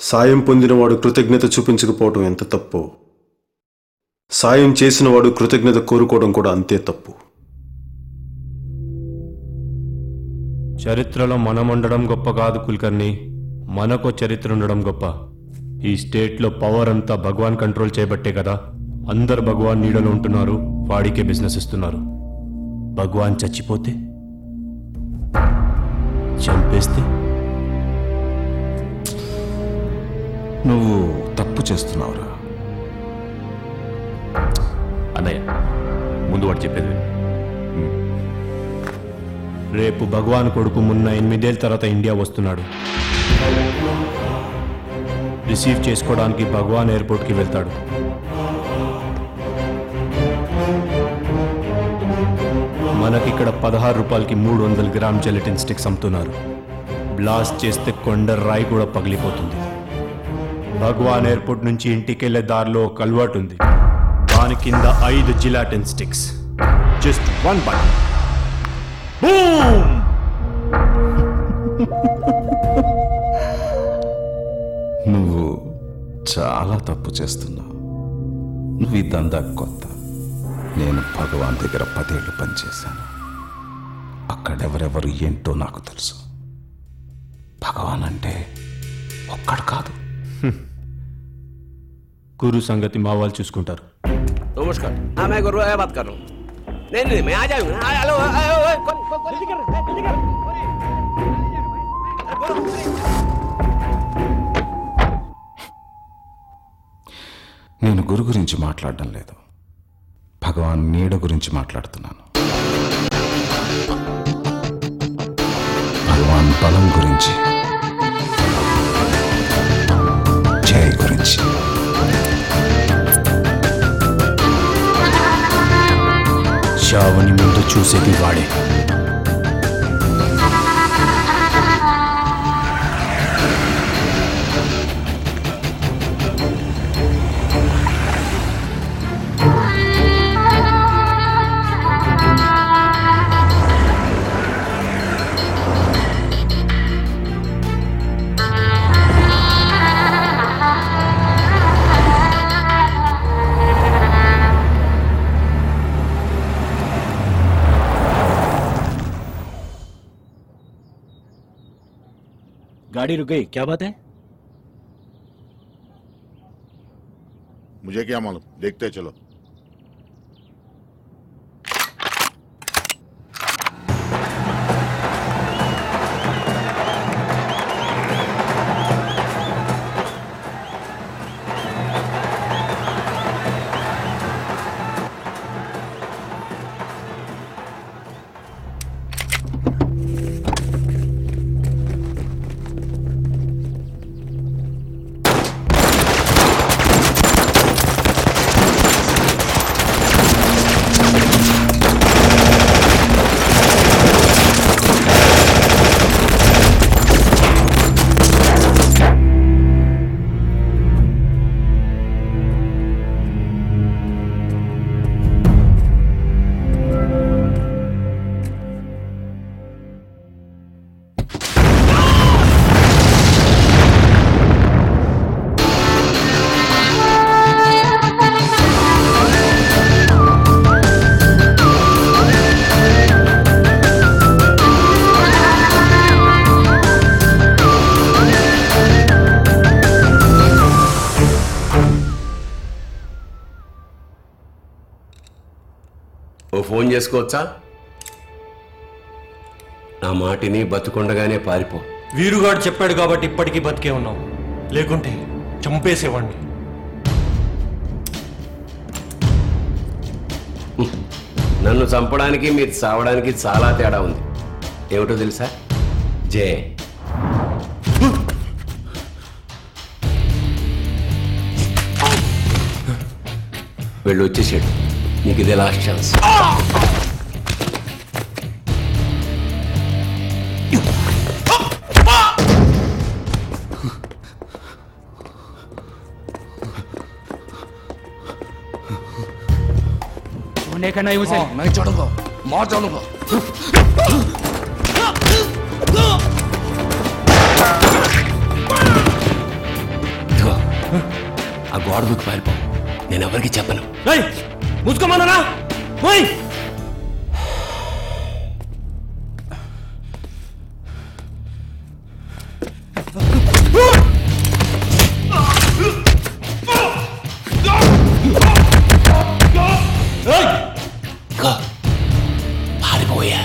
సాయం పొందినవాడు కృతజ్ఞత చూపించకపోవడం ఎంత తప్పు, సాయం చేసినవాడు కృతజ్ఞత కోరుకోవడం కూడా అంతే తప్పు. చరిత్రలో మనం ఉండడం గొప్ప కాదు కుల్కర్ణి, మనకో చరిత్ర ఉండడం గొప్ప. ఈ స్టేట్లో పవర్ అంతా భగవాన్ కంట్రోల్ చేయబట్టే కదా అందరు భగవాన్ నీడలో ఉంటున్నారు, వాడికే బిజినెస్ ఇస్తున్నారు. భగవాన్ చచ్చిపోతే, చంపేస్తే నువ్వు తప్పు చేస్తున్నావురా అన్నయ్య. ముందు వాడు చెప్పేది విను. రేపు భగవాన్ కొడుకు మొన్న 8 ఏళ్ళ తర్వాత ఇండియా వస్తున్నాడు. రిసీవ్ చేసుకోవడానికి భగవాన్ ఎయిర్పోర్ట్కి వెళ్తాడు. మనకిక్కడ 16 రూపాయలకి 300 గ్రామ్ జెలటిన్ స్టిక్స్ అమ్ముతున్నారు. బ్లాస్ట్ చేస్తే కొండ రాయి కూడా పగిలిపోతుంది. భగవాన్ ఎయిర్పోర్ట్ నుంచి ఇంటికి వెళ్ళే దారిలో ఒక కల్వర్ట్ ఉంది, దాని కింద 5 gelatin sticks. Just 1 button, boom! నువ్వు చాలా తప్పు చేస్తున్నావు. నువ్వు ఈ దందా కొత్త. నేను భగవాన్ దగ్గర 10 ఏళ్ళు పనిచేశాను. అక్కడెవరెవరు ఏంటో నాకు తెలుసు. భగవాన్ అంటే ఒక్కడు కాదు. గురు సంగతి మా వాళ్ళు చూసుకుంటారు. नमस्कार, हाँ मैं गुरु बात कर रहा हूँ. नहीं मैं आ जाऊंगा. हेलो నేను గురు గురించి మాట్లాడడం లేదు, భగవాన్ నీడ గురించి మాట్లాడుతున్నాను. భగవాన్ బలం గురించి, జయ గురించి. చావుని ముందు చూసేది వాడే. गाड़ी रुक गई, क्या बात है? मुझे क्या मालूम, देखते चलो. ఓ ఫోన్ చేసుకోవచ్చా? నా మాటిని బతుకుండగానే పారిపో. వీరుగాడు చెప్పాడు కాబట్టి ఇప్పటికీ బతికే ఉన్నాం, లేకుంటే చంపేసేవాడిని. నన్ను చంపడానికి మీరు చావడానికి చాలా తేడా ఉంది. ఏమిటో తెలుసా? జే వెళ్ళి వచ్చేసాడు. నీకు ఇదే లాస్ట్ ఛాన్స్. देखा नहीं उसे? नहीं चढ़ूंगा, मार डालूंगा. గోడ దూకి పారిపో. నేను ఎవరికి చెప్పను. ముసుకోమన్నానా? ఓయ్ పారిపోయా.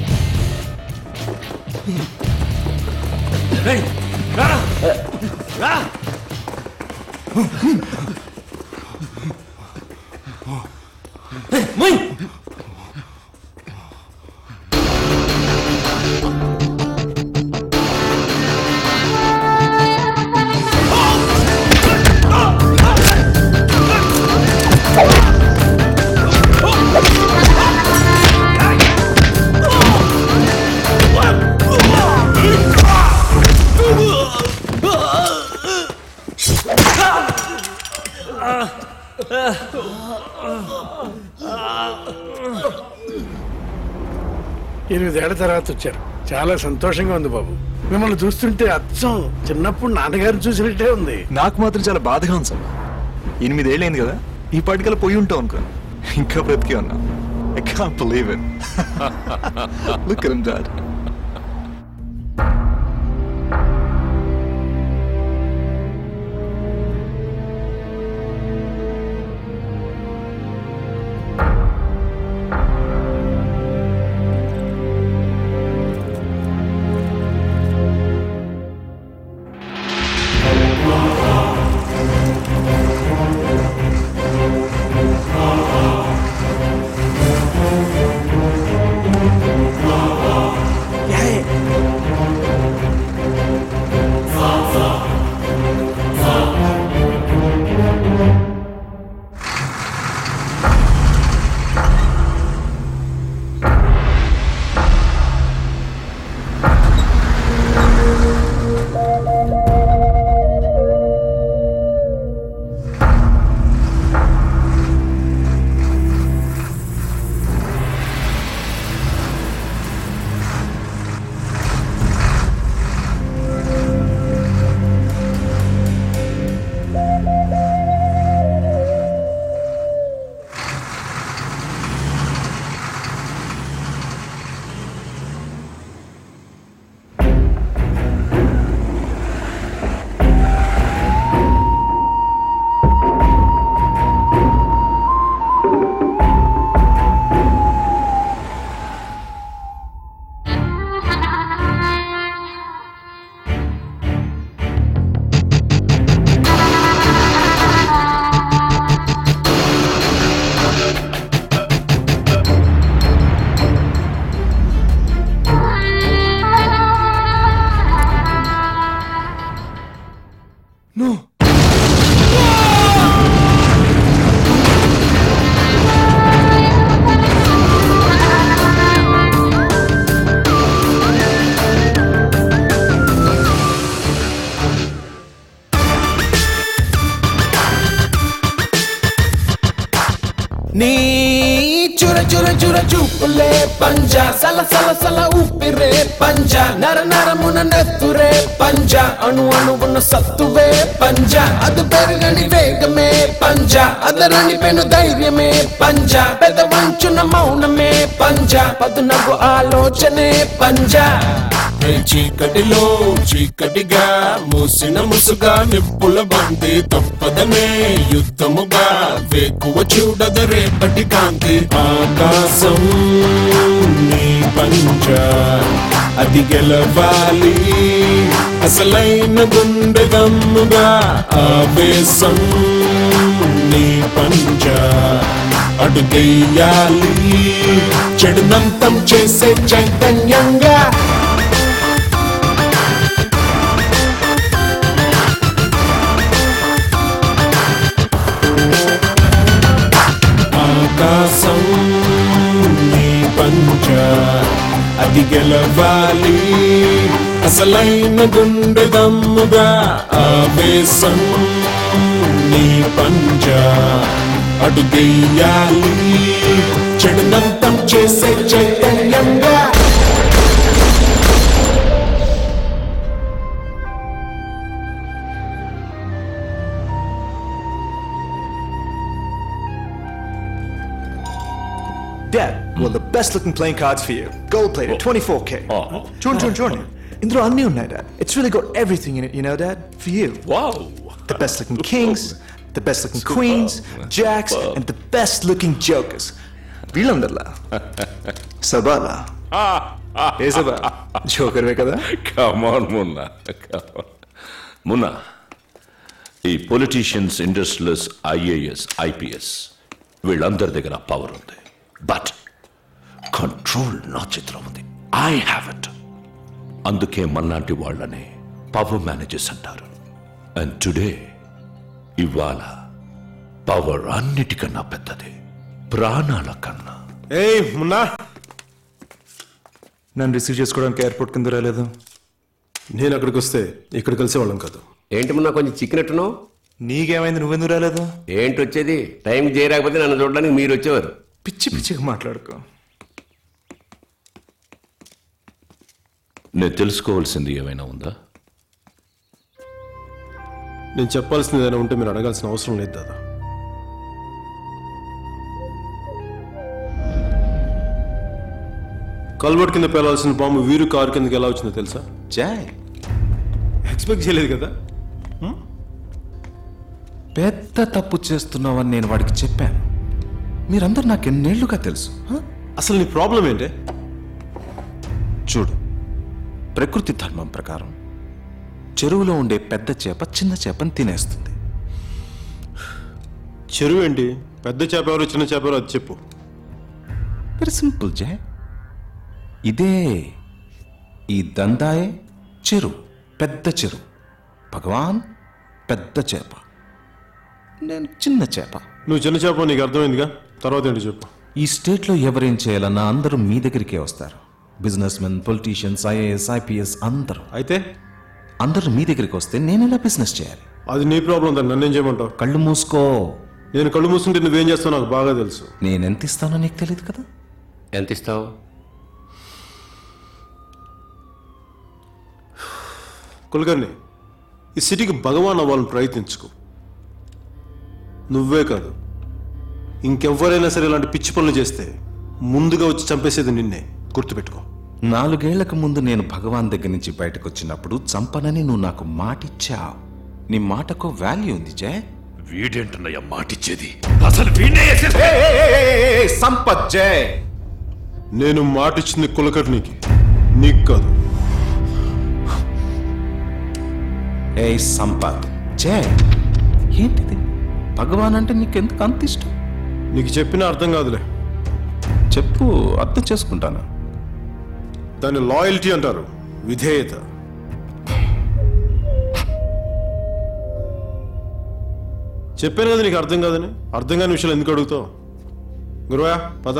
ఎనిమిదేళ్ల తర్వాత వచ్చారు. చాలా సంతోషంగా ఉంది బాబు. మిమ్మల్ని చూస్తుంటే అచ్చం చిన్నప్పుడు నాన్నగారిని చూసినట్టే ఉంది. నాకు మాత్రం చాలా బాధగా ఉంది సార్. 8 ఏళ్ళైంది కదా, ఈ పాటికల్లా పోయి ఉంటాం అనుకో. ఇంకా బ్రతికే ఉన్నా. I can't believe it. Look at him, Dad. నీ చుర చుర చుర చూపులే పంజా సల సల సల ఊపిరే పంజా నర నరమున నెత్తురే పంజా అణు అణువున సత్తువే పంజా అది పెరగని వేగమే పంజా అదరని పెను ధైర్యమే పంజా పెద వంచున మౌనమే పంజా పదునగు ఆలోచనే పంజా చీకటిలో చీకటిగా మూసిన ముసుగా నిప్పుల బంతి తప్పదనే యుద్ధముగా వేకువ చూడద రేపటి కాంతి ఆకాశం నీ పంచ అది గెలవాలి అసలైన గుండె దమ్ముగా ఆవేశం నీ పంచ అడుగెయ్యాలి చెడునంతం చేసే చైతన్యంగా ఆకాశం నీ పంచ అది గెలవాలి అసలైన గుండె దమ్ముగా ఆవేశం నీ పంచ అడుగెయ్యాలి చెడునంతం చేసే చైతన్యంగా Well, the best looking playing cards for you. Gold plated, 24K. Jordan. Indro anni unnai, Dad. It's really got everything in it, you know, Dad? For you. Wow. The best looking kings, the best looking queens, jacks, and the best looking jokers. వీళ్ళందర్లా సబాలా ఏ సబా జోకర్వే కదా. కమాన్ మున్నా, మున్నా, ఈ politicians, ఇండస్ట్రియలిస్, IAS, IPS వీళ్ళందరి దగ్గర power ఉంది, but control నా చేతిలో ఉంది. I have it. అందుకే మన్నాటి వాళ్ళని పవర్ మేనేజర్స్ అంటారు. అండ్ టుడే, ఇవాళ పవర్ అన్నిటికన్నా పెద్దది, ప్రాణాల కన్నా. ఏయ్ మున్నా, నన్ను రిసీవ్ చేసుకోవడానికి ఎయిర్పోర్ట్ కింద రాలేదు. నేను అక్కడికి వస్తే ఇక్కడ కలిసేవాళ్ళం కాదు. ఏంటి మొన్న కొంచెం చిక్కినట్టున్నావు? నీకేమైంది, నువ్వెందుకు రాలేదు? ఏంటి వచ్చేది? టైంకి చేయరాకపోతే నన్ను చూడడానికి మీరు వచ్చేవారు. పిచ్చి పిచ్చిగా మాట్లాడుకో. నేను తెలుసుకోవాల్సింది ఏమైనా ఉందా? నేను చెప్పాల్సింది ఏదైనా ఉంటే మీరు అడగాల్సిన అవసరం లేదు దాదా. కల్వర్ట్ కింద పేలాల్సిన పాము వీరు కారు కిందకి ఎలా వచ్చిందో తెలుసా? జాయ్, ఎక్స్పెక్ట్ చేయలేదు కదా. పెద్ద తప్పు చేస్తున్నావని నేను వాడికి చెప్పాను. మీరందరూ నాకు ఎన్నేళ్లుగా తెలుసు. అసలు నీ ప్రాబ్లం ఏంటే? చూడు, ప్రకృతి ధర్మం ప్రకారం చెరువులో ఉండే పెద్ద చేప చిన్న చేపని తినేస్తుంది. చెరువు ఏంటి? పెద్ద చేప ఎవరు, చిన్న చేప ఎవరు, అది చెప్పు. Very simple Joy. ఇదే ఈ దందాయే చెరువు, పెద్ద చెరువు. భగవాన్ పెద్ద చేప, నేను చిన్న చేప. నువ్వు చిన్న చేప, నీకు అర్థమైందిగా. తర్వాత ఏంటి చెప్పు. ఈ స్టేట్లో ఎవరేం చేయాలన్నా అందరూ మీ దగ్గరికే వస్తారు. Businessmen, politicians, IAS, IPS అందరూ. అయితే అందరూ మీ దగ్గరికి వస్తే నేను ఎలా బిజినెస్ చేయాలి? అది నీ ప్రాబ్లం. దాన్ని నన్నేం చేయమంటావు? కళ్ళు మూసుకో. నేను కళ్ళు మూసుకుంటే నువ్వేం చేస్తావు నాకు బాగా తెలుసు. నేను ఎంత ఇస్తానో నీకు తెలియదు కదా. ఎంత ఇస్తావు? కులకర్ణి, ఈ సిటీకి భగవాన్ అవ్వాలని ప్రయత్నించుకో. నువ్వే కాదు, ఇంకెవ్వరైనా సరే ఇలాంటి పిచ్చి పనులు చేస్తే ముందుగా వచ్చి చంపేసేది నిన్నే. గుర్తుపెట్టుకో. 4 ఏళ్లకు ముందు నేను భగవాన్ దగ్గర నుంచి బయటకు వచ్చినప్పుడు చంపనని నువ్వు నాకు మాటిచ్చావు. నీ మాటకు వాల్యూ ఉంది జయ్. వీడేంటన్నయ్య మాటిచ్చేది? అసలు వీడే సంపత్ జయ్. నేను మాటిచ్చింది కులకర్ణికి, నీకు కాదు. ఏ సంపత్ జయ్, ఏంటిది? భగవాన్ అంటే నీకెందుకు అంత ఇష్టం? నీకు చెప్పినా అర్థం కాదులే. చెప్పు, అర్థం చేసుకుంటాను. దాన్ని లాయల్టీ అంటారు, విధేయత. చెప్పాను కదా నీకు అర్థం కాదని. అర్థం కాని విషయాలు ఎందుకు అడుగుతావు? గురువా పద.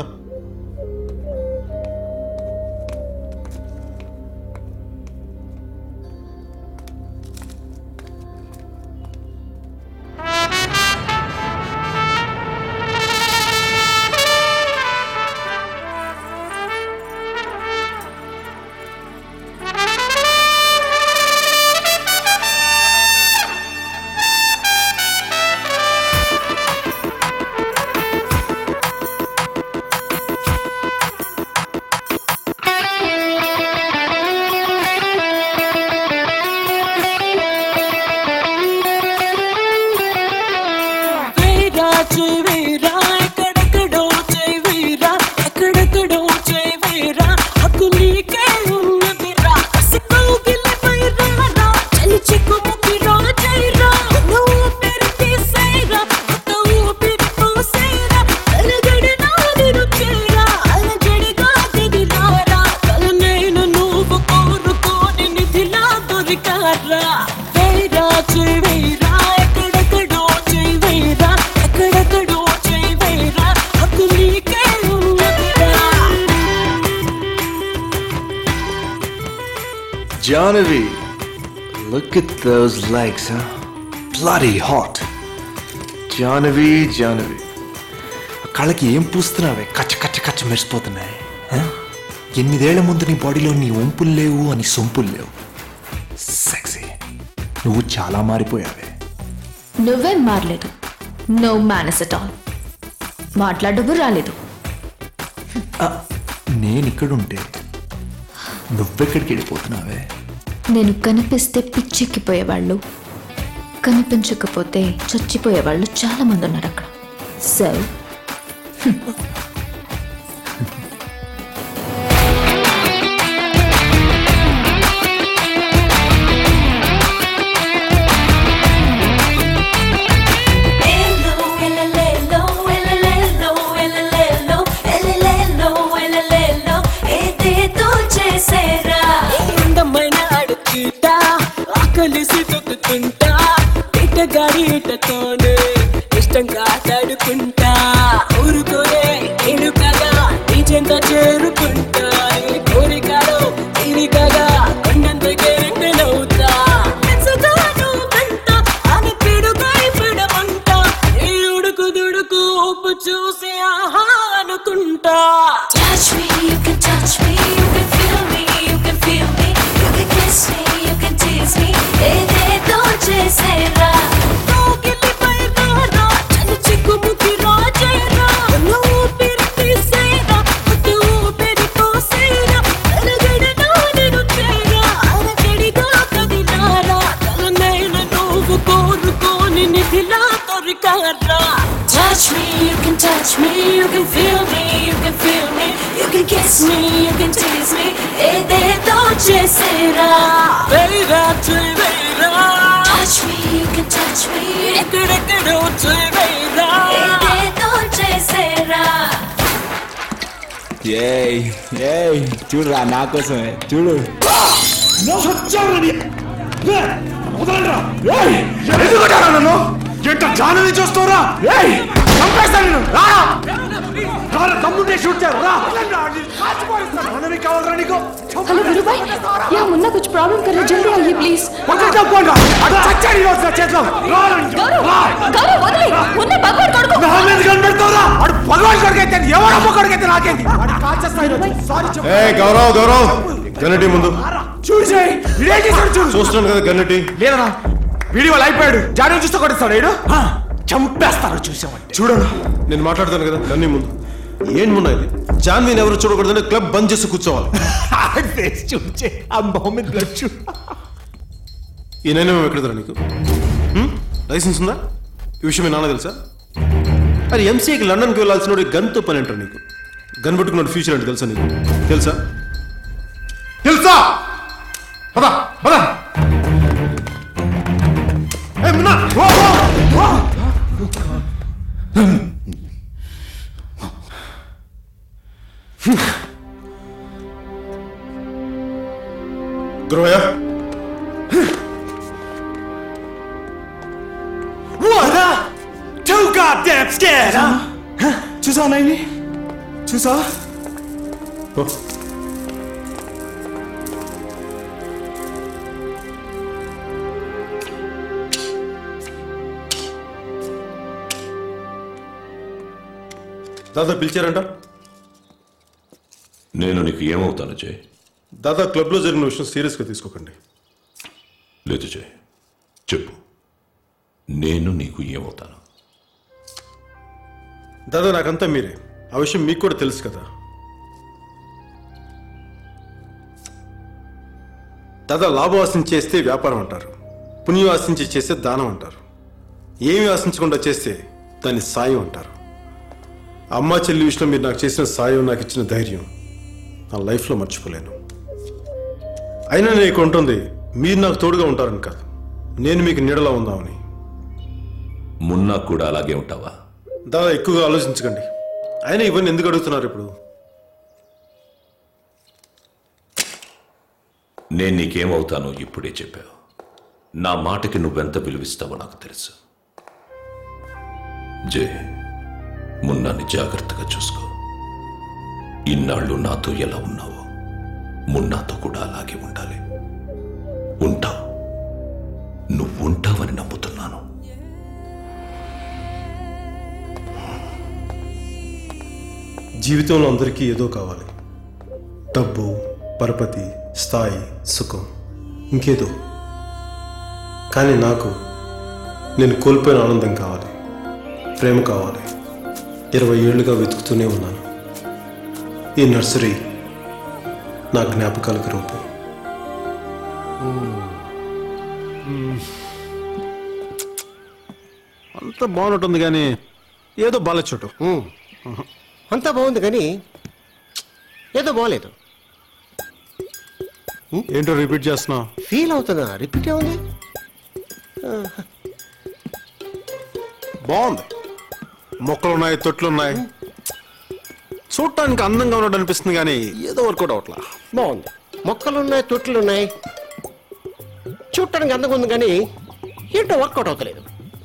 Jahnavi, look at those legs, huh? Bloody hot. Jahnavi. కళ్ళకి ఏం పూస్తున్నావే? కచ్చ మెరిసిపోతున్నాయి. 8 ఏళ్ల ముందు నీ బాడీలో నీ ఒంపులు లేవు, అని సొంపులు లేవు. సెక్సీ. నువ్వు చాలా మారిపోయావే. నువ్వేం మారలేదు. No manners at all. మాట్లాడవు రాలేదు. నేను ఇక్కడుంటే నువ్వెక్కడికి వెళ్ళిపోతున్నావే? నేను కనిపిస్తే పిచ్చెక్కిపోయేవాళ్ళు, కనిపించకపోతే చచ్చిపోయేవాళ్ళు చాలా మంది ఉన్నారు అక్కడ. సో కలిసి తొక్కుతుంటా ఇటగాడి ఇటతోనే ఇష్టంగా ఆటాడుకుంటా ఊరుకోనే నేను కదా నిజంగా చేరుకుంటా కోరికలో ఇరికగా కొండంతకే రెండెనవుతా అని పిడుగాయ పిడమంట ఈ ఉడుకు దుడుకు ఉప్పు చూసి ఆహా అనుకుంటా. Touch me, you can touch me, you can feel me, you can feel me, you can kiss me, you can tease me, ఏదేదో చేసేరా తోగిలిపై రారా చలి చిక్కుముకి రాజేరా ఊపిరి తీసేరా ముద్దు ఊపిరి పోసేరా అరగడనా నేను చేరా అరగడిగా కదిలారా తలనైన నువ్వు కోరుకోని నిధిలా తొరికారా. Touch me, you can touch me, you can feel me, you can feel me, you can kiss me, you can tease me, ఏదేదో చేసేరా వేరా చేయవేరా. Touch me, you can touch me, ఎక్కడెక్కడో చేయవేరా ఏదేదో చేసేరా. ఏయ్ ఏయ్ చూడురా, నా కోసమే చూడు. నన్ను ఎంత జానని చూస్తావురా? చంపేస్తాను. తమ్ముంటే షూట్ చేయాలి. కావాలరా నీకు? हेलो वीरू भाई, यहाँ मुन्ना कुछ प्रॉब्लम कर रहा है, जल्दी आइए प्लीज. गौरव वदले मुन्ना भगवान కొడుకు. నా మీద కనిపెడతావురా? వాడు భగవాన్ కొడుకు అయితే ఎవరమ్మ కొడుకు అయితే నాకేంటి? వాడి కాల్చేస్తాయి. సారీ చెప్పు. ఏ గౌరవ్ గన్నటి ముందు చూడు చేయి. ఇదే చేస్తాడు చూడు. చూస్తున్నాను కదా గన్నటి. లేదనా వీడియో అయిపోయాడు. జానీ చూస్తే కొడతాడు ఈడు. చంపేస్తాడు చూసామంటే. చూడను నేను మాట్లాడతాను కదా గన్ని ముందు. ఏం మున్నా ఇది? జాన్వీని ఎవరు చూడకూడదని క్లబ్ బంద్ చేసి కూర్చోవాలి. చూచే ఆ మొహమ్మద్ బ్లడ్ చూ. ఈ నేనేమో ఎక్కడదా నీకు లైసెన్స్ ఉందా? ఈ విషయం మీ నాన్న తెలుసా? అరే ఎంసీఏకి లండన్కి వెళ్ళాల్సిన గన్తో పని అంటారు నీకు. గన్ పట్టుకున్నాడు ఫ్యూచర్ అంటే తెలుసా నీకు? తెలుసా తెలుసా? పదా పదా. Groja. What? Too goddamn scared, huh? చూసావా నైని? చూసావా? దాదా పిలిచారంట. నేను నీకు ఏమవుతాను జయ్? దాదా క్లబ్లో జరిగిన విషయం సీరియస్గా తీసుకోకండి. లేదు జయ్, చెప్పు, నేను నీకు ఏమవుతాను? దాదా నాకంతా మీరే. ఆ విషయం మీకు కూడా తెలుసు కదా. దాదా లాభం ఆశించి చేస్తే వ్యాపారం అంటారు, పుణ్యం ఆశించి చేస్తే దానం అంటారు, ఏమి ఆశించకుండా చేస్తే దాన్ని సాయం అంటారు. అమ్మా చెల్లి విషయంలో మీరు నాకు చేసిన సాయం, నాకు ఇచ్చిన ధైర్యం నా లైఫ్లో మర్చిపోలేను. అయినా నీకు ఉంటుంది మీరు నాకు తోడుగా ఉంటారని కాదు, నేను మీకు నీడలా ఉందామని. మున్నా కూడా అలాగే ఉంటావా? దాదా ఎక్కువగా ఆలోచించకండి. అయినా ఇవన్నీ ఎందుకు అడుగుతున్నారు ఇప్పుడు? నేను నీకేమవుతానో ఇప్పుడే చెప్పావు. నా మాటకి నువ్వెంత విలువిస్తావో నాకు తెలుసు. జయ్, మున్నాని జాగ్రత్తగా చూసుకో. ఇన్నాళ్ళు నాతో ఎలా ఉన్నావో మున్నాతో కూడా అలాగే ఉండాలి. ఉంటావు, నువ్వు ఉంటావని నమ్ముతున్నాను. జీవితంలో అందరికీ ఏదో కావాలి. డబ్బు, పరపతి, స్థాయి, సుఖం, ఇంకేదో. కానీ నాకు నేను కోల్పోయిన ఆనందం కావాలి, ప్రేమ కావాలి. 20 ఏళ్లుగా వెతుకుతూనే ఉన్నాను. ఈ నర్సరీ నా జ్ఞాపకాలకు రూపం. అంత బాగుంటుంది కానీ ఏదో బాల చోటు. అంతా బాగుంది కానీ ఏదో బాగలేదు. ఏంటో రిపీట్ చేస్తున్నావు? ఫీల్ అవుతున్నా. రిపీట్ ఏముంది? బాగుంది. మొక్కలున్నాయి, తొట్లున్నాయి, చూడటానికి అందంగా ఉన్నట్టు అనిపిస్తుంది కానీ ఏదో వర్కౌట్ అవట్లా. బాగుంది. మొక్కలున్నాయి, తొట్లున్నాయి, చూడటానికి అందంగా ఉంది కానీ ఏంటో వర్కౌట్ అవుతలేదు.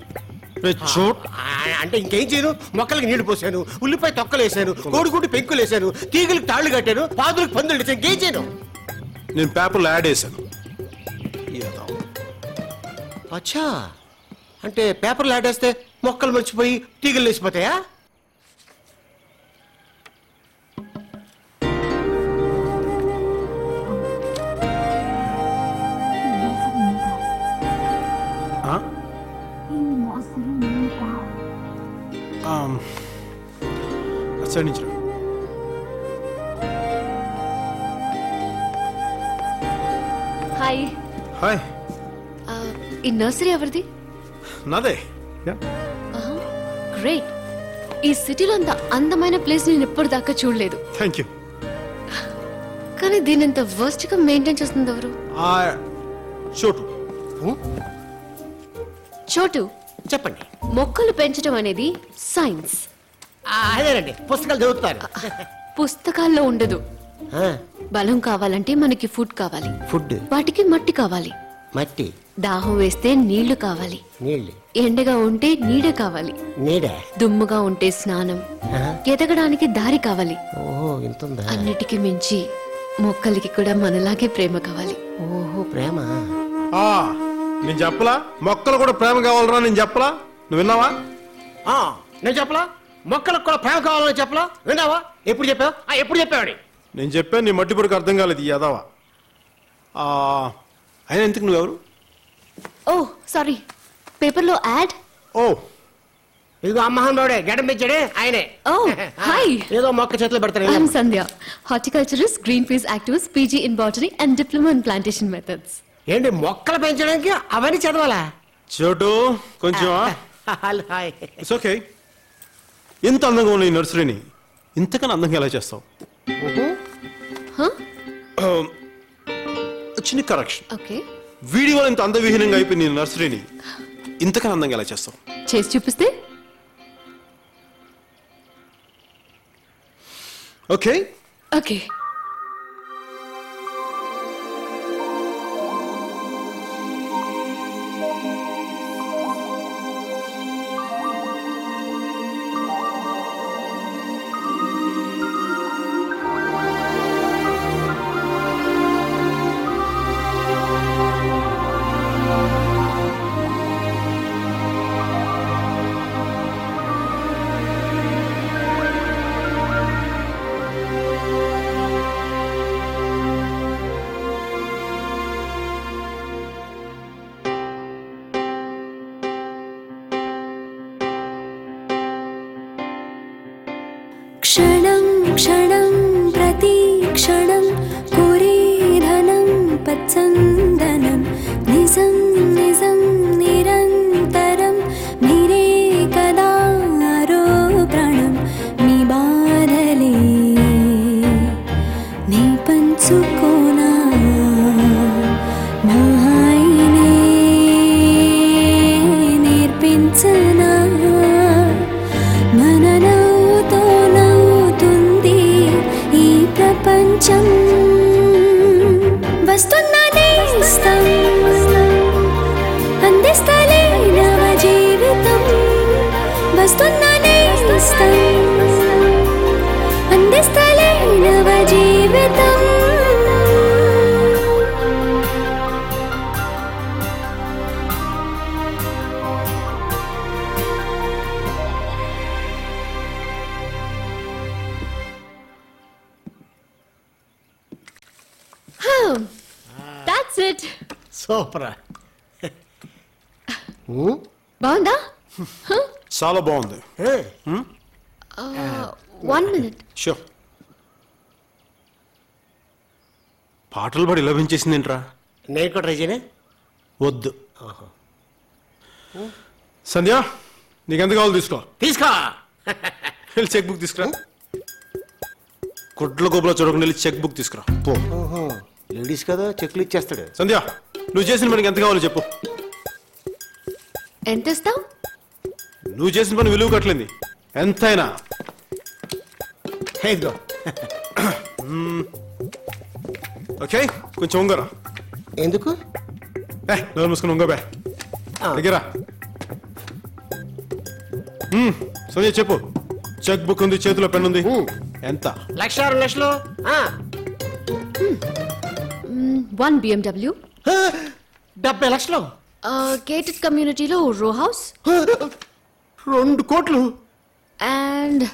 అంటే ఇంకేం చేయను? మొక్కలకి నీళ్లు పోసాను, ఉల్లిపాయ తొక్కలు వేసాను, కోడిగుడ్డు పెంకులు వేసాను, తీగలకు తాళ్లు కట్టాను, పాదులకు పందులు వేసాను. ఇంకేం చేయను? నేను పేపర్లో యాడ్ వేసాను. అచ్చా, అంటే పేపర్లు ఆడేస్తే మొక్కలు మర్చిపోయి తీగలు లేచిపోతాయా? సైడ్ నుంచి రా. హాయ్. హాయ్. ఈ నర్సరీ ఎవరిది? నాదే. గ్రేట్. ఈ సిటీలో అంత అందమైన ప్లేస్ నేను ఎప్పటిదాకా చూడలేదు. Thank you. కానీ దీని అంత వర్స్ట్ గా మెయింటైన్ చేస్తుంది ఎవరు? చోటు. చోటు, చెప్పండి. మొక్కలు పెంచడం అనేది సైన్స్. అదేనండి, పుస్తకాలు చదువుతారు. పుస్తకాల్లో ఉండదు. బలం కావాలంటే మనకి ఫుడ్ కావాలి. ఫుడ్. వాటికి మట్టి కావాలి. మట్టి. దాహం వేస్తే నీళ్లు కావాలి. నీళ్లు. ఎండగా ఉంటే నీడ కావాలి. నీడ. దుమ్ముగా ఉంటే స్నానం. ఎదగడానికి దారి కావాలి. ఓహో, ఇంతుందా? అన్నిటికీ మించి మొక్కలకి కూడా మనలాగే ప్రేమ కావాలి. ఓహో, ప్రేమ. నేను చెప్పలా మొక్కలు కూడా ప్రేమ కావాలరా? నేను చెప్పలా? నువ్వు విన్నావా? నేను చెప్పలా మొక్కలకు కూడా ప్రేమ కావాలని చెప్పలా? విన్నావా? ఎప్పుడు చెప్పావు? ఎప్పుడు చెప్పావని నేను చెప్పాను. నీ మట్టి పొడికి అర్థం కాలేదు ఈ యాదవా. అయినా ఎందుకు నువ్వెవరు? ఓ సారీ, పేపర్లో యాడ్. ఓ, ఇదిగో అమ్మహానుడే గడ్డం పెంచాడే ఆయనే. Oh hi. ఏదో మొక్క చేతిలో పెడతారు. I'm Sandhya, horticulturist, Greenpeace activist, PG in botany and diploma in plantation methods. ఏంటి మొక్కలు పెంచడానికి అవన్నీ చదవాలా? చోటు కొంచెం. It's okay. ఇంత అందంగా ఉన్న ఈ నర్సరీని ఇంతకన్నా అందంగా ఎలా చేస్తావు? చిన్న కరెక్షన్. ఓకే. వీడియోలో ఇంత అందవిహీనంగా అయిపోయింది ఈ నర్సరీని ఇంతకన్నా అందంగా ఎలా చేస్తావు? చేసి చూపిస్తే. ఓకే. ఓకే. क्षणं क्षणं प्रतीक्षणं कुरीधनं पत्सन्दनं निजं निजं निरन्तरं निरे कदा आरोप्रणं निबाधले निपंचुकोना महायिने निर्पिंचना ప్రపంచం వస్తున్నదే ఇష్టం అందిస్తలే నవ జీవితం వస్తున్నదే ఇష్టం అందిస్తలే నవ జీవితం That's it. సూపర్. బాగుందా? చాలా బాగుంది. 1 minute. షూర్. పాటలు పాడి లభించేసింది ఏంట్రా? నేను కూడా ట్రై చేయనే. వద్దు. సంధ్య నీకెంత కావాలి తీసుకో. తీసుకో. వెళ్ళి చెక్ బుక్ తీసుకురా. గుడ్ల గోపులో చూడకుండా వెళ్ళి చెక్ బుక్ తీసుకురా పో. లేడీస్ కదా చెక్లు ఇచ్చేస్తాడు. సంధ్య నువ్వు చేసిన పనికి ఎంత కావాలో చెప్పు. ఎంత ఇస్తావు? నువ్వు చేసిన పని విలువ కట్టలేంది ఎంతైనా. ఇదిగో. ఓకే కొంచెం ఉంగరా. ఎందుకు? నోరు మూసుకుని ఉంగ బే దగ్గర. సంధ్య చెప్పు. చెక్ బుక్ ఉంది, చేతిలో పెన్ ఉంది. ఎంత? 1,00,000 2 లక్షలు. 1 BMW. 70 లక్షలు. గేటెడ్ కమ్యూనిటీలో రో హౌస్. 2 కోట్లు. And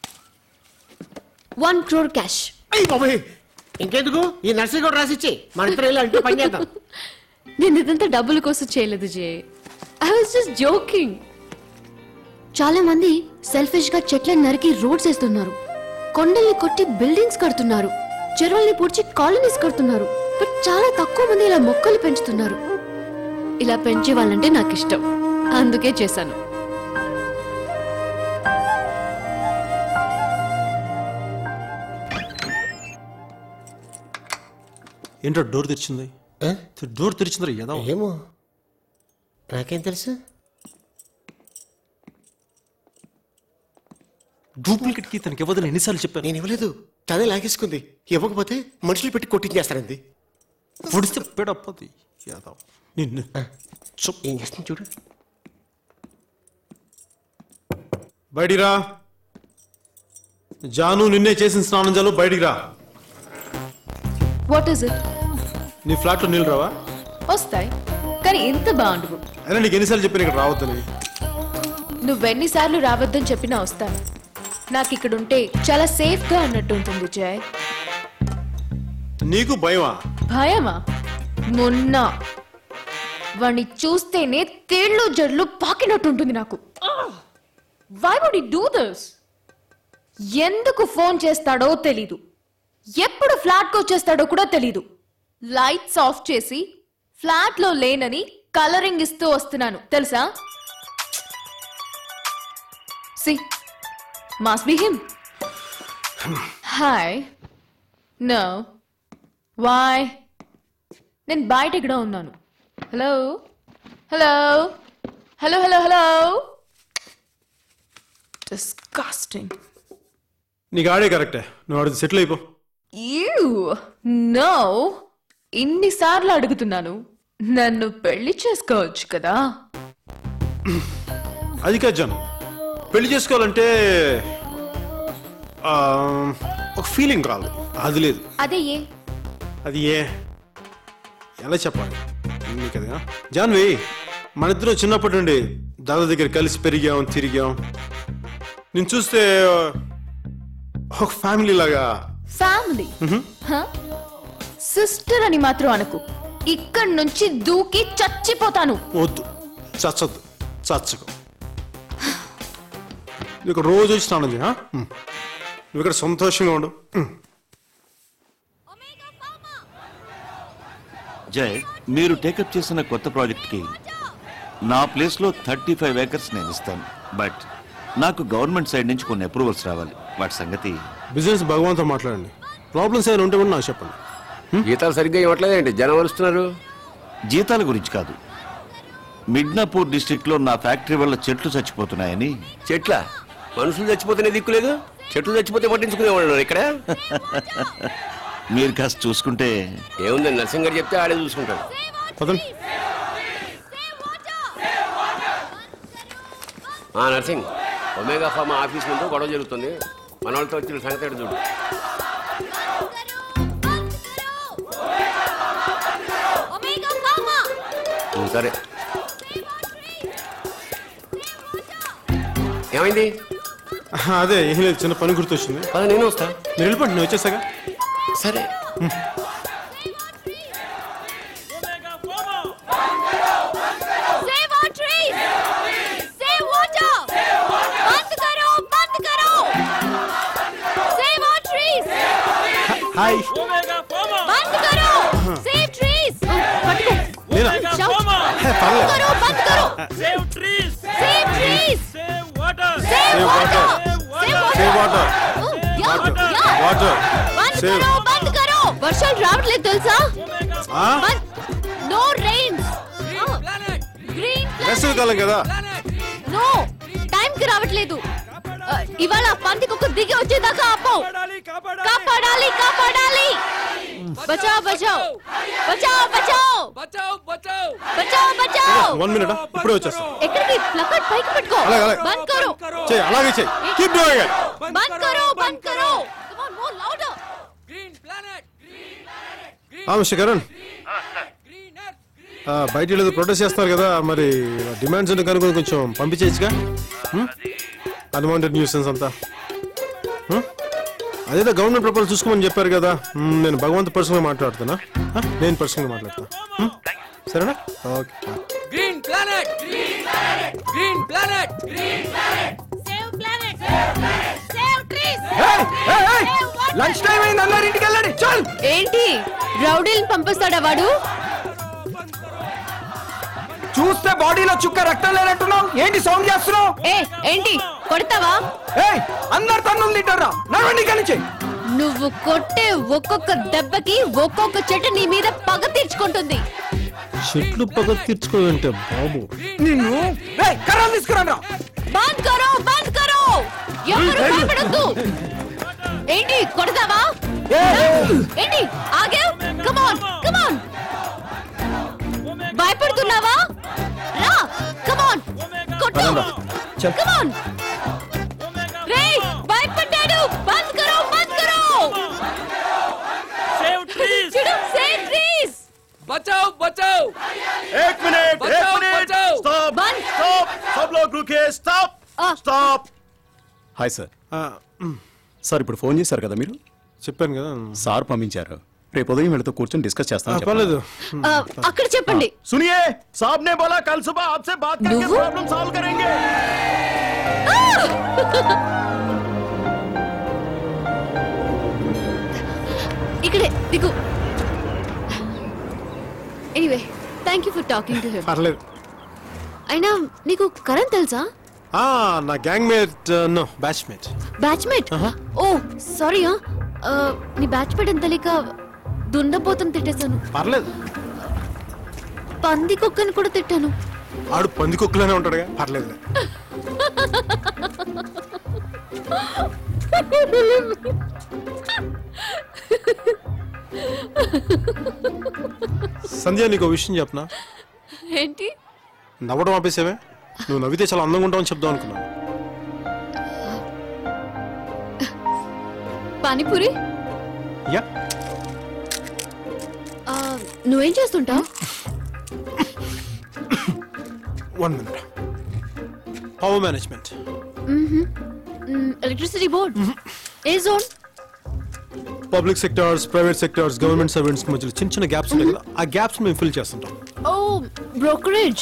1 crore cash. అయ్యి బాబాయ్, ఇంకెందుకు ఈ నర్సరీ కూడా రాసిచ్చి మన ఇద్దరు వెళ్ళి అంటే పని చేద్దాం. నేను ఇదంతా డబ్బుల కోసం చేయలేదు Jay. I was just joking. చాలా మంది సెల్ఫిష్ గా చెట్లను నరికి రోడ్స్ వేస్తున్నారు, కొండల్ని కొట్టి బిల్డింగ్స్ కడుతున్నారు, చెరువుల్ని పూడ్చి కాలనీస్ కడుతున్నారు. బట్ చాలా తక్కువ మంది ఇలా మొక్కలు పెంచుతున్నారు. ఇలా పెంచే వాళ్ళంటే నాకు ఇష్టం, అందుకే చేశాను. ఏంటో డోర్ తెరిచింది. డోర్ తెరిచింది ఏదో. ఏమో నాకేం తెలుసు. డూప్లికేట్ కి తనకి ఇవ్వదని ఎన్నిసార్లు చెప్పాను. నేను ఇవ్వలేదు, తనే లాగేసుకుంది. ఇవ్వకపోతే మనుషులు పెట్టి కొట్టించేస్తారండి. పొడిస్తే పెడప్పది యాదవ్. నిన్ను ఏం చేస్తుంది చూడు. బయటికి రా. జాను నిన్నే చేసిన స్నానం చాలు, బయటికి రా. What is it? నీ ఫ్లాట్ లో నీళ్ళు రావా? వస్తాయి, కానీ ఎంత బాగుండవు. అయినా నీకు ఎన్నిసార్లు చెప్పాను ఇక్కడ రావద్దని? నువ్వెన్నిసార్లు రావద్దని చెప్పినా వస్తాను. నాకు ఇక్కడ ఉంటే చాలా సేఫ్ గా అన్నట్టు ఉంటుంది జయ్. నీకు భయమా? భయమా? మొన్న వాణ్ణి చూస్తేనే తేళ్ళు జడ్లు పాకినట్టు ఉంటుంది నాకు. Why would he do this? ఎందుకు ఫోన్ చేస్తాడో తెలీదు, ఎప్పుడు ఫ్లాట్ కు వచ్చేస్తాడో కూడా తెలీదు. లైట్స్ ఆఫ్ చేసి ఫ్లాట్ లో లేనని కలరింగ్ ఇస్తూ వస్తున్నాను తెలుసా? She must be him. Hi. No. Why? నేను బయట ఇక్కడ ఉన్నాను. Hello hello hello hello hello. Disgusting. నీకు ఆడే కరెక్టే, నువ్వు ఆడితే సెటిల్ అయిపో. You no. ఇన్నిసార్లు అడుగుతున్నాను, నన్ను పెళ్లి చేసుకోవచ్చు కదా. అది కాదు జాను, పెళ్లి చేసుకోవాలంటే ఒక ఫీలింగ్ రాదు. అది లేదు. అదే ఏ? అది ఎలా చెప్పాలి నీకు? అదిగా జాన్వి, మన ఇద్దరం చిన్నప్పటి నుండి దాదా దగ్గర కలిసి పెరిగాం, తిరిగాం. నేను చూస్తే ఒక ఫ్యామిలీ లాగా. ఫ్యామిలీ? సిస్టర్ అని మాత్రం అనకు, ఇక్కడి నుంచి దూకి చచ్చిపోతాను. వద్దు, చచ్చొద్దు, చచ్చకు. నీకు రోజు వచ్చి స్నానం చేయ. నువ్వు ఇక్కడ సంతోషంగా ఉండు. జయ్, మీరు టేకప్ చేసిన కొత్త ప్రాజెక్ట్కి నా ప్లేస్లో 35 acres నేను ఇస్తాను. బట్ నాకు గవర్నమెంట్ సైడ్ నుంచి కొన్ని అప్రూవల్స్ రావాలి. వాటి సంగతి బిజినెస్ భగవాన్తో మాట్లాడండి. ప్రాబ్లమ్స్ ఏమైనా ఉంటే కూడా నాకు చెప్పండి. జీతాలు సరిగ్గా ఇవ్వట్లేదండి, జనం వస్తున్నారు. జీతాల గురించి కాదు, మిడ్నాపూర్ డిస్ట్రిక్ట్లో నా ఫ్యాక్టరీ వల్ల చెట్లు చచ్చిపోతున్నాయని. చెట్ల మనుషులు చచ్చిపోతేనే దిక్కులేదు, చెట్లు చచ్చిపోతే పట్టించుకునేవాళ్ళు ఇక్కడ. మీరు కాస్త చూసుకుంటే. ఏముందండి, నరసింహ గారు చెప్తే ఆడే చూసుకుంటాడు. నర్సింగ్, ఒమేగా ఫార్మా ఆఫీస్ ముందు గొడవ జరుగుతుంది, మన వాళ్ళతో వచ్చిన సంగతి చూడు. సరే, ఏమైంది? అదే ఏం లేదు, చిన్న పని గుర్తొచ్చింది. నేను వస్తా. మీరు వెళ్ళిపోండి, నేను వచ్చేసాగా. సరే. హాయ్ बंद करो सेव ट्रीज पटको लेना। बंद करो बंद करो save trees save water save water save water water बंद సేవ్ करो बंद करो వర్షాలు రావట్లేదు తెలుసా నో రెయిన్స్ గ్రీన్ వేసవికాలం కదా నో టైం కి రావట్లేదు ఇవాళ పందికి ఒక దిగి వచ్చేదాకా ఆపో కాపాడాలి కాపాడాలి బచావ్ బచావ్ బచావ్ బచావ్ బచావ్ బచావ్ బచావ్ 1 మినిట్ ఇప్పుడే వచ్చేస్తా ఎక్కడికి ప్లకార్డ్ పైకి పెట్టుకో అలాగే, అలాగే. బంద్ కరో చెయ్ అలాగే చెయ్ కీప్ డూయింగ్ ఇట్ బంద్ కరో come on more louder mister Karan బయట ఏదో ప్రొటెస్ట్ చేస్తారు కదా మరి డిమాండ్స్ ఉంటే కనుక్కొని కొంచెం పంపించేయచ్చుగా అన్వాంటెడ్ న్యూసెన్స్ అంతా అదేదో గవర్నమెంట్ ప్రపోజల్ చూసుకోమని చెప్పారు కదా నేను భగవంత్ పర్సనల్గా మాట్లాడుతున్నా నేను పర్సనల్గా మాట్లాడతా సరేనా okay green planet green planet save planet save trees lunch time అయింది అందరూ ఇంటికి వెళ్ళండి చల్ ఏంటి రౌడీల్ని పంపిస్తాడా వాడు చూస్తే బాడీలో చుక్క రక్తం లేనట్టున్నావు ఏంటి సౌండ్ చేస్తున్నావు ఏంటి కొడతావా అందరు తన్నులు తింటారా నడవండి ఇక్కడి నుంచి నువ్వు కొట్టే ఒక్కొక్క దెబ్బకి ఒక్కొక్క చెట్టు నీ మీద పగ తీర్చుకుంటుంది చెట్లు పగ తీర్చుకోవాలంటే బాబు నిన్ను కర్రలు తీసుకురా బంద్ కరో ఎవరు భయపడొద్దు ఏంటి కొడతావా ఏంటి ఆగే కమ్ ఆన్ భయపడుతున్నావా రా కమ్ ఆన్ కొట్టు కమ్ ఆన్ రేయ్ భయపడ్డాడు బంద్ కరో సేవ్ ట్రీస్ సేవ్ ట్రీస్ बचाओ बचाओ एक मिनट स्टॉप स्टॉप सब लोग रुके stop stop hi sir sir ఇప్పుడు ఫోన్ చేశారు కదా మీరు చెప్పాను కదా సార్ పంపించారు రేపు ఉదయం వీళ్ళతో కూర్చొని డిస్కస్ చేస్తాను పర్లేదు అక్కడ చెప్పండి सुनिए साहब ने बोला कल सुबह आपसे बात करके प्रॉब्लम सॉल्व करेंगे ఇక్కడే దిగు anyway thank you for talking to him పర్లేదు అయినా నీకు కరణ్ తెలుసా నా gang mate no batchmate batchmate oh sorry నీ బ్యాచ్మేట్ అని తెలియక దున్నపోతను తిట్టేశాను పర్లేదు పంది కుక్కని కూడా తిట్టాను ఆడు పంది కుక్కలోనే ఉంటాడుగా పర్లేదు సంధ్య నీకు విషయం చెప్పనా ఏంటి నవ్వడం ఆపేసావే నువ్వు నవ్వితే చాలా అందంగా ఉంటావని చెప్దాం అనుకున్నాను పానీపూరి యా నువ్వేం చేస్తుంటావు 1 minute power management electricity board a zone public sectors private sectors government servants మధ్యలో చిన్న చిన్న గ్యాప్స్ ఉంటాయి కదా ఆ గ్యాప్స్ మేము ఫిల్ చేస్తుంటాం oh brokerage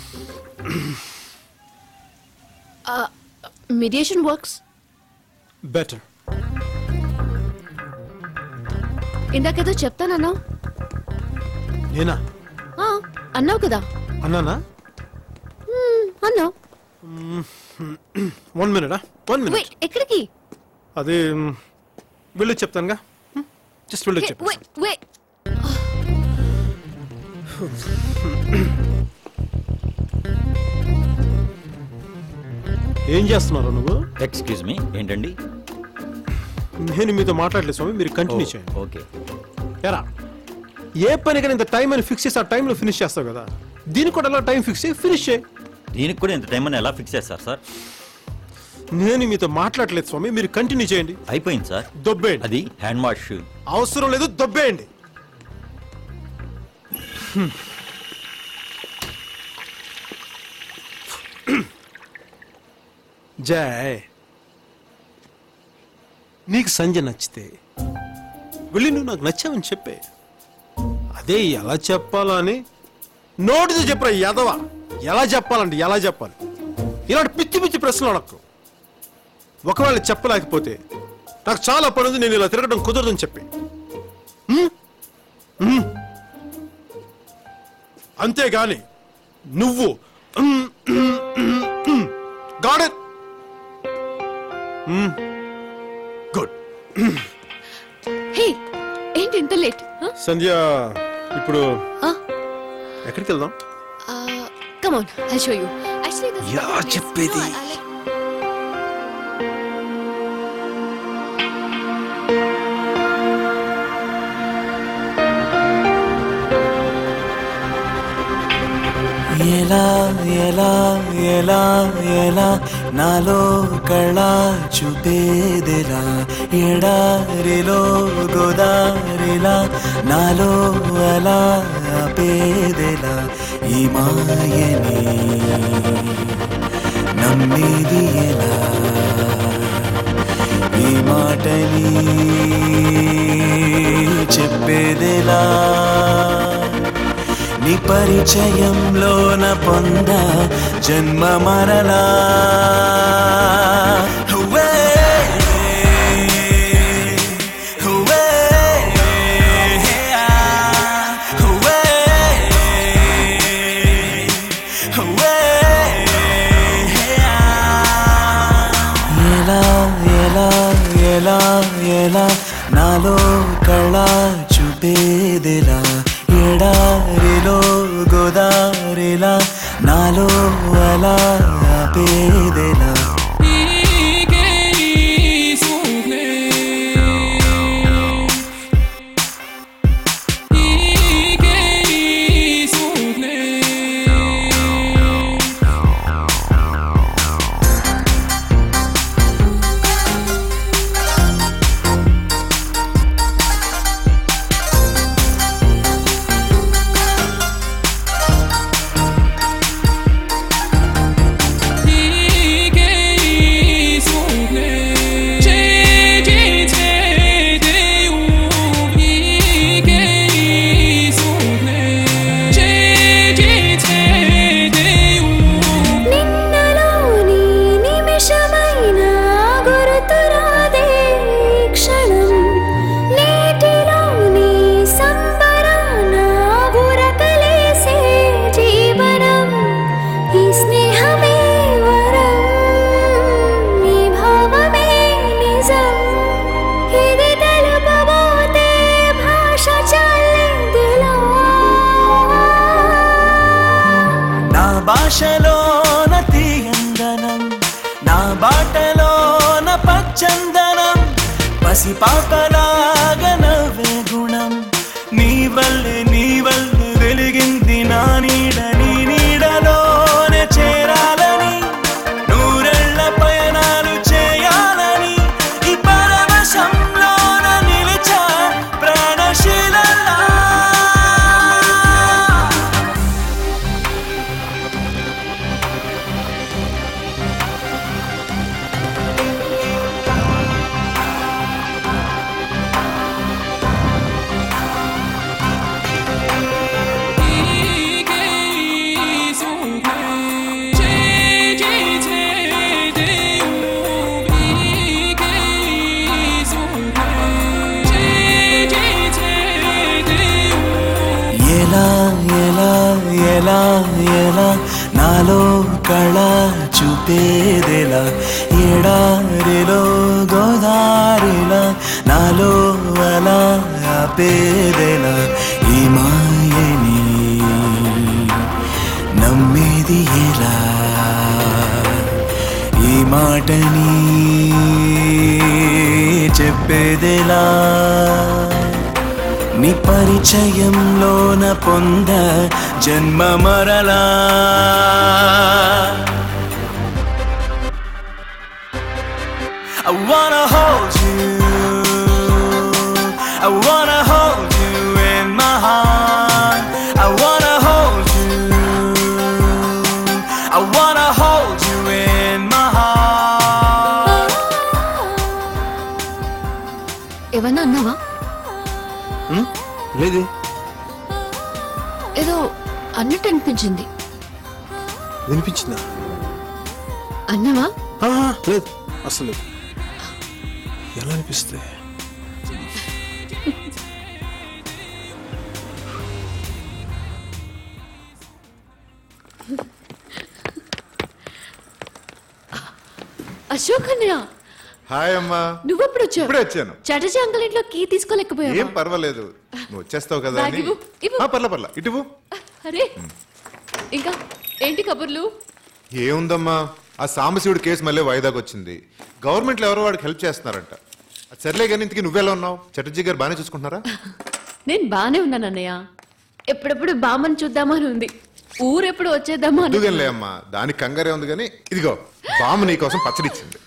mediation works better ఇందాకేదో చెప్తానన్నావు నేనా అన్నావు కదా అన్నానా అన్నావు 1 minute 1 minute ఎక్కడికి అదే వెళ్ళి చెప్తానుగా జస్ట్ వెళ్ళి చెప్పు ఏం చేస్తున్నారు నువ్వు ఎక్స్క్యూజ్ మీ ఏంటండి నేను మీతో మాట్లాడలేదు స్వామి మీరు కంటిన్యూ చేయండి ఓకే ఎరా ఏ పనికైనా ఇంత టైం అని ఫిక్స్ చేసి ఆ టైంలో ఫినిష్ చేస్తావు కదా దీనికి కూడా ఎలా టైం ఫిక్స్ చేయి ఫినిష్ చేయి దీనికి కూడా ఇంత టైం అని ఎలా ఫిక్స్ చేస్తారు సార్ నేను మీతో మాట్లాడలేదు స్వామి మీరు కంటిన్యూ చేయండి అయిపోయింది సార్ దొబ్బేయండి అది హ్యాండ్ వాష్ అవసరం లేదు దొబ్బేయండి జయ్ నీకు సంజయ్ నచ్చితే వెళ్ళి నువ్వు నాకు నచ్చావని చెప్పే అదే ఎలా చెప్పాలా అని నోటితో చెప్పరా ఎదవా ఎలా చెప్పాలంటే ఎలా చెప్పాలి ఇలాంటి పిచ్చి పిచ్చి ప్రశ్నలు అడక్కు ఒకవేళ చెప్పలేకపోతే నాకు చాలా పని ఉంది నేను ఇలా తిరగడం కుదరదని చెప్పి అంతేగాని నువ్వు గాడ్ ఇట్ గుడ్. హే ఏంటి ఇంత లేట్? సంధ్య ఇప్పుడు ఎక్కడికి వెళ్దాం? Come on I show you. Actually yeah చెప్పేది ఎలా ఎలా ఎలా ఎలా నాలో కళ చూపేదెలా ఎడారిలో గోదారిలా నాలో అలా ఆపేదెలా ఈ మాయని నమ్మేది ఎలా ఈ మాటని చెప్పేదెలా నీ పరిచయంలోన పొంద జన్మ మరలా హువే హువే హువే హువే ఎలా ఎలా ఎలా ఎలా నాలో కళ చూపేదెలా ఎడారిలో గోదారిలా నాలో అలా ఆపేదెలా భాషలోన తీయందనం నా బాటలోన పచ్చందనం పసిపాపలాగా నవ్వే గుణం నీ వల్లే వెలిగింది నా నీడ నీ నీడలోనే చేరాలని నూరెళ్ళ పయనాలు చేయాలని ఈ పరవశంలోన నిలిచా ప్రాణశీలలా ఎలా ఎలా ఎలా ఎలా నాలో కళ చూపేదెలా ఎడారిలో గోదారిలా నాలో అలా ఆపేదెలా ఈ మాయని నమ్మేది ఎలా ఈ మాటని చెప్పేదెలా నీ పరిచయంలోన పొంద జన్మ మరలా I wanna hold you I wanna hold you in my heart I wanna hold you I wanna hold you in my heart ఏమన్నా అన్నావా? లేదు ఏదో అన్నట్టు అనిపించింది. వినిపించిందా? అన్నావా? లేదు అసలు ఎలా అనిపిస్తే అశోక్ అన్నయ్య హాయ్ అమ్మా. నువ్వెప్పుడు వచ్చావు? ఇప్పుడే వచ్చాను. చటర్జీ అంకుల్ ఇంట్లో కీ తీసుకోలేకపోయావా? ఏం పర్వాలేదు, నువ్వు వచ్చేస్తావు కదా బ్యాగ్ అని. ఇవ్వు, ఇవ్వు. పర్లా ఇటువు. అరే ఇంకా ఏంటి కబుర్లు? ఏముందమ్మా, ఆ సాంబశివుడి కేసు మళ్ళీ వాయిదాకి వచ్చింది. గవర్నమెంట్లో ఎవరో వాడికి హెల్ప్ చేస్తున్నారంట. అది సర్లే కానీ ఇంతకీ నువ్వెలా ఉన్నావు? చటర్జీ గారు బాగానే చూసుకుంటున్నారా? నేను బానే ఉన్నాను అన్నయ్య. ఎప్పుడెప్పుడు బామ్మని చూద్దామని ఉంది. ఊరెప్పుడు వచ్చేద్దామా అని. ఎందుకనిలే అమ్మా, దానికి కంగారే ఉంది. కానీ ఇదిగో బామ్మ నీ కోసం పచ్చడి ఇచ్చింది.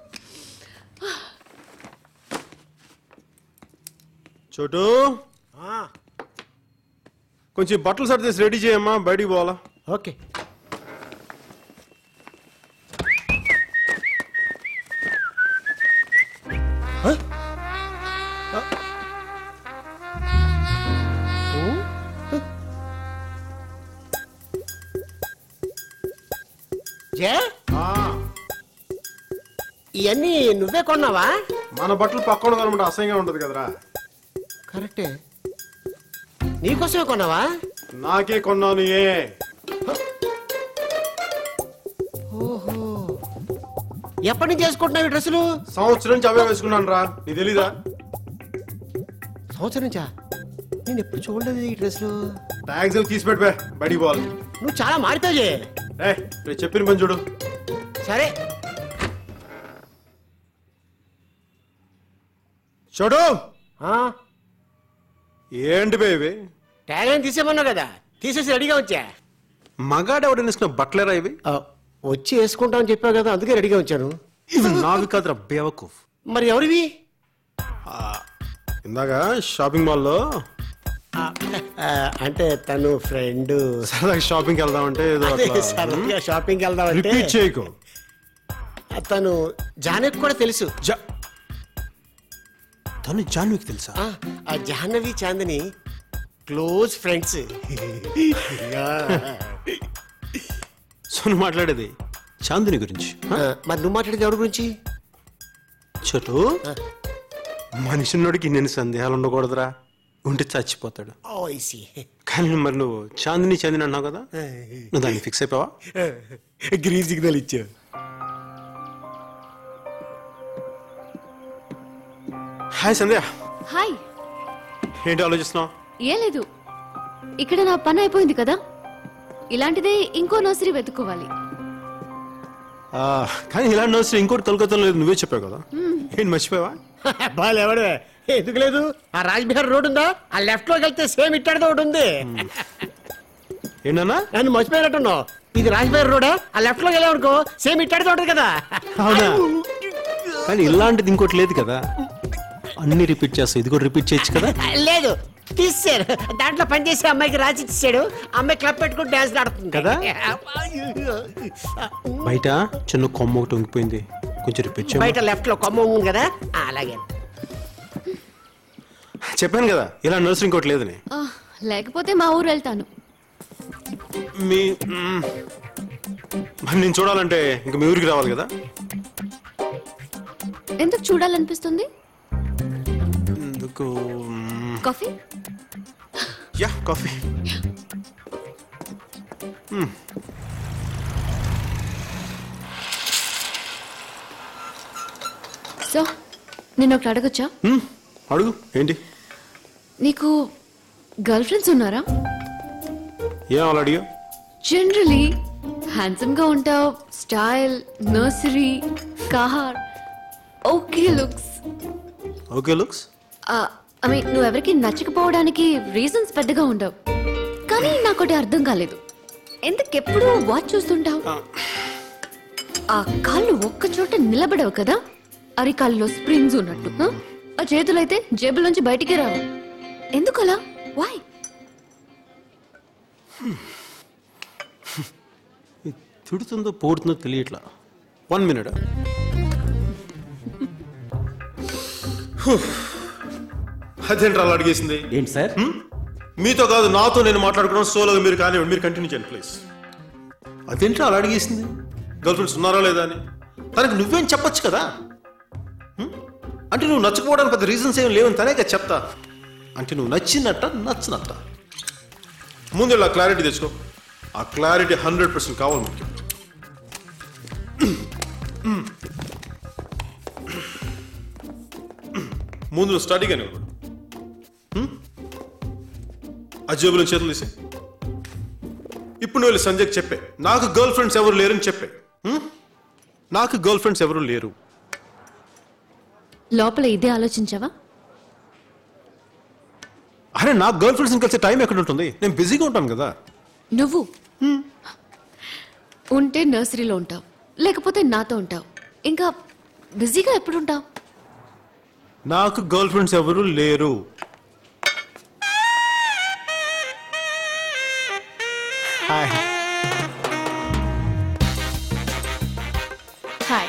చోటు కొంచెం బట్టలు సర్దేసి రెడీ చేయమ్మా, బయటికి పోవాలా. ఓకే. ఇవన్నీ నువ్వే కొన్నావా? మన బట్టలు పక్కన కొనమంటే అసహ్యంగా ఉంటది కదరా. కరెక్టే. నీకోసమే కొన్నావా? నాకే కొన్నాను. ఓహో, ఎప్పటి నుంచి వేసుకుంటున్నావు ఈ డ్రెస్సులు? సంవత్సరం నుంచి అవే వేసుకున్నాను రా, నీకు తెలీదా? సంవత్సరం నుంచా? నేను ఎప్పుడు చూడలేదు ఈ డ్రెస్సులు. ట్యాక్స్ తీసి పెట్టే, బయటికి పోవాలి. నువ్వు చాలా మారితావు జే. నేను చెప్పిన పని చూడు. సరే చూడు. ఏంటి బేబీ, ట్యాగ్ లైన్ తీసేమన్నావు కదా, తీసేసి రెడీగా వచ్చా. మగాడు ఎవడని వేసుకున్న బట్టలేరా ఇవి? వచ్చి వేసుకుంటామని చెప్పావు కదా, అందుకే రెడీగా వచ్చాను. ఇవి నావి కాదురా బేవకూఫ్. మరి ఎవరివి? ఇందాక షాపింగ్ మాల్లో అంటే తను ఫ్రెండ్. సరదాగా షాపింగ్ వెళ్దామంటే ఏదో సరదాగా షాపింగ్ వెళ్దామంటే రిపీట్ చేయకు. తను జానకి కూడా తెలుసు. తను జాన్వికి తెలుసా? ఆ జాహ్నవి చాందని క్లోజ్ ఫ్రెండ్స్. సోను మాట్లాడేది చాందిని గురించి. మరి నువ్వు మాట్లాడేది ఎవరి గురించి? చోటు, మనిషిన్నోడికి నేను సందేహాలు ఉండకూడదురా, ఉంటే చచ్చిపోతాడు. కానీ మరి నువ్వు చాందిని చాందిని అన్నావు కదా, నువ్వు దాన్ని ఫిక్స్ అయిపోవా? గ్రీన్ సిగ్నల్ ఇచ్చావు. హాయ్ సంధ్య. హాయ్. ఏంటి ఆలోచిస్తున్నావు? ఏ లేదు, ఇక్కడ నా పని అయిపోయింది కదా, ఇలాంటిదే ఇంకో నర్సరీ వెతుక్కోవాలి. కానీ ఇలాంటి నర్సరీ ఇంకోటి కలకత్తాలో లేదు, నువ్వే చెప్పావు కదా. ఏంటి మర్చిపోయావా? బాగా ఎవడే, ఎందుకు లేదు? ఆ రాజ్బిహార్ రోడ్ ఉందా, ఆ లెఫ్ట్ లోకి వెళ్తే సేమ్ ఇట్టాడితో ఒకటి ఉంది. ఏంటన్నా నన్ను మర్చిపోయినట్టున్నావు. ఇది రాజ్బిహార్ రోడ్, ఆ లెఫ్ట్ లోకి వెళ్ళామనుకో సేమ్ ఇట్టాడితో ఉంటుంది కదా. అవునా? కానీ ఇలాంటిది ఇంకోటి లేదు కదా, అన్ని రిపీట్ చేస్తావు, ఇది కూడా రిపీట్ చేయొచ్చు కదా. లేదు, తీసాడు. దాంట్లో పనిచేసే అమ్మాయికి రాసి ఇచ్చాడు. అమ్మాయి క్లబ్ పెట్టుకుని డాన్స్ ఆడుతుంది కదా. బయట చిన్న కొమ్మ ఒకటి ఉంగిపోయింది, కొంచెం రిపీట్ చేయ. బయట లెఫ్ట్ లో కొమ్మ ఉంది కదా, అలాగే. చెప్పాను కదా ఇలా నర్సరీ ఇంకోటి లేదని. లేకపోతే మా ఊరు వెళ్తాను. మరి నేను చూడాలంటే ఇంక మీ ఊరికి రావాలి కదా. ఎందుకు చూడాలనిపిస్తుంది? ఎందుకు? కాఫీ? Yeah, coffee. సో నేను ఒకటి అడగొచ్చా? అడుగు. ఏంటి? నీకు గర్ల్ ఫ్రెండ్స్ ఉన్నారా? ఏం అలా అడిగా? జనరలీ హ్యాండ్సమ్ గా ఉంటావు, style, nursery, car, okay looks. Okay looks? I mean నువ్వు ఎవరికి నచ్చకపోవడానికి రీజన్స్ పెద్దగా ఉండవు. కానీ నాకొకటి అర్థం కాలేదు, ఎందుకెప్పుడు వాచ్ చూస్తుంటావు? ఆ కాళ్ళు ఒక్క చోట నిలబడవు కదా, అరికాళ్ళలో స్ప్రింగ్స్ ఉన్నట్టు. ఆ చేతులైతే జేబులోంచి బయటికి రావు. ఎందుకలా? వై? తిడుతుందో పోడుతుందో తెలియట్లా. 1 minute. అదేంటి అలా అడిగేసింది? ఏంటి సార్? మీతో కాదు, నాతో నేను మాట్లాడుకున్నాను. సోలోగా మీరు కానివ్వండి, మీరు కంటిన్యూ చేయండి ప్లీజ్. అదేంటి అలా అడిగేసింది? గర్ల్ ఫ్రెండ్స్ ఉన్నారా లేదా అని తనకి నువ్వేం చెప్పొచ్చు కదా. అంటే నువ్వు నచ్చకపోవడానికి పెద్ద రీజన్స్ ఏం లేవని తనే కదా చెప్తా. అంటే నువ్వు నచ్చినట్ట నచ్చినట్ట. ముందు ఇలా క్లారిటీ తెచ్చుకో. ఆ క్లారిటీ 100% కావాలి ముఖ్యం. ముందు నువ్వు స్టడీగానే ఉన్నాడు. ఆ జేబులో చేతులు తీసి ఇప్పుడు నువ్వు వెళ్ళి సంజయ్కి చెప్పే నాకు గర్ల్ ఫ్రెండ్స్ ఎవరు లేరని చెప్పే. నాకు గర్ల్ ఫ్రెండ్స్ ఎవరు లేరు. లోపల ఇదే ఆలోచించావా? అరే నాకు గర్ల్ ఫ్రెండ్స్ని కలిసే టైం ఎక్కడ ఉంటుంది? నేను బిజీగా ఉంటాను కదా. నువ్వు ఉంటే నర్సరీలో ఉంటావు, లేకపోతే నాతో ఉంటావు. ఇంకా బిజీగా ఎప్పుడు ఉంటావు? నాకు గర్ల్ ఫ్రెండ్స్ ఎవరు లేరు. Hi. Hi.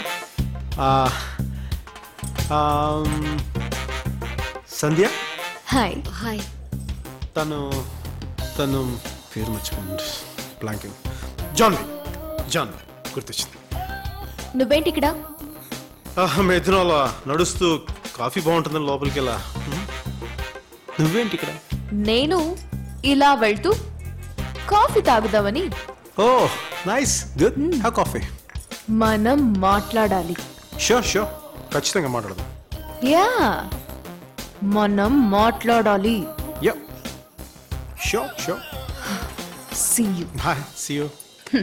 Sandhya. Hi. Hi. తను పేరు మర్చిపోయింది. బ్లాంకింగ్. జాన్ గుర్తొచ్చింది. నువ్వేంటి ఇక్కడ? మేద్దరం అలా నడుస్తూ కాఫీ బాగుంటుందని లోపలికి వెళ్ళా. నువ్వేంటి ఇక్కడ? నేను ఇలా వెళ్తూ కాఫీ తాగుదామని. Oh nice, good. Have coffee. మనం మాట్లాడాలి. షూర్ ఖచ్చితంగా మాట్లాడదాం. యా, మనం మాట్లాడాలి. Yeah, sure. See you. Bye. See you.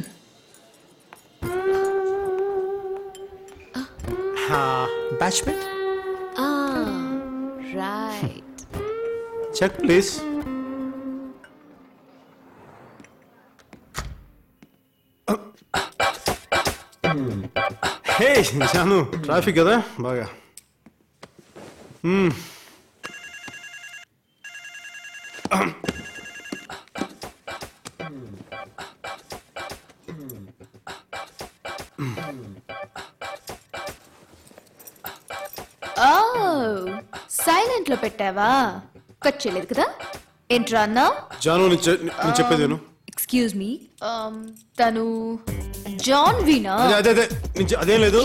Batchmate? Right. Check, please. Hey, Janu. Traffic kada? Baga. Silent లో పెట్టావా? కట్ చేయలేదు కదా? ఏంట్రా అన్నా? జాను నేను చెప్పేది విను. ఎక్స్క్యూజ్ మీ, తను జాన్ వీనా? అదేం లేదు.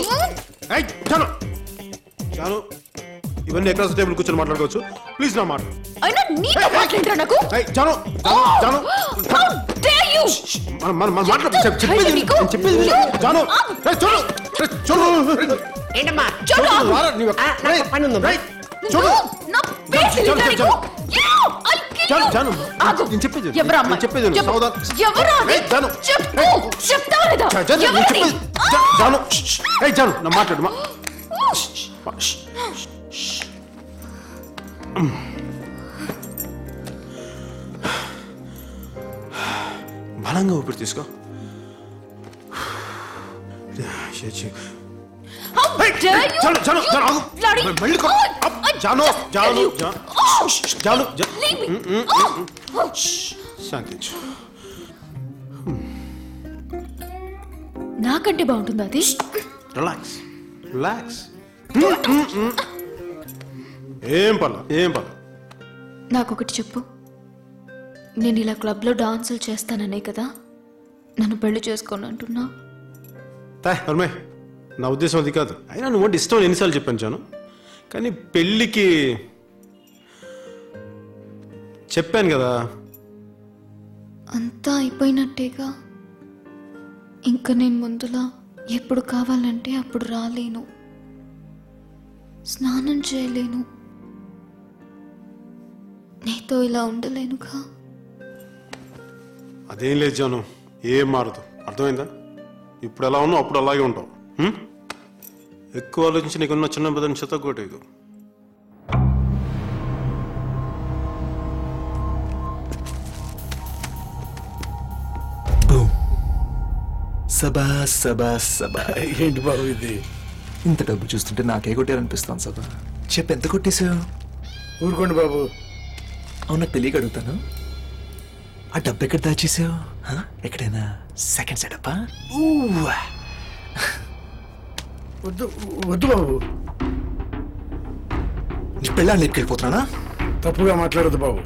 జాను ఇవన్నీ ఎక్కడ టేబుల్ కూర్చొని మాట్లాడుకోవచ్చు. ప్లీజ్ నా మాట. అయినా నీతో మాట్లాడరా నాకు? Janu How dare you? చెప్పేది జాను. ఏంటమ్మా? నా మాట్లాడు. బలంగా ఊపిరి తీసుకో. శాంతించు. నాకంటే బాగుంటుంది అది. రిలాక్స్. ఏం పర్లేదు. నాకొకటి చెప్పు. నేను ఇలా క్లబ్లో డాన్సులు చేస్తాననే కదా నన్ను పెళ్లి చేసుకోను అంటున్నా? నా ఉద్దేశం అది కాదు. అయినా నువ్వు అంటే ఇష్టం ఎన్నిసార్లు చెప్పాను జాను. కానీ పెళ్ళికి చెప్పాను కదా. అంతా అయిపోయినట్టేగా. ఇంకా నేను ముందులా ఎప్పుడు కావాలంటే అప్పుడు రాలేను, స్నానం చేయలేను, నీతో ఇలా ఉండలేనుగా. అదేం లేదు జాను, ఏం మారదు. అర్థమైందా? ఇప్పుడు ఎలా ఉన్నావు అప్పుడు అలాగే ఉంటావు. ఎక్కువ ఆలోచించి నీకున్న చిన్న పెద్దని చెత్తగొట్టేదు. సబా ఏంటి బాబు ఇది? ఇంత డబ్బు చూస్తుంటే నాకే కొట్టారనిపిస్తాను సబా. చెప్పు, ఎంత కొట్టేశావు? ఊరుకోండి బాబు. అవును, నాకు తెలియక అడుగుతాను. ఆ డబ్బు ఎక్కడ దాచేసావు? ఎక్కడైనా సెకండ్ సెటప్పా? వద్దు బాబు. నీ పెళ్ళాన్ని లేపుకెళ్ళిపోతున్నానా? తప్పుగా మాట్లాడదు బాబు.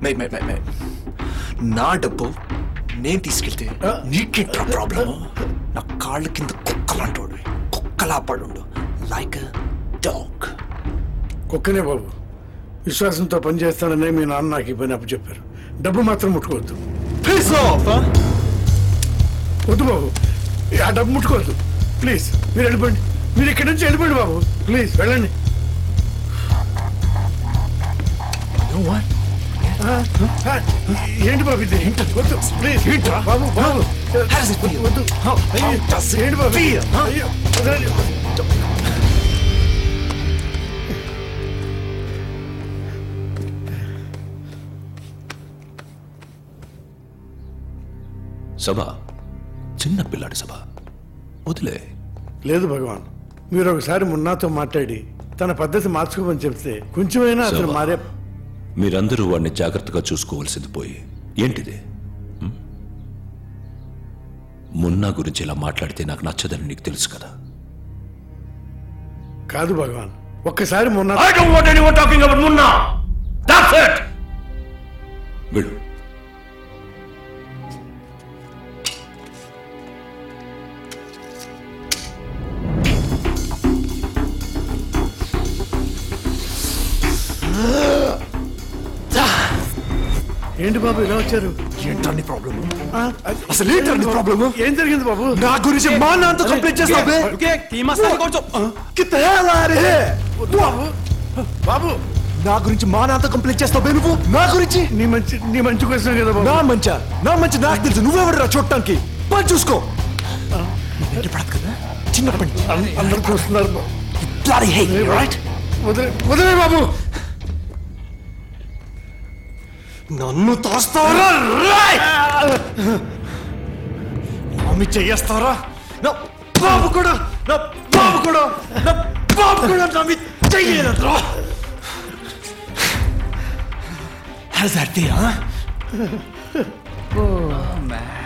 నా డబ్బు నేను తీసుకెళ్తే నీకేంట్రా ప్రాబ్లం? నా కాళ్ళ కింద కుక్కలాంటోడు, కుక్కలా పడుండు. Like dog. కుక్కనే బాబు. విశ్వాసంతో పనిచేస్తాననే మీ నాన్న నాకు ఈ పని అప్పచెప్పారు. డబ్బు మాత్రం ముట్టుకోవద్దు. వద్దు బాబు, ఆ డబ్బు ముట్టుకోవద్దు ప్లీజ్. మీరు వెళ్ళిపోండి. మీరు ఇక్కడి నుంచి వెళ్ళిపోండి బాబు, ప్లీజ్ వెళ్ళండి. ఏంటి బాబు ఇది? వద్దు ప్లీజ్ బాబు బాబు వద్దు. ఏంటి బాబు? అయ్యో, వదలండి. సభ చిన్న పిల్లాడి సభ వదిలే. లేదు భగవాన్, మీరు ఒకసారి మున్నాతో మాట్లాడి తన పద్ధతి మార్చుకోమని చెప్తే కొంచెమైనా అతను శోభా. మారే. మీరందరూ వాడిని జాగ్రత్తగా చూసుకోవాల్సింది పోయి ఏంటిది? మున్నా గురించి ఇలా మాట్లాడితే నాకు నచ్చదని నీకు తెలుసు కదా. కాదు భగవాన్, ఒక్కసారి Munna. I don't want anyone talking about Munna. That's it. వెళ్ళు. ఏంటి బాబు ఇలా వచ్చారు? ఏంటండి ప్రాబ్లమ్? ఆ, అసలు ఏంటండి ప్రాబ్లమ్? ఏం జరిగింది బాబు? నా గురించి మా నాన్నతో కంప్లైంట్ చేస్తావు బే? బాబు బాబు నా గురించి మా నాన్నతో కంప్లైంట్ చేస్తావు బే నువ్వు? నా గురించి? నీ మంచి కోసం కదా బాబు. నా మంచి నాకు తెలుసు. నువ్వెవడరా చూడటానికి? పని చూసుకో. పడదు కదా చిన్నప్పటి నుంచి అందరూ చూస్తున్నారు బాబు. వదిలే బాబు. నన్ను తోస్తావరా? మమ్మీ చెయ్యేస్తారా? నా బాబు కూడా నా బాబు కూడా నమ్మి చెయ్యలేదురా. How's that feel, huh? Oh, man.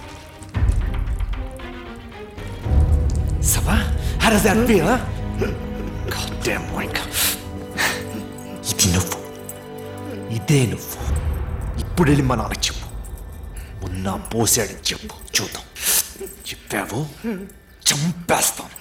Sava, how does that feel, huh? Goddamn wanker. ఇది నువ్వు, ఇదే నువ్వు. ఇప్పుడు వెళ్ళి మా నాన్నకి చెప్పు. మొన్న పోసాడని చెప్పు, చూద్దాం. చెప్పావు చంపేస్తాను.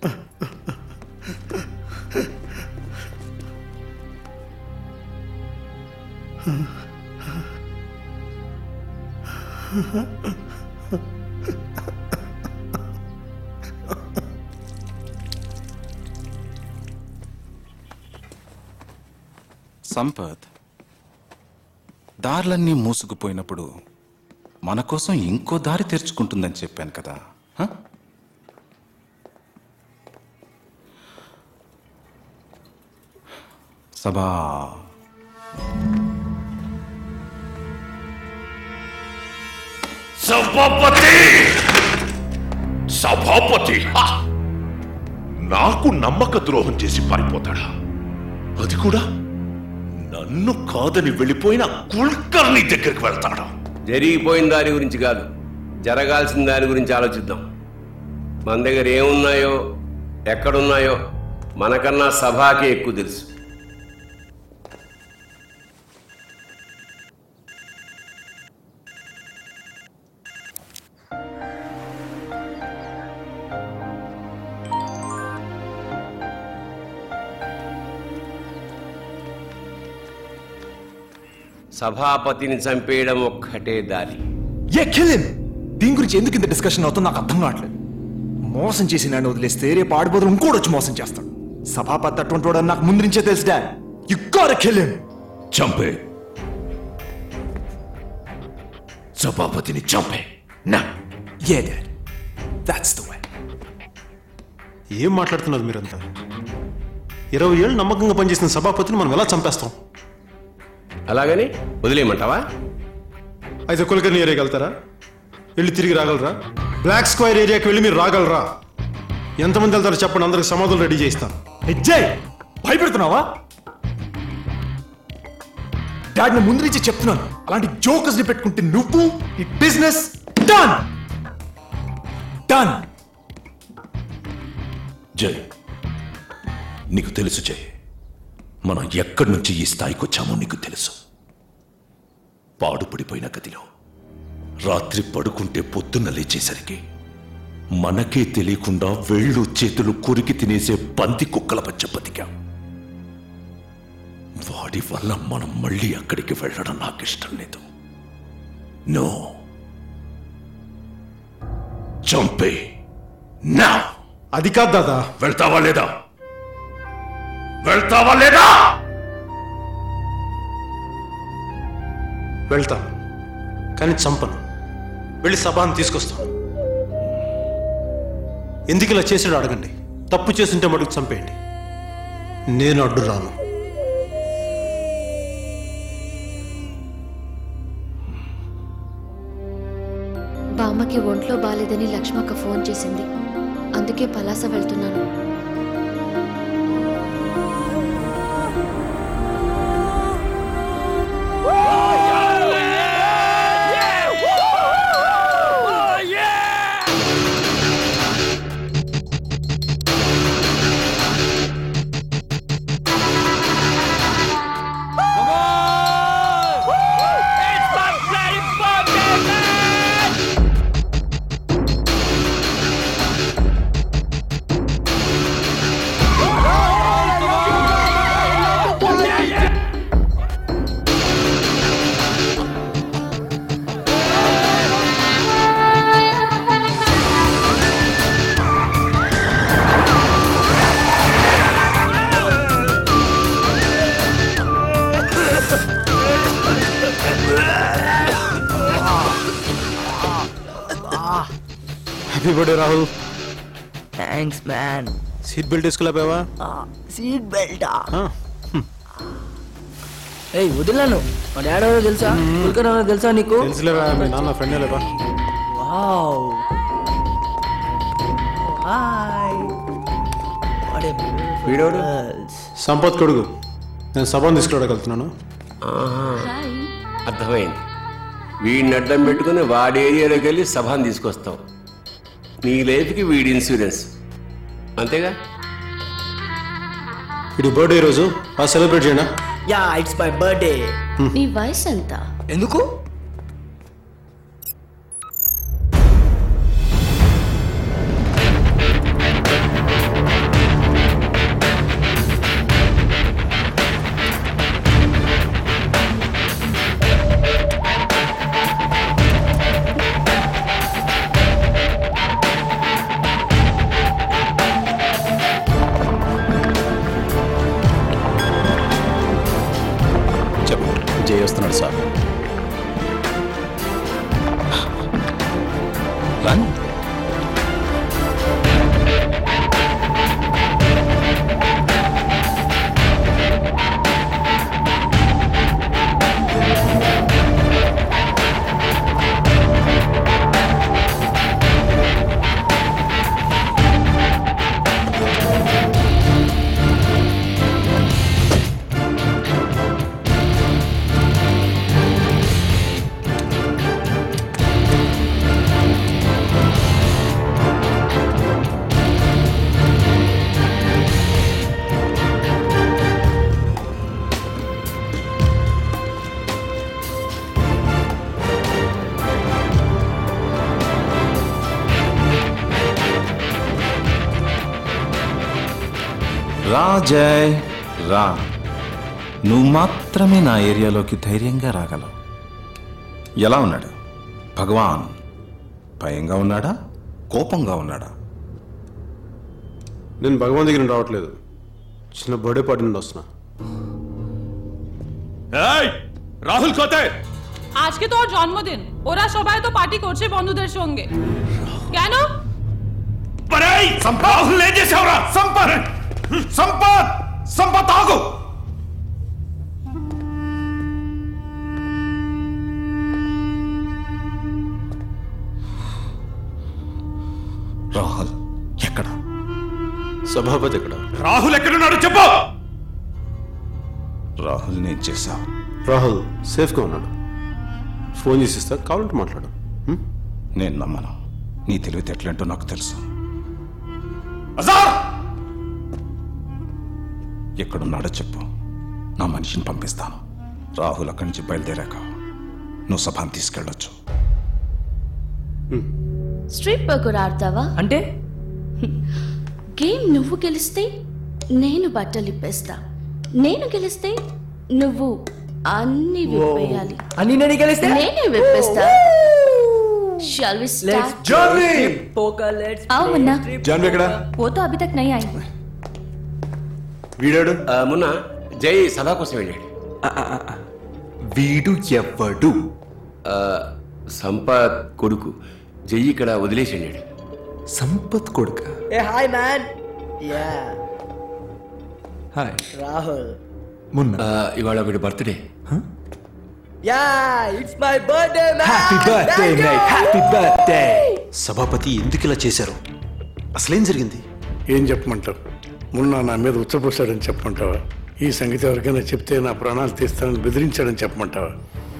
సంపత్, దారులన్నీ మూసుకుపోయినప్పుడు మన కోసం ఇంకో దారి తెరుచుకుంటుందని చెప్పాను కదా. సభా సభాపతి నాకు నమ్మక ద్రోహం చేసి పారిపోతాడా? అది కూడా నన్ను కాదని వెళ్ళిపోయిన కుల్కర్ని దగ్గరికి వెళ్తాడా? జరిగిపోయిన దాని గురించి కాదు, జరగాల్సిన దాని గురించి ఆలోచిద్దాం. మన దగ్గర ఏమున్నాయో ఎక్కడున్నాయో మనకన్నా సభాకే ఎక్కువ తెలుసు. సభాపతిని చంపేయడం ఒక్కటే దారి. దీని గురించి ఎందుకు ఇంత డిస్కషన్ అవుతుందో నాకు అర్థం కావట్లేదు. మోసం చేసి నన్ను వదిలేస్తే రేపు ఆడిపోతులు ఇంకోటి వచ్చి మోసం చేస్తాడు. సభాపతి అటువంటి వాడు నాకు ముందు నుంచే తెలుసు dad. You got to kill him. చంపే, సభాపతిని చంపే. నా యే డాడ్, దట్స్ ద వే. ఏం మాట్లాడుతున్నారు మీరంతా? 20 ఏళ్ళు నమ్మకంగా పనిచేసిన సభాపతిని మనం ఎలా చంపేస్తాం? అలాగని వదిలేయమంటావా? అయితే కులకర్ణి ఏరియాకి వెళ్తారా? వెళ్ళి తిరిగి రాగలరా? బ్లాక్ స్క్వేర్ ఏరియాకి వెళ్ళి మీరు రాగలరా? ఎంతమంది వెళ్తారో చెప్పండి, అందరికి సమాధులు రెడీ చేయిస్తాను. భయపెడుతున్నావా? డాడ్ ని ముందు నుంచి చెప్తున్నాను, అలాంటి జోకర్స్ ని పెట్టుకుంటే నువ్వు ఈ బిజినెస్ డన్ డన్. జై, నీకు తెలుసు జై, మనం ఎక్కడి నుంచి ఈ స్థాయికి వచ్చామో నీకు తెలుసు. పాడుపడిపోయిన గదిలో రాత్రి పడుకుంటే పొద్దున్న లేచేసరికి మనకే తెలియకుండా వేళ్ళు చేతులు కొరికి తినేసే పంది కుక్కల మధ్య బతికాం. వాడి వల్ల మనం మళ్ళీ అక్కడికి వెళ్ళడం నాకు ఇష్టం లేదు. నో, చంపే నా. అది కాదు దాదా. వెళ్తావా లేదా? వెళ్తావా లేదా? వెళ్తాను, కానీ చంపను. వెళ్ళి సభాన్ని తీసుకొస్తాను. ఎందుకు ఇలా చేసాడో అడగండి. తప్పు చేస్తుంటే మటుకు చంపేయండి. నేను అడ్డు రాను. బామ్మకి ఒంట్లో బాలేదని లక్ష్మక్క ఫోన్ చేసింది. అందుకే పలాస వెళ్తున్నాను. Happy birthday Rahul. Thanks man. Seat belt వేసుకోలేపావా? సీట్ బెల్టా? ఏయ్ వదిలాను. మా డాడీ ఎవరో తెలుసా? కుల్కర్ ఎవరో తెలుసా నీకు? తెలుసులేవా, మీ నాన్న ఫ్రెండ్ లేవా? వావ్. హాయ్. వీడోడు సంపత్ కొడుకు. నేను సభను తీసుకురాగలుగుతున్నాను. అర్థమైంది. వీడిని అడ్డం పెట్టుకుని వాడి ఏరియాలోకి వెళ్ళి సభను తీసుకొస్తావు. నీ లైఫ్కి వీడి ఇన్సూరెన్స్, అంతేగా? ఇది బర్త్డే రోజు సెలబ్రేట్ చేయనా? Yeah, it's my birthday. నీ వయసు ఎంత? ఎందుకు? జై వస్తున్నాడు సార్. రా జయ్ రా. నువ్వు మాత్రమే నా ఏరియాలోకి ధైర్యంగా రాగలవు. ఎలా ఉన్నాడు భగవాన్? భయంగా ఉన్నాడా, కోపంగా ఉన్నాడా? నేను భగవాన్ దగ్గర రావట్లేదు, చిన్న బర్త్డే పార్టీ నుండి వస్తున్నా. রাহুল কোথায়? আজকে তো ওর জন্মদিন, ওরা সবাই তো পার্টি করছে বন্ধুদের সঙ্গে। কেন? রাহুল এই যে ওরা সম্পদ সম্পদ সম্পদ আগো। రాహుల్ ఎక్కడ? సభాపతి ఎక్కడ? రాహుల్ ఎక్కడున్నాడు చెప్పు. రాహుల్ నేను చేశావు. రాహుల్ సేఫ్గా ఉన్నాడు. ఫోన్ చేసి ఇస్తా, కావాలంటే మాట్లాడు. నేను నమ్మను. నీ తెలివితేటలేంటో నాకు తెలుసు. ఎక్కడున్నాడో చెప్పు, నా మనిషిని పంపిస్తాను. రాహుల్ అక్కడి నుంచి బయలుదేరాక నువ్వు సభను తీసుకెళ్ళొచ్చు. స్ట్రీట్ పర్కర్ ఆడతావా? అంటే గేమ్ నువ్వు గెలిస్తే నేను బట్టలు ఇప్పేస్తా, నేను గెలిస్తే నువ్వు అన్ని విప్పేయాలి. అన్ని నేను గెలిస్తే నేనే విప్పేస్తా. Shall we start? Janvi poker let's आओ मुन्ना। జాన్వి ఎక్కడ? वो तो अभी तक नहीं आई। వీడాడు? మొన్న జై సభ కోసం వెళ్ళాడు. వీడు ఎవడు? సంపత్ కొడుకు జయ్యి ఇక్కడ వదిలేసాడు. సంపత్ కొడుక? ఏ hi man. Yeah hi Rahul. ఇవాళ వీడి birthday. Yeah it's my birthday man. Happy birthday mate, happy birthday. Sabhapathi ఎందుకు ఇలా చేశారు? అసలేం జరిగింది? ఏం చెప్పమంటావు? మొన్న నా మీద ఉచ్చపోసాడని చెప్పమంటావా? ఈ సంగతి ఎవరికైనా చెప్తే నా ప్రాణాలు తీస్తానని బెదిరించాడని చెప్పమంటావా?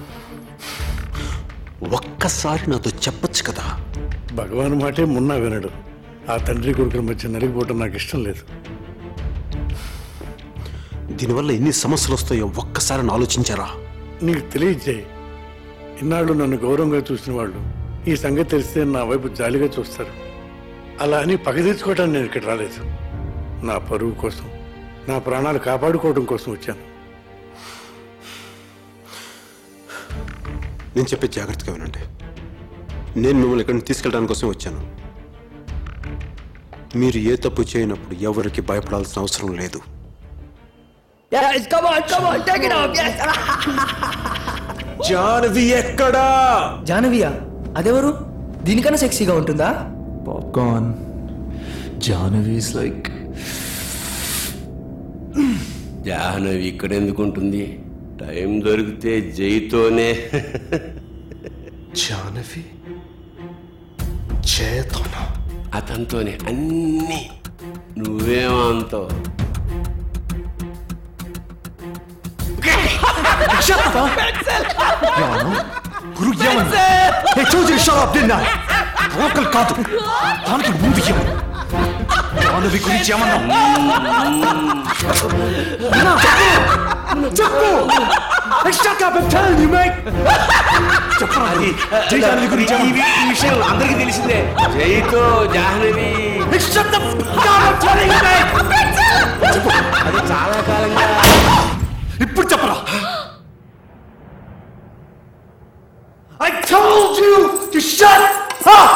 ఒక్కసారి నాతో చెప్పొచ్చు కదా. భగవాన్ మాటే మున్నా వినడు. ఆ తండ్రి కొడుకుల మధ్య నలిగిపోవటం నాకు ఇష్టం లేదు. దీనివల్ల ఎన్ని సమస్యలు వస్తాయో ఒక్కసారి ఆలోచించారా? నీకు తెలియజేయి. ఇన్నాళ్ళు నన్ను గౌరవంగా చూసిన వాళ్ళు ఈ సంగతి తెలిస్తే నా వైపు జాలిగా చూస్తారు. అలా అని పగ తీర్చుకోవటానికి నేను ఇక్కడ రాలేదు. నా పరువు కోసం, నా ప్రాణాలు కాపాడుకోవడం కోసం వచ్చాను. నేను చెప్పే జాగ్రత్తగా వినండి. నేను మిమ్మల్ని ఇక్కడిని తీసుకెళ్ళడానికి కోసం వచ్చాను. మీరు ఏ తప్పు చేయనప్పుడు ఎవరికి భయపడాల్సిన అవసరం లేదు. Yes, come on, take it off. Yes. Jahnavi ఎక్కడా? జానవియా? అదెవరు? దీనికన్నా సెక్సీగా ఉంటుందా? Popcorn. Janavi is like. Jahnavi ఇక్కడ ఎందుకు ఉంటుంది? టైం దొరికితే జైతోనే. జానవి చేతోనా? అతనితోనే అన్నీ. నువ్వేమంతో గురు ఏమన్నా? ఏ చూసి షాప్ తిన్నా లోకల్ కాదు, దానికి ముందు ఏమన్నా? జానవి గురించి ఏమన్నా చెప్పు. Shut up, I'm telling you, mate. చెప్పండి. జానవి గురించి ఈ విషయం అందరికీ తెలిసిందే. జైతో Jahnavi. Shut the fuck up, I'm telling you, mate. చెప్పు. అది చాలా కాలంగా. ఇప్పుడు చెప్పరా? I told you to shut up.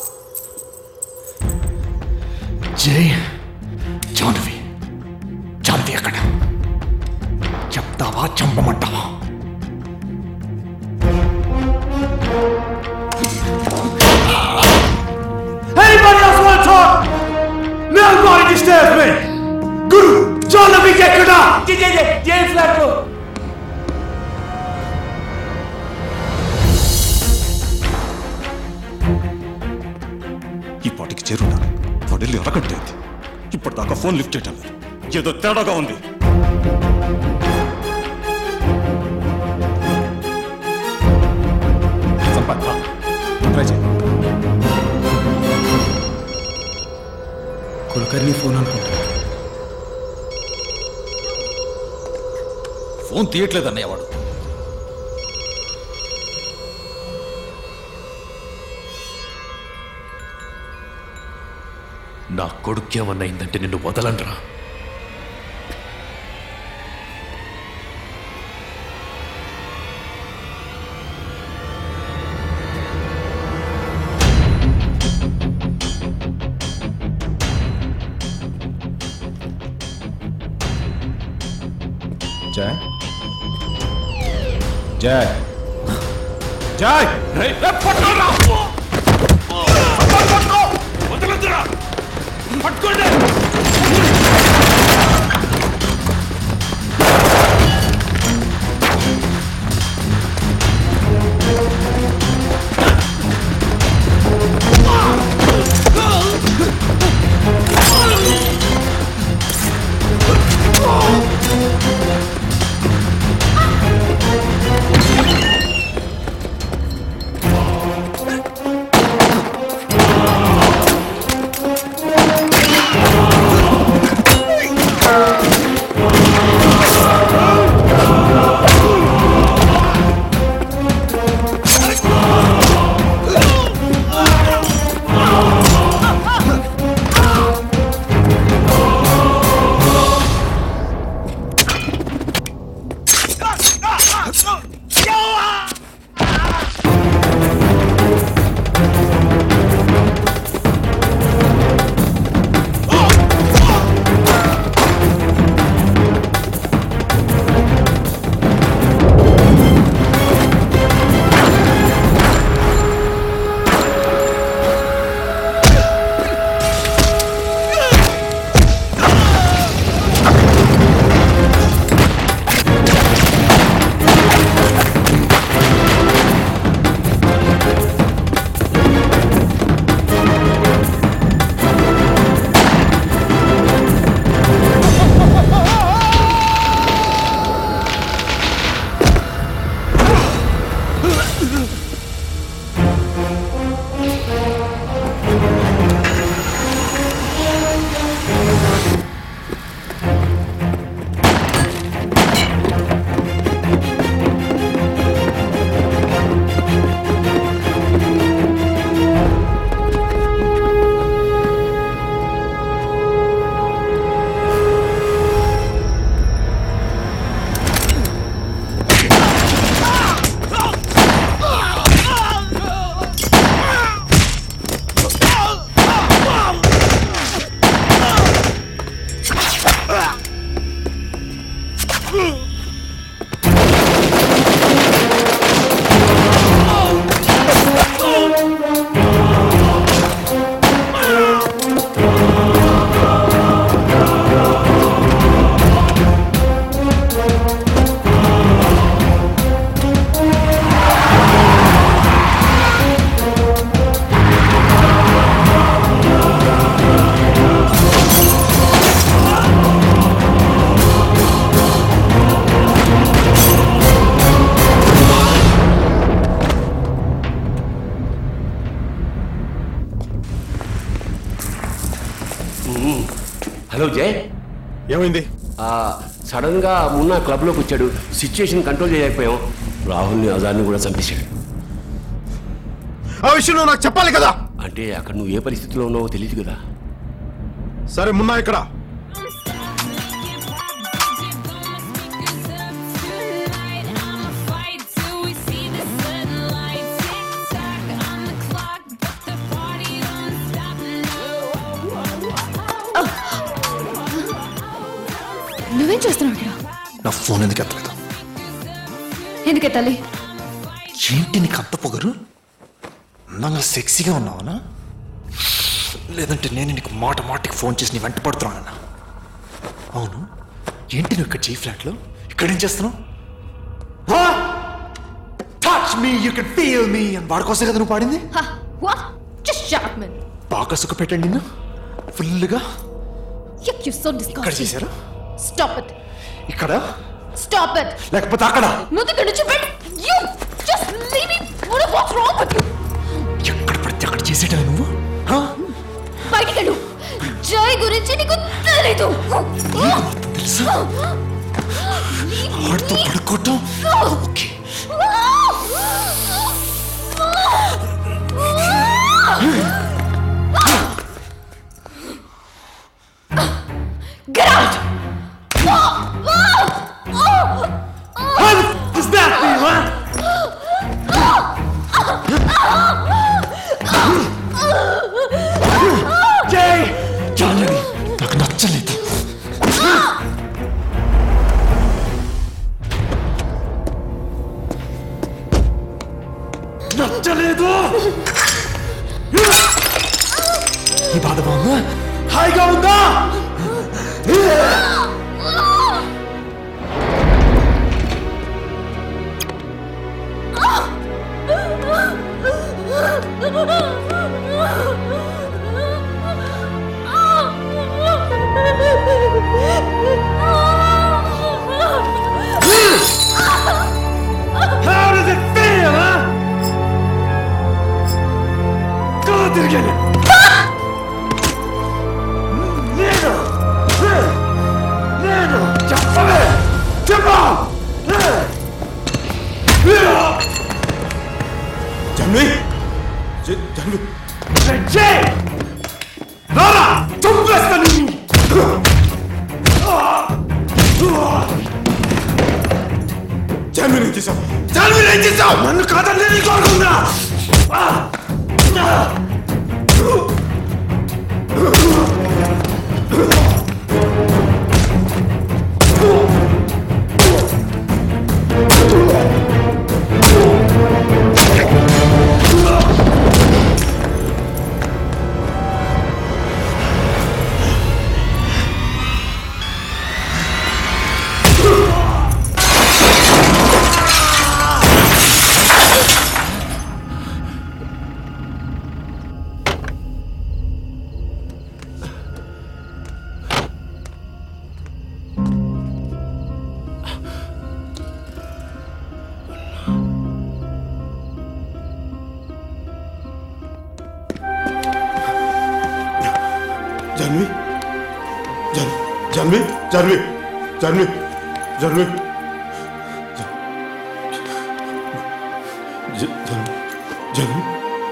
జై జానవి. జానవి ఎక్కడ? చెప్తావా చంపమంటావా? Anybody else want to talk? Nobody disturbs me. Guru, Jahnavi ఎక్కడ? జై ఫ్లాట్ లో. ఈ పాటికి చేరున్నాను. వాడెళ్ళి అరగంటైంది. ఇప్పటిదాకా ఫోన్ లిఫ్ట్ చేయటం లేదు. ఏదో తేడాగా ఉంది. సంపత్ ట్రై చేయి. కులకర్ణి ఫోన్ అనుకుంటా. ఫోన్ తీయట్లేదు అన్నయ్య వాడు. నా కొడుకేమన్నా అయిందంటే నిన్ను వదలండ్రా. జై జై జై పట్టుకోండి. హలో జయ్, ఏమైంది? సడన్ గా మున్నా క్లబ్ లోకి వచ్చాడు. సిచ్యుయేషన్ కంట్రోల్ చేయలేకపోయాం. రాహుల్ని అదాన్ని కూడా చంపేశాడు. ఆ విషయం నాకు చెప్పాలి కదా. అంటే అక్కడ నువ్వు ఏ పరిస్థితిలో ఉన్నావో తెలియదు కదా. సరే, మున్నా ఇక్కడ. నువ్వేం చేస్తున్నావు ఇక్కడ? నా ఫోన్ ఎందుకు ఎత్తలేదు? ఎందుకు ఎత్తాలి? ఏంటి నీకు అంత పొగరు? అందంగా సెక్సీగా ఉన్నావనా, లేదంటే నేను నీకు మాటికి ఫోన్ చేసి నీ వెంట పడుతున్నానన్నా? అవును, ఏంటి నువ్వు ఇక్కడ జీ ఫ్లాట్లో ఇక్కడేం చేస్తున్నావు? Touch me you can feel me అని వాడుకోసే కదా నువ్వు పాడింది. బాగా సుఖ పెట్టండి నిన్ను ఫుల్గా. ఇక్కడ చేశారా? Stop it. ఇక్కడ Stop it. లేకపోతే అక్కడ. నువ్వు ఇక్కడ నుంచి వెళ్ళు. You just leave me. What's wrong with you? ఎక్కడ పడితే అక్కడ చేసేటా నువ్వు? బయటికి వెళ్ళు. జై గురించి నీకు తెలీదు. తెలుసా? ఆడుతూ పడుకోవటం okay. Get out! What is that for you, huh? Jay! Janani, నాకు నచ్చలేదు. నచ్చలేదు. ఈ బాధ బాగుందా? హాయిగా ఉందా? How does it feel, huh? Go again. జన్వి, జన్వి, Jay! Rara! చంపేస్తాను నిన్ను! జన్విని ఏం చేశావు? జన్విని ఏం చేశావు? నన్ను కాదని నేను కోరుకుందా? జాన్వి జాన్వి జాన్వి జాన్వి జాన్వి జాన్వి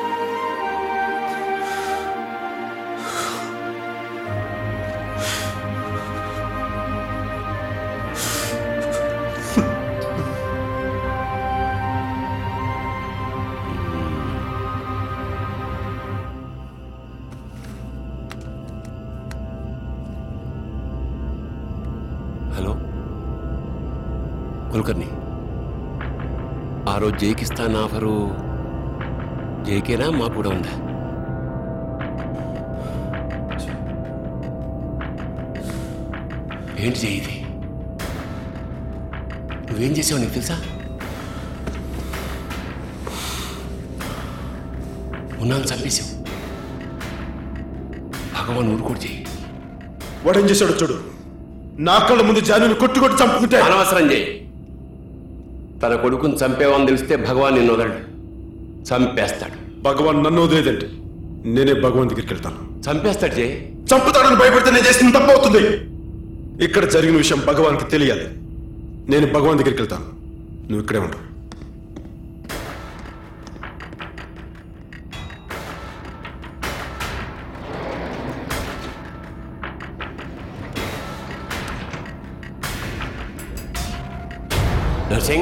హలో కులకర్ణి, ఆ రోజు జైకి ఇస్తాను ఆఫరు జైకేనా మాకు కూడా ఉందా? ఏంటి జై ఇది? నువ్వేం చేసావు నీకు తెలుసా? ఉన్నాను చంపేశావు. భగవాన్ ఊరుకోడు చేయి. వాడేం చేశాడు చూడు. నా కళ్ళ ముందు జానుని కొట్టుకొట్టి చంపుకుంటే అనవసరం చేయి. తన కొడుకుని చంపేవని తెలిస్తే భగవాన్ నిన్ను వదలడు, చంపేస్తాడు. భగవాన్ నన్ను వదిలేదంటే నేనే భగవాన్ దగ్గరికి వెళ్తాను. చంపేస్తాడు జై. చంపుతాడని భయపడితే నేను చేసిన తప్పు అవుతుంది. ఇక్కడ జరిగిన విషయం భగవాన్కి తెలియాలి. నేను భగవాన్ దగ్గరికి వెళ్తాను, నువ్వు ఇక్కడే ఉంటావు. నర్సింగ్,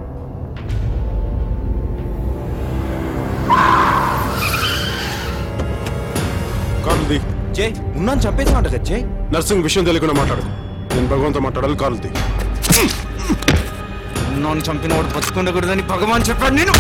కారుది జై ఉన్నాను చంపేసా అంట కదా జై. నర్సింగ్ విషయం తెలియకుండా మాట్లాడు. నేను భగవాన్తో మాట్లాడాలి. కారుది ఉన్నాను చంపిన వాడు బతుకుండకూడదని భగవాన్ చెప్పాడు. నేను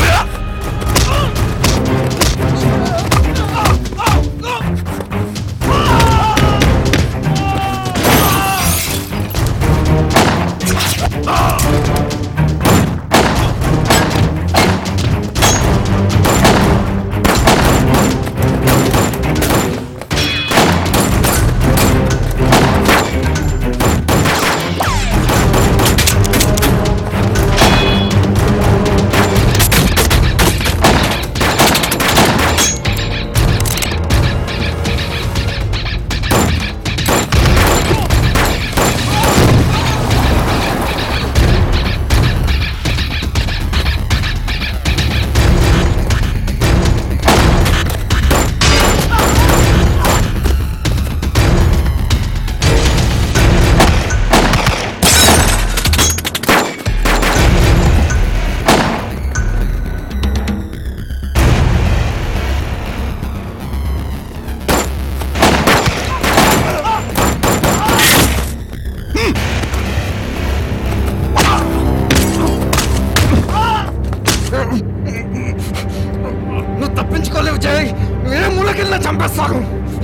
నువ్వు తప్పించుకోలేవు జై. ఏ మూలకెళ్ళినా చంపేస్తాను.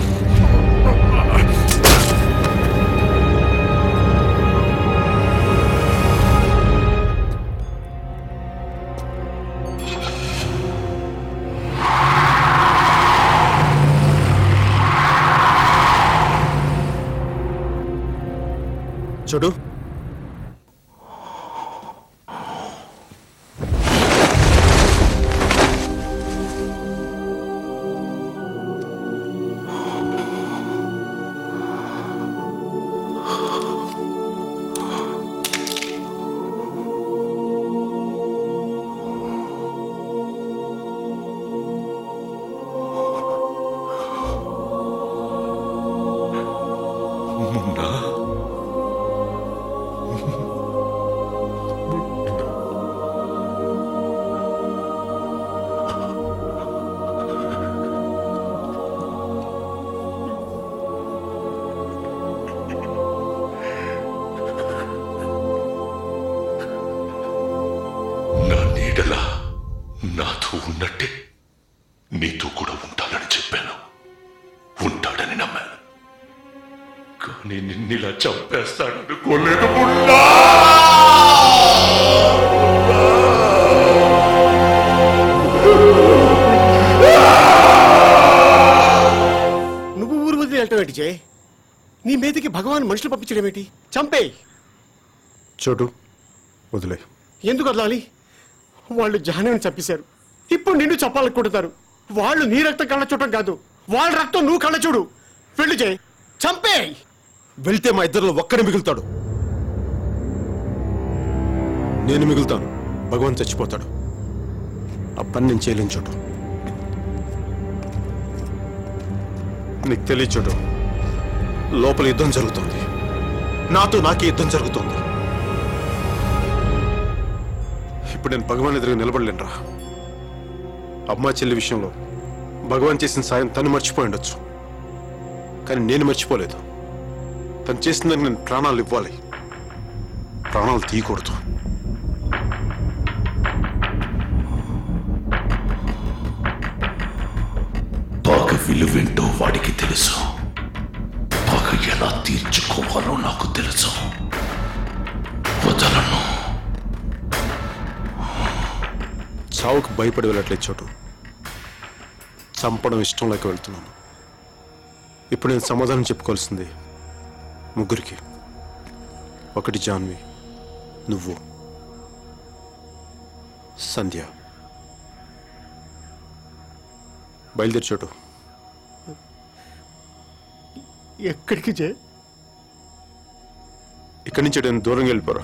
చూడు, నాతో ఉన్నట్టే నీతో కూడా ఉంటానని చెప్పాను. ఉంటాడని నమ్మాను. కానీ నిన్నిలా చంపేస్తాడనుకోలేదు. నువ్వు ఊరు వదిలి వెళ్ళటం జయ్? నీ మీదకి భగవాన్ మనుషులు పంపించడం ఏంటి? చంపే. చోటు వదిలే. ఎందుకు వదలాలి? వాళ్ళు జాహ్నవిని చంపేశారు. ఇప్పుడు నిన్ను చంపాలనుకుంటున్నారు. వాళ్ళు నీ రక్తం కళ్ళ చూడటం కాదు, వాళ్ళ రక్తం నువ్వు కళ్ళ చూడు. వెళ్ళు జయ్, చంపేయ్. వెళ్తే మా ఇద్దరిలో ఒక్కడే మిగులుతాడు. నేను మిగులుతాను, భగవాన్ చచ్చిపోతాడు. ఆ పని నేను చేయలేని చోటు. నీకు తెలియ చోటు, లోపల యుద్ధం జరుగుతుంది. నాతో నాకే యుద్ధం జరుగుతుంది. ఇప్పుడు నేను భగవాన్ ఎదురుగా నిలబడలేనురా. అమ్మా చెల్లి విషయంలో భగవాన్ చేసిన సాయం తను మర్చిపోయి ఉండొచ్చు, కానీ నేను మర్చిపోలేదు. తను చేసిందని నేను ప్రాణాలు ఇవ్వాలి, ప్రాణాలు తీయకూడదు. పగ విలువేంటో వాడికి తెలుసు, పగ ఎలా తీర్చుకోవాలో నాకు తెలుసు. వదలను. చావుకు భయపడి వెళ్ళట్లేదు చోటు, చంపడం ఇష్టం లేక వెళ్తున్నాను. ఇప్పుడు నేను సమాధానం చెప్పుకోవాల్సింది ముగ్గురికి. ఒకటి జాన్వి, నువ్వు, సంధ్య. బయలుదేరి చోటు. ఎక్కడికి జే? ఇక్కడి నుంచి నేను దూరంగా వెళ్ళిపోరా.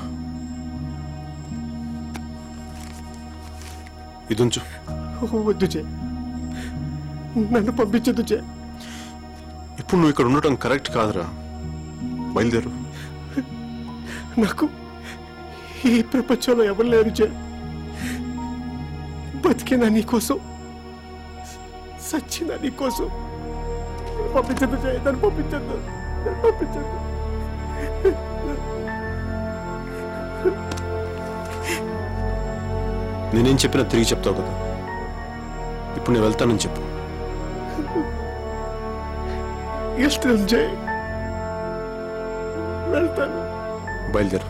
ఇది ఉంచు. వద్దు జే, నన్ను పంపించదు జే. ఇప్పుడు నువ్వు ఇక్కడ ఉండటం కరెక్ట్ కాదురా. బయలుదేరు. నాకు ఈ ప్రపంచంలో ఎవరు లేరు జే. బతికినా నీకోసం, సచ్చినా నీకోసం. పంపించదు జే, నన్ను పంపించద్దు, నన్ను పంపించద్దు. నేనేం చెప్పినా తిరిగి చెప్తావు కదా. ఇప్పుడు నేను వెళ్తానని చెప్పు. వెళ్తాను జై, వెళ్తాను. బయలుదేరు.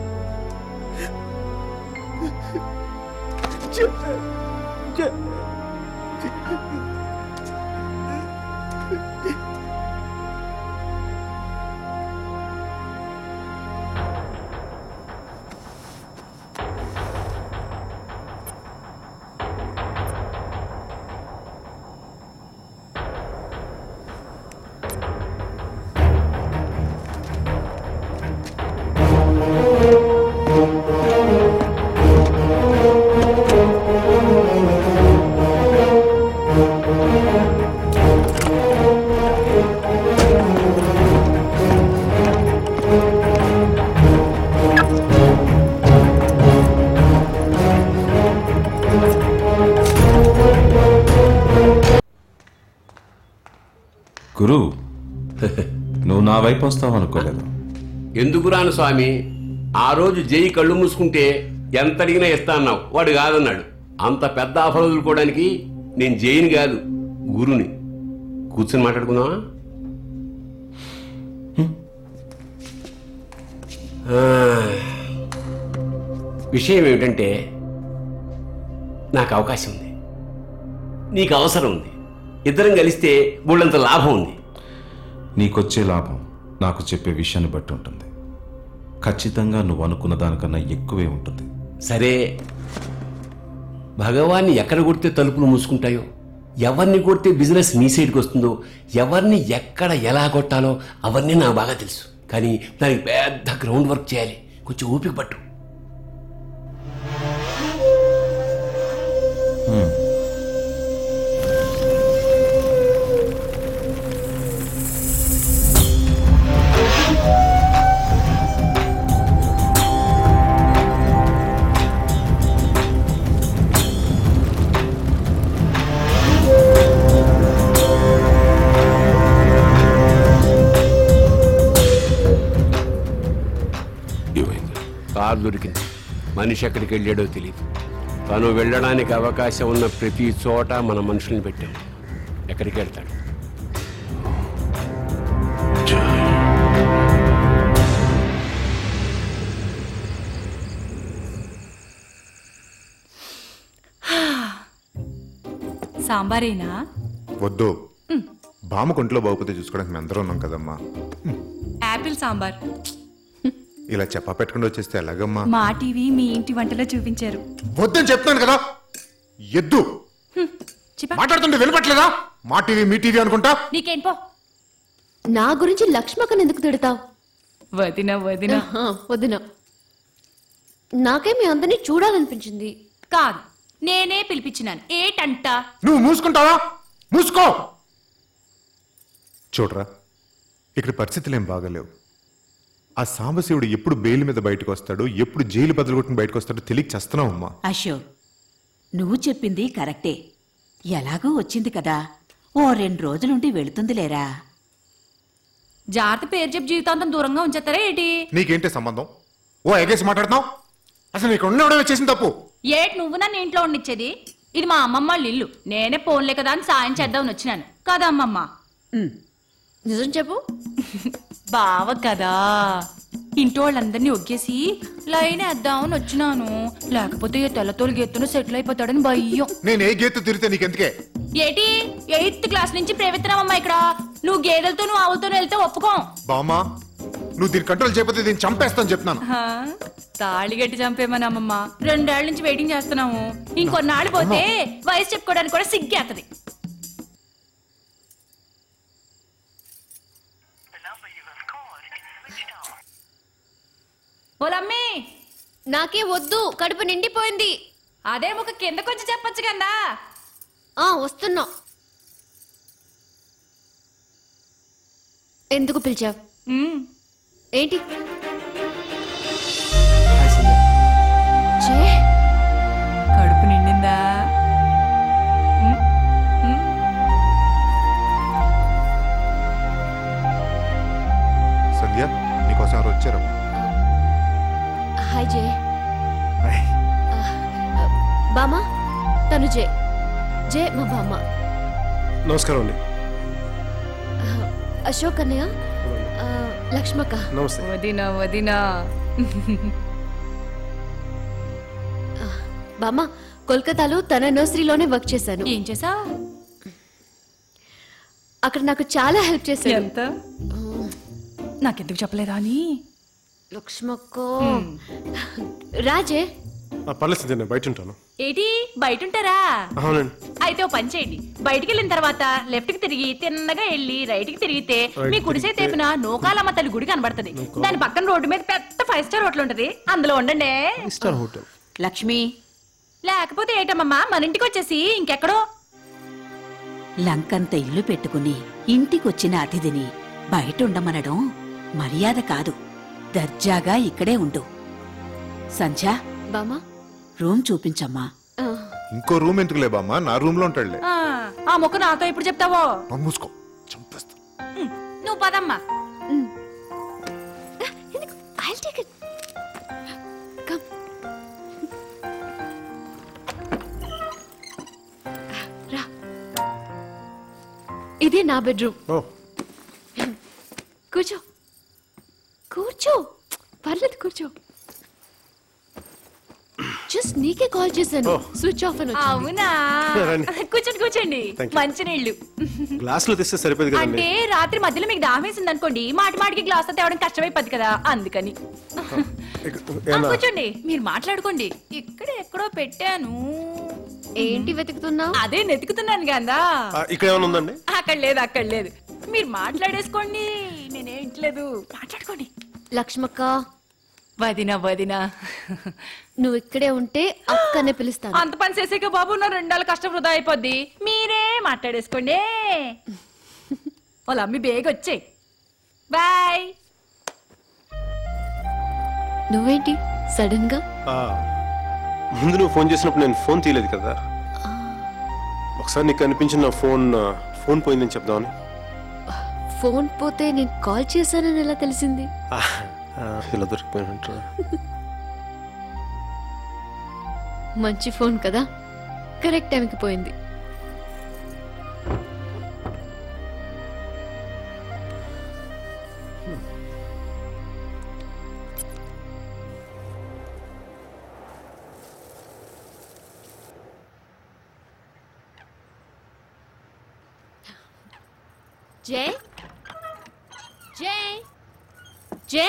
గురు, నువ్వు నా వైపు వస్తావు అనుకోలేదు. ఎందుకు రాను స్వామి? ఆ రోజు జై కళ్ళు మూసుకుంటే ఎంత అడిగినా ఇస్తా అన్నావు, వాడు కాదన్నాడు. అంత పెద్ద ఆఫర్ వదులుకోవడానికి నేను జైని కాదు, గురుని. కూర్చొని మాట్లాడుకుందామా? విషయం ఏమిటంటే, నాకు అవకాశం ఉంది, నీకు అవసరం ఉంది. ఇద్దరం కలిస్తే బోళ్ళంత లాభం ఉంది. నీకొచ్చే లాభం నాకు చెప్పే విషయాన్ని బట్టి ఉంటుంది. ఖచ్చితంగా నువ్వు అనుకున్న దానికన్నా ఎక్కువే ఉంటుంది. సరే, భగవాన్ని ఎక్కడ కొడితే తలుపులు మూసుకుంటాయో, ఎవరిని కొడితే బిజినెస్ మీ సైడ్కి వస్తుందో, ఎవరిని ఎక్కడ ఎలా కొట్టాలో అవన్నీ నాకు బాగా తెలుసు. కానీ దానికి పెద్ద గ్రౌండ్ వర్క్ చేయాలి. కొంచెం ఓపిక పట్టు. కారు దొరికింది. మనిషి ఎక్కడికి వెళ్ళాడో తెలియదు. తను వెళ్ళడానికి అవకాశం ఉన్న ప్రతి చోట మన మనుషుల్ని పెట్టాం. ఎక్కడికి వెళ్తాడు? సాంబారేనా? వద్దు, బామ్మ కొంట్లో బాగుపోతే చూసుకోవడానికి మేము అందరూ ఉన్నాం కదమ్మా. యాపిల్ సాంబార్. ఇలా చెప్పా పెట్టుకుంటూ వచ్చేస్తే ఎలాగమ్మా? మా టీవీ మీ ఇంటి వంటలో చూపించారు. వద్దని చెప్తాను కదా. ఎద్దు మాట్లాడుతుంటే వినపట్లేదా? మా టీవీ మీ టీవీ అనుకుంటా. నీకేం పో. నా గురించి లక్ష్మక్కని ఎందుకు తిడతావు? వదిన వదిన వదిన నాకే మీ అందరినీ చూడాలనిపించింది. కాదు, నేనే పిలిపించినాను. ఏటంట? నువ్వు మూసుకుంటావా? మూసుకో. చూడరా, ఇక్కడ పరిస్థితులు ఏం బాగాలేవు. ఆ సాంబశివుడు ఎప్పుడు బెయిల్ మీద బయటకు వస్తాడు, ఎప్పుడు జైలు బదులుగొట్టుకుని బయటకు వస్తాడో తెలియక చేస్తున్నావు అమ్మా. అశోక్, నువ్వు చెప్పింది కరెక్టే. ఎలాగో వచ్చింది కదా, ఓ 2 రోజులుండి వెళుతుందిలేరా. జాగ్రత్త పేరు చెప్పి జీవితాంతం దూరంగా ఉంచేస్తారా ఏంటి? నీకేంటి సంబంధం? ఓ ఎగేసి మాట్లాడుతున్నావు. అసలు నీకు ఉండవడమే చేసిన తప్పు. ఏటి నువ్వు నన్ను ఇంట్లో ఉండిచ్చేది? ఇది మా అమ్మమ్మ వాళ్ళ ఇల్లు. నేనే పోన్లే కదా అని సాయం చేద్దామని వచ్చినాను కదా అమ్మమ్మ. నిజం చెప్పు. బావ కదా, ఇంటి వాళ్ళందరినీ ఒగ్గేసి లైన్ వేద్దామని వచ్చినాను. లేకపోతే ఈ తెల్లతోలు గెత్తును సెటిల్ అయిపోతాడని భయం. నేను ఏ గేత్తు తిరిగితే నీకెందుకే? ఏటి 8th క్లాస్ నుంచి ప్రేమిస్తున్నామమ్మా ఇక్కడ. నువ్వు గేదెలతో నువ్వు ఆవులతో వెళ్తే ఒప్పుకో. బామ్మా, నువ్వు దీన్ని కంట్రోల్ చేయకపోతే దీన్ని చంపేస్తాను చెప్తున్నాను. తాళి గట్టి చంపేమని అమ్మమ్మ. 2 ఏళ్ల నుంచి వెయిటింగ్ చేస్తున్నాము. ఇంకొన్నాళ్ళు పోతే వయసు చెప్పుకోవడానికి కూడా సిగ్గేస్తది. ఓలమ్మి, నాకే వద్దు, కడుపు నిండిపోయింది. అదే ఒక కిందకొచ్చి చెప్పొచ్చు కదా. వస్తున్నా. ఎందుకు పిలిచావు? ఏంటి? కడుపు నిండిందా? సంధ్య, నీకోసం ఎవరు వచ్చారు? హాయ్ జే. బామా, తను జే. జే మా బామ్మ. నమస్కారం అండి. అశోక్ అన్నయ్య, లక్ష్మక్క. నమస్తే. వదినా వదినా. బామ్మ, కోల్కతాలో తన నర్సరీలోనే వర్క్ చేశాను. ఏం చేసా? అక్కడ నాకు చాలా హెల్ప్ చేశాడు. ఎంత? నాకెందుకు చెప్పలేదా అని? లక్ష్మక్క రాజే. పర్లేదు, నేను బయట ఉంటాను. ఏటి బయట ఉంటారా? అవునండి. అయితే ఓ పని చేయండి. బయటికి వెళ్ళిన తర్వాత లెఫ్ట్ కి తిరిగి తిన్నగా వెళ్ళి రైట్ కి తిరిగితే మీ కుడిసే తేపిన నూకాలమ్మ తల్లి గుడి కనబడుతుంది. దాని పక్కన రోడ్డు మీద పెద్ద 5 స్టార్ హోటల్ ఉంటది. అందులో ఉండండి. Star hotel. లక్ష్మి, లేకపోతే ఏటమ్మమ్మా, మన ఇంటికి వచ్చేసి ఇంకెక్కడో. లంకంత ఇల్లు పెట్టుకుని ఇంటికొచ్చిన అతిథిని బయట ఉండమనడం మర్యాద కాదు. దర్జాగా ఇక్కడే ఉండు. సంధ్య, బామా, రూమ్ చూపించమ్మా. ఇంకో రూమ్ ఎందుకులే బామ్మా, నా రూమ్ లో ఉంటాడులే. ఆ మొక్క నాతో ఇప్పుడు చెప్తావో? మూసుకో, చంపేస్తా. నువ్వు పదమ్మా. I'll take it. Come. రా. ఇదే నా బెడ్రూమ్. కూర్చో కూర్చో, పర్లేదు కూర్చో. జస్ట్ నీకే కాల్ చేశాను, స్విచ్ ఆఫ్ అని వచ్చింది. అవునా? కూర్చోండి కూర్చోండి. మంచినీళ్ళు గ్లాస్ లో తెస్తే సరిపోదు కదండి. అంటే రాత్రి మధ్యలో మీకు దాహం వేసింది అనుకోండి, మాటి మాటికి గ్లాస్ తో తేవడం కష్టమైపోద్ది కదా, అందుకని. కూర్చోండి, మీరు మాట్లాడుకోండి. ఇక్కడ ఎక్కడో పెట్టాను. ఏంటి వెతుకుతున్నావు? అదే వెతుకుతున్నాను కదా. ఇక్కడ ఏమైనా ఉందండి? అక్కడ లేదు. మీరు మాట్లాడేసుకోండి, నేనే ఇంట్లేదు. మాట్లాడుకోండి. లక్ష్మక్క, వదినా వదినా, నువ్వు ఇక్కడే ఉంటే అక్కనే పిలుస్తాను. అంత పని చేసాక బాబు నా 2 ఏళ్ళ కష్టం వృధా అయిపోద్ది. మీరే మాట్లాడేసుకోండి. వాళ్ళ అమ్మి బేగ వచ్చే. బాయ్. నువ్వేంటి సడన్ గా? ముందు నువ్వు ఫోన్ చేసినప్పుడు నేను ఫోన్ తీయలేదు కదా. ఒకసారి నీకు కనిపించిన నా ఫోన్ పోయిందని చెప్దామని. ఫోన్ పోతే నేను కాల్ చేశానని ఎలా తెలిసింది? ఇలా దొరికిపోయినట్టు. మంచి ఫోన్ కదా, కరెక్ట్ టైంకి పోయింది. జై జై జై,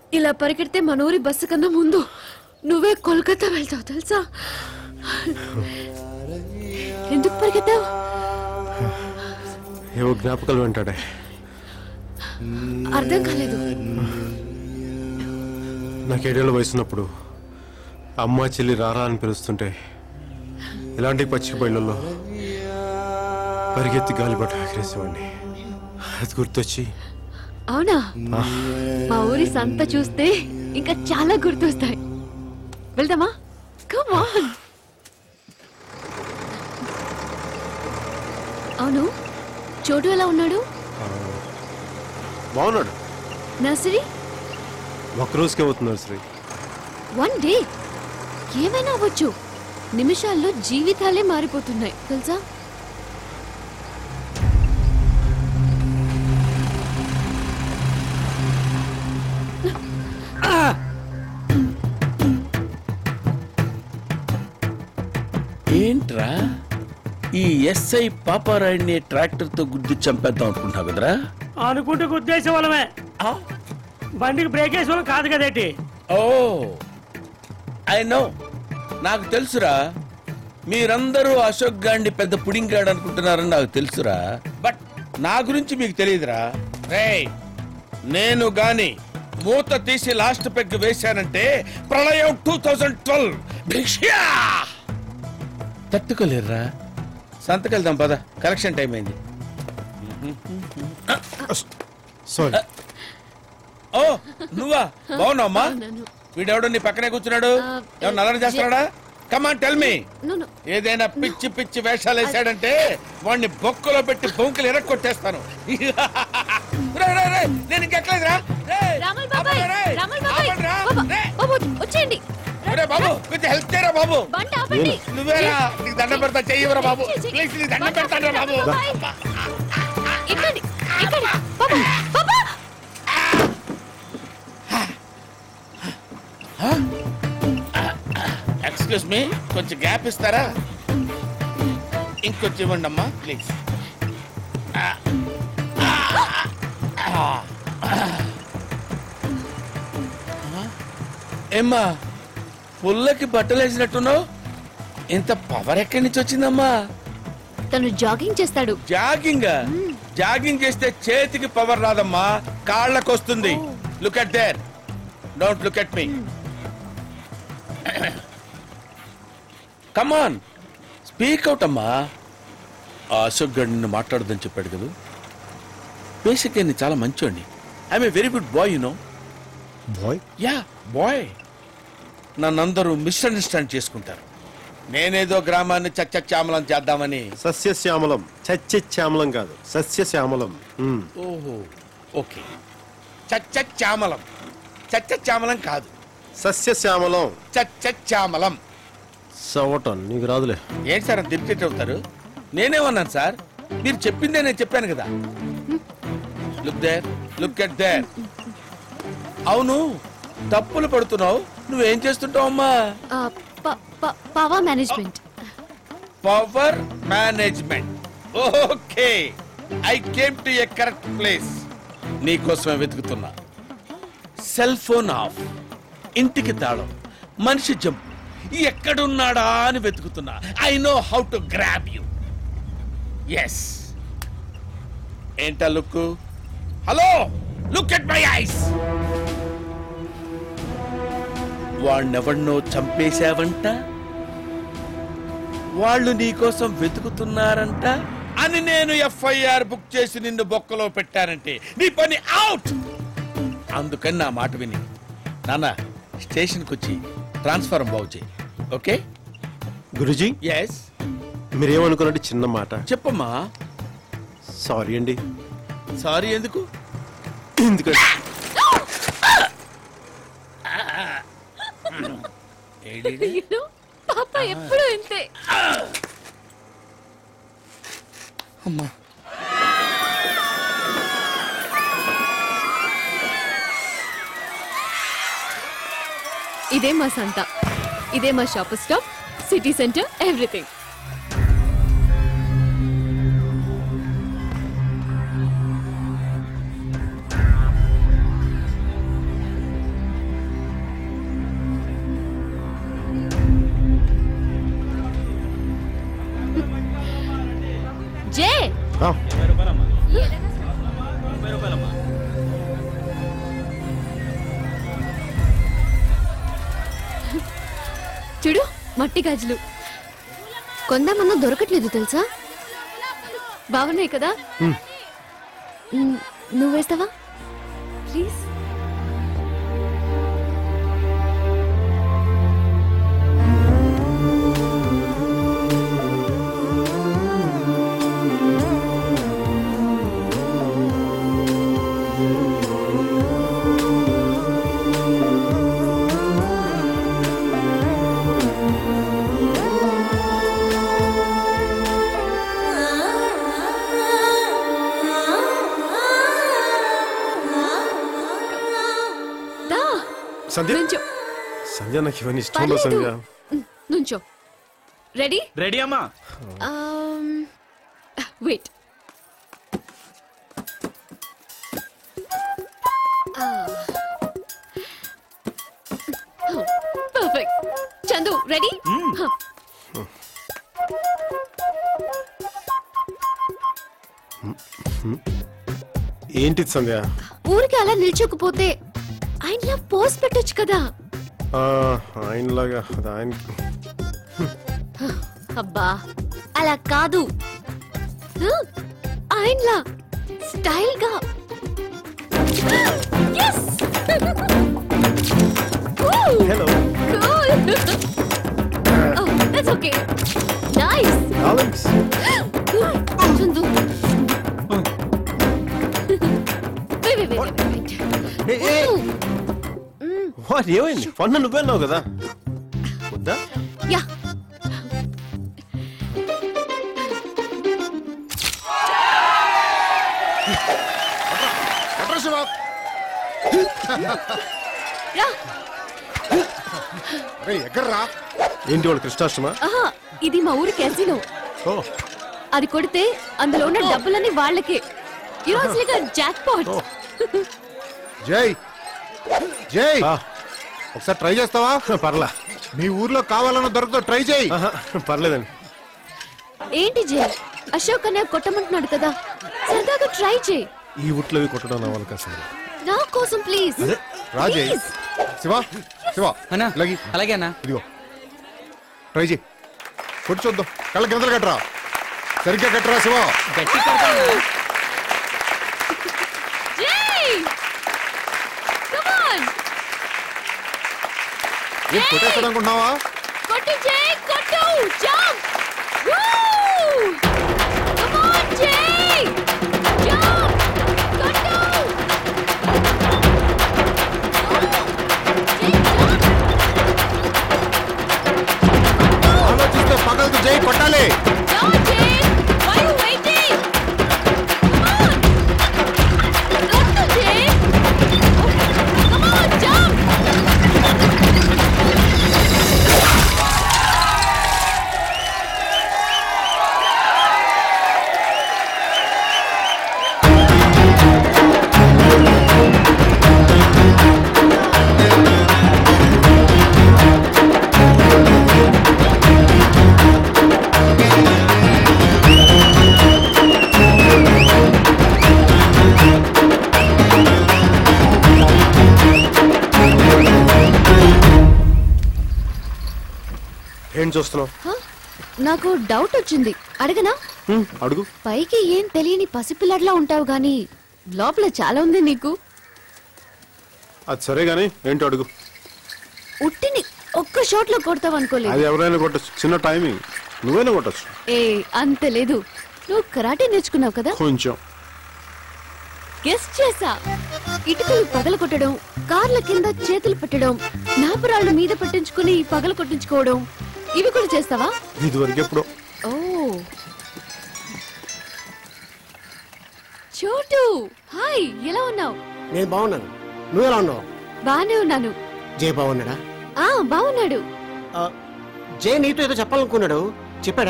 ఇలా పరిగెడితే మన ఊరి బస్సు కన్నా ముందు నువ్వే కోల్కతా వెళ్తావు తెలుసా? ఎందుకు పరిగెత్తావు? ఏవో జ్ఞాపకాలు వెంటాడే. అర్థం కాలేదు. నాకు 7 ఏళ్ళ వయసున్నప్పుడు అమ్మ చెల్లి రారా అని పిలుస్తుంటే ఇలాంటి పచ్చిక బయళ్ళల్లో పరిగెత్తి గాలిపట ఎగరేసేవాడిని. అది గుర్తొచ్చి. అవునా? మా ఊరి సంత చూస్తే ఇంకా చాలా గుర్తొస్తాయి. వెళ్దామా? Come on. అవును, చోటు ఎలా ఉన్నాడు? బాగున్నాడు. నర్సరీ ఒక్కరోజుకే అవుతుంది నర్సరీ. 1 డే ఏమైనా అవ్వచ్చు. నిమిషాల్లో జీవితాలే మారిపోతున్నాయి తెలుసా? ఏంట్రా ఈ ఎస్ఐ పాపారాయుడిని ట్రాక్టర్ తో గుద్ది చంపేద్దాం అనుకుంటావు కదరా? అనుకుంటే గుద్దేసే వాళ్ళమే. బండికి బ్రేక్ వేసే వాళ్ళం కాదు కదేటి. ఓ ఐ నో, నాకు తెలుసురా. మీరందరూ అశోక్ గాండి పెద్ద పుడింగ్ గాడు అనుకుంటున్నారని నాకు తెలుసురా. బట్ నా గురించి మీకు తెలియదురా. రేయ్, నేను గాని మూత తీసి లాస్ట్ పెగ్ వేశానంటే ప్రళయం 2012 భిక్షా తట్టుకోలేరురా. సంతకెళ్దాం పద, కలెక్షన్ టైం అయింది. సారీ. ఓ నువ్వా? బాగున్నావమ్మా? వీడెవడో నీ పక్కనే కూర్చున్నాడు. ఎవరు నల్లరి చేస్తున్నాడా? Come on tell me. ఏదైనా పిచ్చి పిచ్చి వేషాలు వేసాడంటే వాడిని బొక్కలో పెట్టి బొంకులు ఎరక్కొట్టేస్తాను. నేను ఇంకెక్కలేదురా. వచ్చేయండి బాబు, కొంచెం హెల్ప్ చేయరా బాబు. నువ్వేరా? నీకు దండం పెడతా, చెయ్యవరా బాబు. ప్లీజ్, నీకు దండం పెడతాను బాబు. ఎక్స్క్యూజ్ మీ, కొంచెం గ్యాప్ ఇస్తారా? ఇంకొంచెం ఇవ్వండి అమ్మా ప్లీజ్. ఏమ్మా, పుల్లకి బట్టలు వేసినట్టున్నావు. ఇంత పవర్ ఎక్కడి నుంచి వచ్చిందమ్మా? తను జాగింగ్ చేస్తాడు. జాగింగ్? జాగింగ్ చేస్తే చేతికి పవర్ రాదమ్మా, కాళ్ళకు వస్తుంది. Look at there, don't look at me. Come on, speak out అమ్మా. ఆ అశోక్ గడ్ నిన్ను మాట్లాడదని చెప్పాడు కదా. బేసిక్గా నేను చాలా మంచోండి. I'm a very good boy, you know. Boy? Yeah boy. నన్నందరూ మిస్అండర్స్టాండ్ చేసుకుంటారు. నేనేదో గ్రామాన్ని చచ్చశ్యామలం చేద్దామని. సస్యశ్యామలం, చచ్చశ్యామలం కాదు, సస్యశ్యామలం. ఓహో ఓకే, చచ్చశ్యామలం. చచ్చశ్యామలం కాదు, సస్యశ్యామలం. చచ్చశ్యామలం. సవటం నీకు రాదులే. ఏంటి సార్ అంత ఇరిటేట్ అవుతారు? నేనేమన్నాను సార్? మీరు చెప్పిందే నేను చెప్పాను కదా. Look there, look at there. అవును, తప్పులు పడుతున్నావు. నువ్వేం చేస్తుంటావు అమ్మా? Power management. Power management. Okay, I came to a correct place. నీకోసమే వెతుకుతున్నా. సెల్ ఫోన్ ఆఫ్, ఇంటికి తాళం, మనిషి జంప్, ఎక్కడున్నాడా అని వెతుకుతున్నా. I know how to grab you. Yes. ఏంటా look? Hello, look at my eyes. వాణ్ణెవన్నో చంపేశావంట, వాళ్ళు నీకోసం వెతుకుతున్నారంట అని నేను ఎఫ్ఐఆర్ బుక్ చేసి నిన్ను బొక్కలో పెట్టానంటే నీ పని అవుట్. అందుకని నా మాట విని నాన్న స్టేషన్కి వచ్చి ట్రాన్స్ఫారం బాగు చేయి. ఓకే గురుజీ? ఎస్. మీరేమనుకున్నట్టు చిన్న మాట చెప్పమ్మా. సారీ అండి. సారీ ఎందుకు? ఎందుకంటే పాప ఎప్పుడు ఇంతే. అమ్మా, ఇదే మా సంత, ఇదే మా shop stop, city centre, everything. చూడు మట్టి గాజులు కొందామన్నా దొరకట్లేదు తెలుసా. బాగున్నాయి కదా. నువ్వు వేస్తావా ప్లీజ్. సంధ్య నుంచో. సంధ్య నాకు ఇవన్నీ ఇష్టం ఉండదు సంధ్య. నుంచో. రెడీ రెడీ అమ్మా. వెయిట్. పర్ఫెక్ట్. చందు రెడీ. ఏంటిది సంధ్య? ఊరికి అలా నిల్చోకపోతే ఆయనలా పోస్ పెట్టొచ్చు కదా. ఆయనలాగా అది ఆయనకి. అబ్బా అలా కాదు, ఆయనలా స్టైల్ గా. Hello. That's okay. Nice. Chandu ఏమైంది? పన్ను నువ్వే అన్నావు కదా. వద్దా? యా. ఎక్కడ్రా? ఏంటి వాళ్ళు కృష్ణాష్టమా? ఇది మా ఊరి క్యాసినో. అది కొడితే అందులో ఉన్న డబ్బులన్నీ వాళ్ళకే. ఈరోజు జాక్ పాట్. జై జై ఒకసారి ట్రై చేస్తావా? పర్లా. మీ ఊర్లో కావాలన్నా దొరకదో ట్రై చేయి. పర్లేదండి. ఏంటి జై, అశోక్ అనే కొట్టమంటున్నాడు కదా, సరదాగా ట్రై చేయి. ఈ ఊట్లో కొట్టడం నా వాళ్ళకి అసలు. నా కోసం ప్లీజ్. రాజే శివ శివ లగి అలాగే అన్న. ఇదిగో ట్రై చేయి. కొట్టి చూద్దాం. కళ్ళ కిందలు కట్టరా, సరిగ్గా కట్టరా శివ. గట్టి కడతాను. ఏం కొట్టేస్తాడనుకుంటున్నావా? కొట్టు జై, కొట్టు. Jump. Come on Jai. Jump. కొట్టు. ఆలోచిస్తే పగలదు జై, కొట్టాలి. ఏం చూస్తున్నావు? నాకు డౌట్ వచ్చింది, అడగనా? అడుగు. పైకి ఏం తెలియని పసిపిల్లడ్లా ఉంటావు గాని లోపల చాలా ఉంది నీకు. అది సరే గానీ ఏంటో అడుగు. ఉట్టిని ఒక్క షాట్ లో కొడతావు అనుకోలేదు. అది ఎవరైనా కొట్టచ్చు, చిన్న టైమింగ్. నువ్వైనా కొట్టచ్చు. ఏ అంత లేదు. నువ్వు కరాటే నేర్చుకున్నావు కదా. కొంచెం గెస్ట్ చేసా. ఇటుకలు పగల కొట్టడం, కార్ల కింద చేతులు పెట్టడం, నాపరాళ్ళు మీద పట్టించుకుని పగల కొట్టించుకోవడం, ఇవి కూడా చేస్తావా? ఇదివరకు ఎప్పుడు. ఓ చోటు, హాయ్, ఎలా ఉన్నావు? నేను బాగున్నాను. నువ్వు ఎలా ఉన్నావు? బానే ఉన్నాను. జై బాగున్నాడా? బాగున్నాడు. జై నీతో ఏదో చెప్పాలనుకున్నాడు, చెప్పాడా?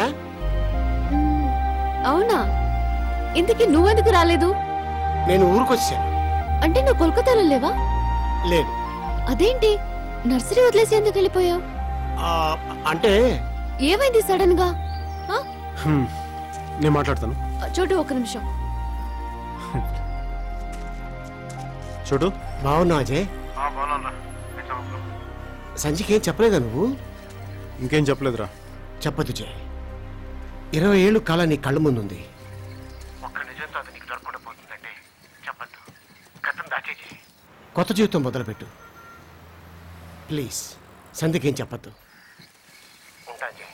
అవునా? ఇంతకీ నువ్వెందుకు రాలేదు? నేను ఊరికొచ్చాను. అంటే నువ్వు కోల్కతాలో లేవా? లేదు. అదేంటి నర్సరీ వదిలేసి ఎందుకు వెళ్ళిపోయావు? అంటే ఏమైంది సడన్ గా? నేను మాట్లాడతాను. చోటు ఒక నిమిషం. చోటు బాగున్నావు అజయ్? సంజయ్కి ఏం చెప్పలేదా నువ్వు? ఇంకేం చెప్పలేదురా. చెప్పదు జే. 20 ఏళ్ళు కాలం నీ కళ్ళ ముందుంది. ఒక్క నిజంతో అది నీకు దొరకకుండా పోతుందంటే చెప్పద్దు. గతం దాచేసి కొత్త జీవితం మొదలుపెట్టు. ప్లీజ్ సంధికేం చెప్పద్దు. ఉంటా జే.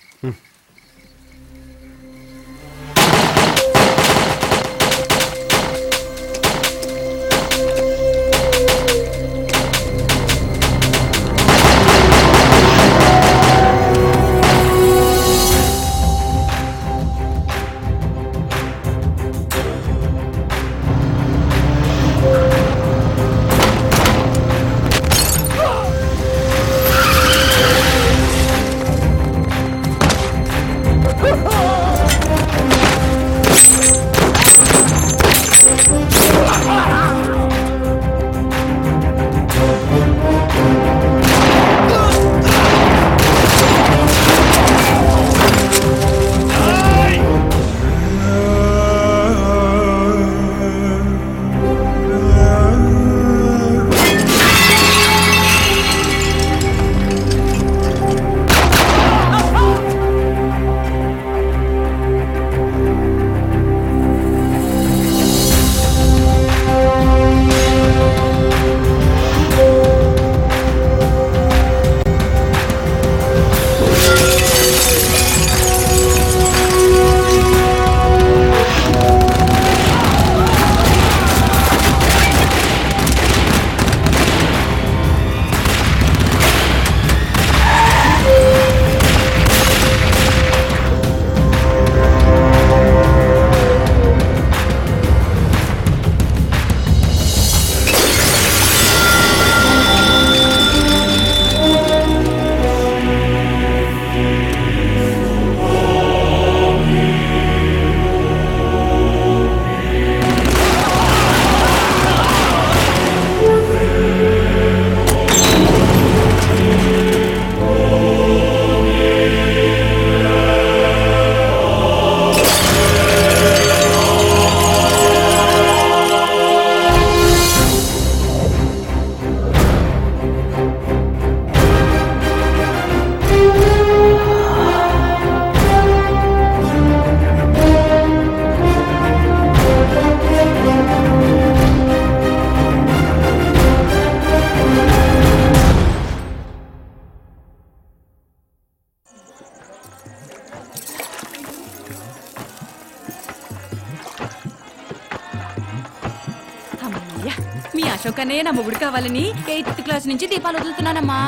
మీ అశోకనే నా మొగుడు కావాలని 8th క్లాస్ నుంచి దీపాలు వదులుతున్నానమ్మా.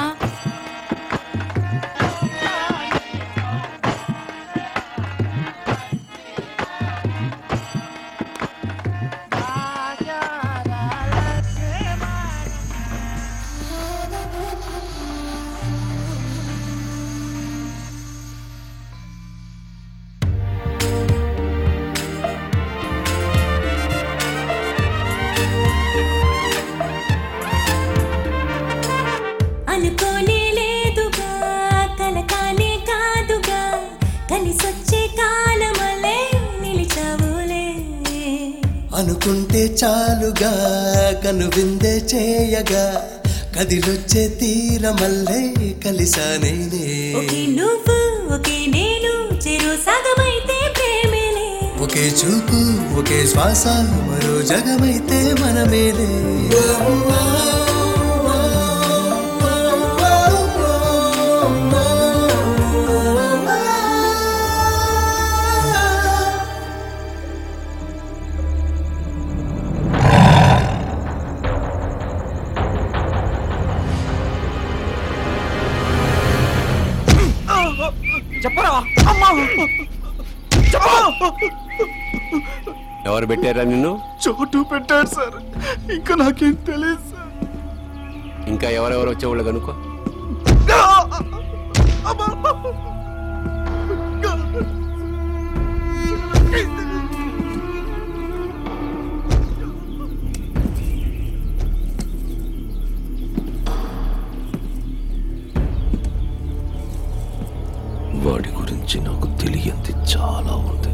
అనుకోనే లేదుగా కలకానే కాదుగా కలిసొచ్చే కాలమలే నిలిచావులే. అనుకుంటే చాలుగా కనువిందే చేయగా కదిలొచ్చే తీరమల్లే కలిసానేనే. ఒకే నువ్వు ఒకే నేను చెరు సగమైతే ప్రేమేలే. ఒకే చూపు ఒకే శ్వాస మరో జగమైతే మనమేలే. చెప్పరా అమ్మా. ఎవరు పెట్టారా నిన్ను? చోటు పెట్టాడు సార్. ఇంకా నాకేం తెలియదు సార్. ఇంకా ఎవరెవరు వచ్చేవాళ్ళు కనుక్కో. వాడి గురించి నాకు తెలియంది చాలా ఉంది.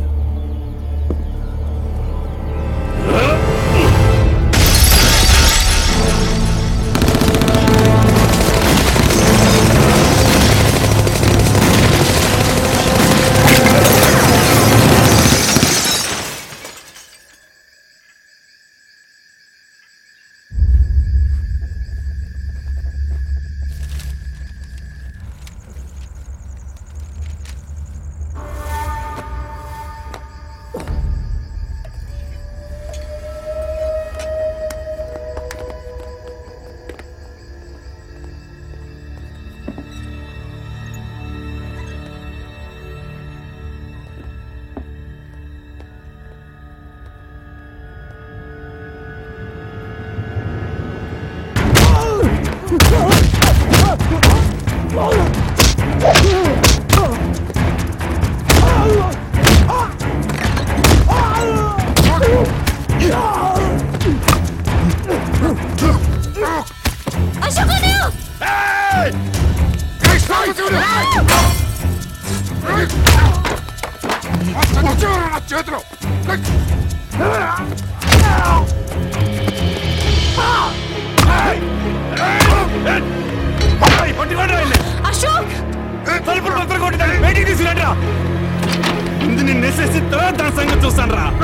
చేతిలో అశోక్ తలుపులు పక్కన కొట్టి బయటికి తీసుకురండి ముందు నేను నెసేసి తర్వాత దాని సంగతి చూస్తాను రా.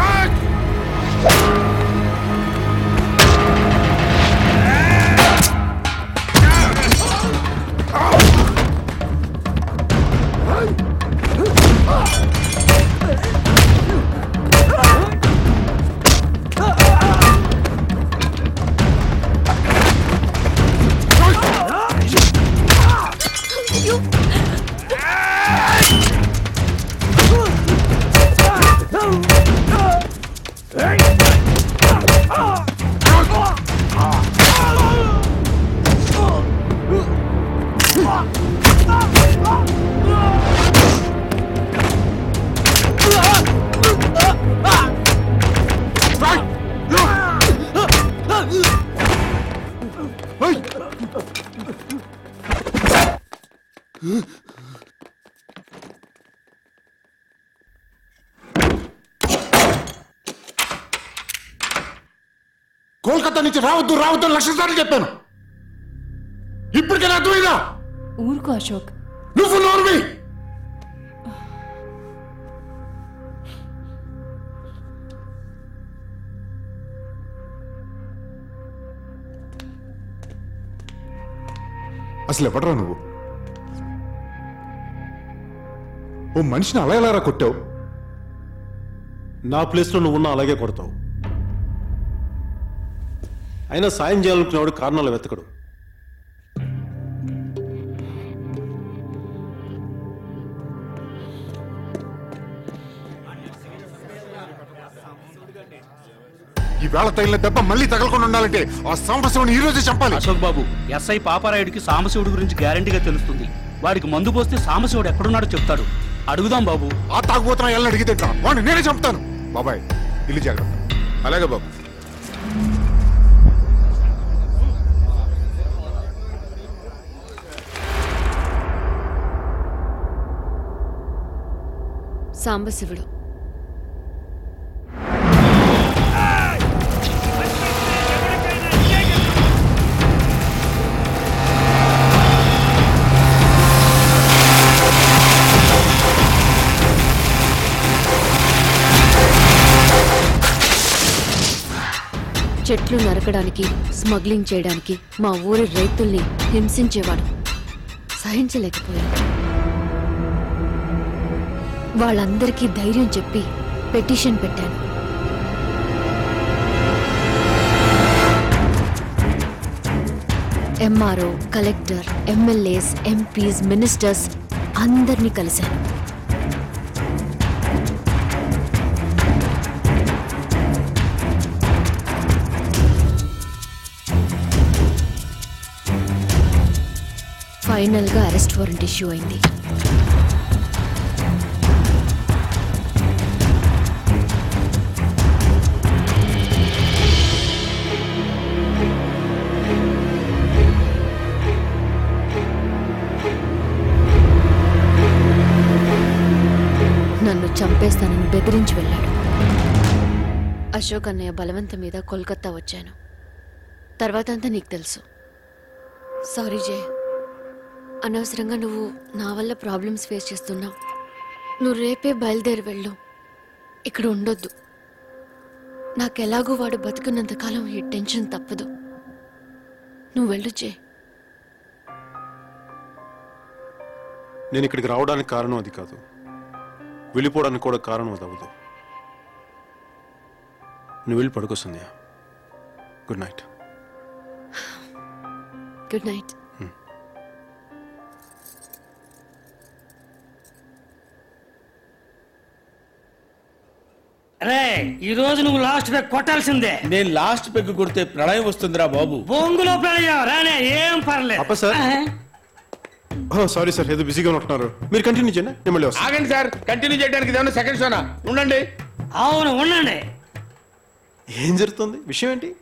కోల్కతా నుంచి రావద్దు రావద్దు లక్ష సార్లు చెప్పాను. ఇప్పటికైనా అర్థమైందా? ఊరుకో అశోక్. నువ్వు నోర్మి. అసలు ఎవడరా నువ్వు? ఓ మనిషిని అలా ఎలారా కొట్టావు? నా ప్లేస్లో నువ్వు ఉన్నా అలాగే కొడతావు. అయినా సాయం చేయాలనుకునేవాడు కారణాలు వెతకడు. ఈ వేళ తగిలిన దెబ్బ మళ్ళీ తగలకుండా ఉండాలంటే ఆ సాంబశివుని ఈ రోజే చంపాలి. అశోక్ బాబు, ఎస్ఐ పాపారాయుడికి సాంబశివుడి గురించి గ్యారంటీగా తెలుస్తుంది. వాడికి మందు పోస్తే సాంబశివుడు ఎక్కడున్నాడో చెప్తాడు. అడుగుదాం బాబు. ఆ తాగుబోతున్నా ఎలా అడిగితే వాడిని నేనే చంపుతాను. బాబాయ్ ఇల్లు జాగ్రత్త. అలాగే బాబు. సాంబశివుడు చెట్లు నరకడానికి, స్మగ్లింగ్ చేయడానికి మా ఊరి రైతుల్ని హింసించేవాడు. సహించలేకపోయాను. వాళ్ళందరికీ ధైర్యం చెప్పి పెటిషన్ పెట్టాను. MRO, collector, MLAs, MPs, ministers అందరినీ కలిశాను. ఫైనల్గా అరెస్ట్ వారెంట్ ఇష్యూ అయింది. నన్ను చంపేస్తానని బెదిరించి వెళ్ళాడు. అశోక్ అన్నయ్య బలవంతం మీద కోల్కతా వచ్చాను. తర్వాత అంతా నీకు తెలుసు. సారీ జే, అనవసరంగా నువ్వు నా వల్ల ప్రాబ్లమ్స్ ఫేస్ చేస్తున్నావు. నువ్వు రేపే బయలుదేరి వెళ్ళు. ఇక్కడ ఉండొద్దు. నాకెలాగో వాడు బతుకున్నంతకాలం ఈ టెన్షన్ తప్పదు. నువ్వు వెళ్ళు జే. నేను ఇక్కడికి రావడానికి కారణం అది కాదు, వెళ్ళిపోవడానికి కూడా కారణం అది అవ్వదు. నువ్వు వెళ్ళి పడుకో Sandhya. Good night. Good night. రే, ఈ రోజు నువ్వు లాస్ట్ పెగ్ కొట్టాల్సిందే. నేను లాస్ట్ పెగ్ కొడితే ప్రళయం వస్తుందిరా బాబు. బొంగులో ప్రళయం రానే, ఏం పర్లేదు. అప్ప సార్, సారీ సార్, ఏదో బిజీగా ఉంటున్నారు. మీరు కంటిన్యూ చేయండి, నేను మళ్ళీ వస్తాను. ఆగండి సార్, కంటిన్యూ చేయడానికి ఏమైనా సెకండ్ షోనా? ఉండండి. అవును, ఉండండి. ఏం జరుగుతుంది? విషయం ఏంటి?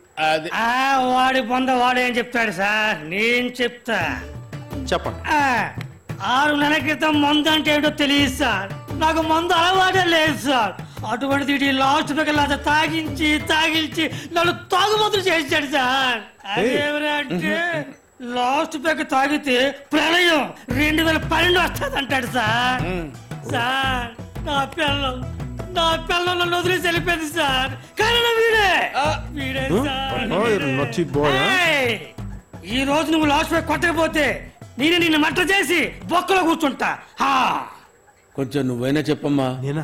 వాడి పొంద వాడు ఏం చెప్తాడు సార్, నేను చెప్తా. చెప్పండి. 6 నెలల క్రితం మందు అంటే ఏంటో తెలియదు సార్. నాకు మందు అలవాటే లేదు సార్. అటువంటిది లాస్ట్ పెగలాద తాగించి నన్ను తాగుబోతులు చేశాడు సార్. అదేమిటంటే లాస్ట్ పెగ్ తాగితే ప్రళయం 2012 వస్తుంది అంటాడు సార్. సార్ నా పిల్లలు నన్ను వదిలేసి వెళ్ళిపోయింది సార్. కానీ వీడే సార్. ఈ రోజు నువ్వు లాస్ట్ పెగ్ కొట్టకపోతే నేనే నిన్ను మట్ట చేసి బొక్కలో కూర్చుంటా. కొంచెం నువ్వైనా చెప్పమ్మా. నేనా?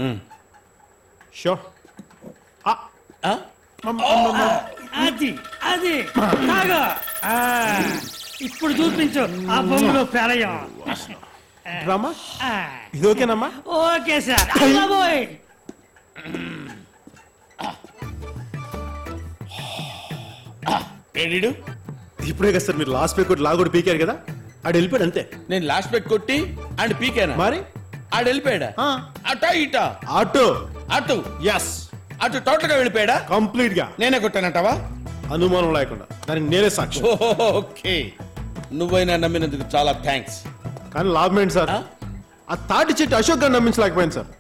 షో అది తాగా. ఇప్పుడు చూపించు ఆ బొమ్మలో ప్రళయం. రామా ఇది ఓకేనమ్మా? Okay sir. బాయ్. ఏడిడు ఇప్పుడే కదా సార్ మీరు లాస్ట్ పెగ్ కొట్టి లాగొట్టి పీకారు కదా, ఆడు వెళ్ళిపోయాడు అంతే. నేను లాస్ట్ పెగ్ కొట్టి అండ్ పీకానా? మరి ఆడు వెళ్ళిపోయాడా? అటా ఇటా? అటు అటు. ఎస్, అటు టోటల్ గా వెళ్ళిపోయాడా? కంప్లీట్ గా. నేనే కొట్టానంటావా? అనుమానం లేకుండా దానికి నేనే సాక్షి. ఓకే, నువ్వైనా నమ్మినందుకు చాలా థ్యాంక్స్. కానీ లాభం ఏంటి సార్? ఆ తాటి చెట్టు అశోక్ గారిని నమ్మించలేకపోయింది సార్.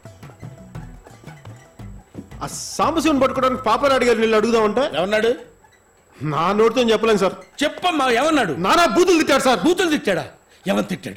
ఆ సాంబశివుని పట్టుకోవడానికి పాపరాడి గారిని వెళ్ళి అడుగుదామంటే ఏమన్నాడు? నా నోటితో చెప్పలేను సార్. చెప్పమ్మా, ఏమన్నాడు? నానా బూతులు తిట్టాడు సార్. బూతులు తిట్టాడా? ఎవరు తిట్టాడు?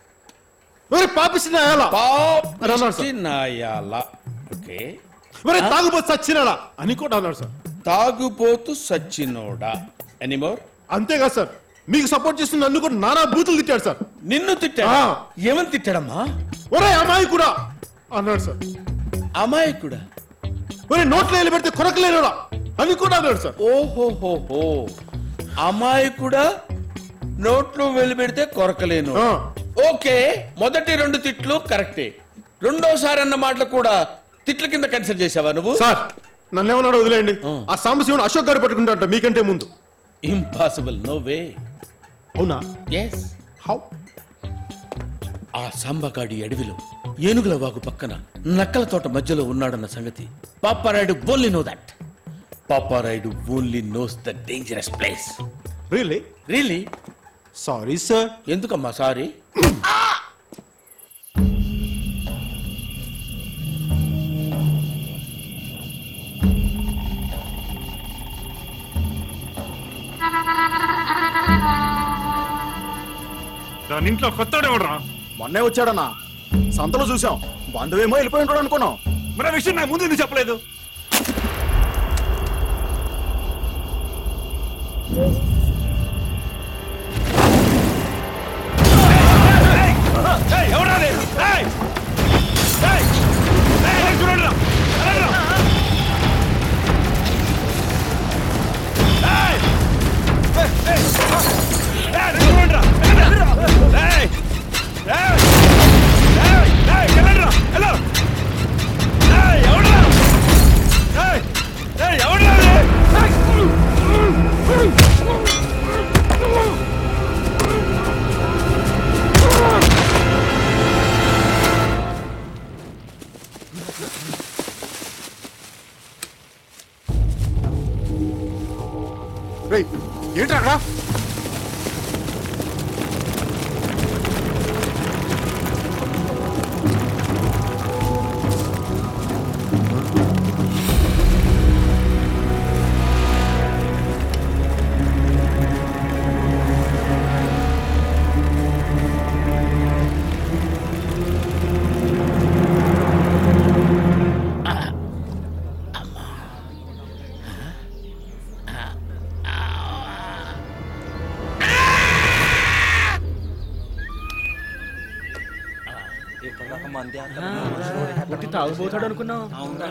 తాగుబోతు సచ్చినాడా అని కూడా అన్నాడు సార్. తాగుబోతు సచ్చినోడా ఎనీమోర్? అంతేగా సార్, మీకు సపోర్ట్ చేస్తున్న నన్ను కూడా నానా బూతులు తిట్టాడు సార్. నిన్ను తిట్టాడా? ఏమని తిట్టాడమ్మా? ఒరే అమ్మాయి కూడా అన్నాడు సార్. అమ్మాయి కూడా? ఒరే నోట్లో వెళ్ళి పెడితే కొరకలేనురా అని కూడా అన్నాడు సార్. ఓహోహోహో, అమ్మాయి కూడా నోట్లో వెళ్ళి పెడితే కొరకలేను. ఓకే, మొదటి 2 తిట్లు కరెక్టే. రెండోసారి అన్న మాటలు కూడా తిట్ల కింద కన్సిడర్ చేసావా నువ్వు? సార్ నన్ను ఏమన్నాడు వదిలేయండి. ఆ సాంబశివుని అశోక్ గారు పట్టుకుంటా మీకంటే ముందు. Impossible, no way. అవునా? ఎస్. హౌ? ఆ సాంబగాడి అడవిలో ఏనుగుల వాగు పక్కన నక్కల తోట మధ్యలో ఉన్నాడన్న సంగతి Paparayudu only know that. Paparayudu only knows the dangerous place. Really? Really. Sorry sir. ఎందుకమ్మా సారీ? దాని ఇంట్లో కొత్తడేవడరా? మొన్నే వచ్చాడన్నా, సంతలో చూసాం. బంధువేమో వెళ్ళిపోయి ఉంటాడు అనుకున్నాం. మరి ఆ విషయం నాకు ముందు ఎందుకు చెప్పలేదు? ఏంటి అక్కడ? తాగుపోతాడు అనుకున్నాం.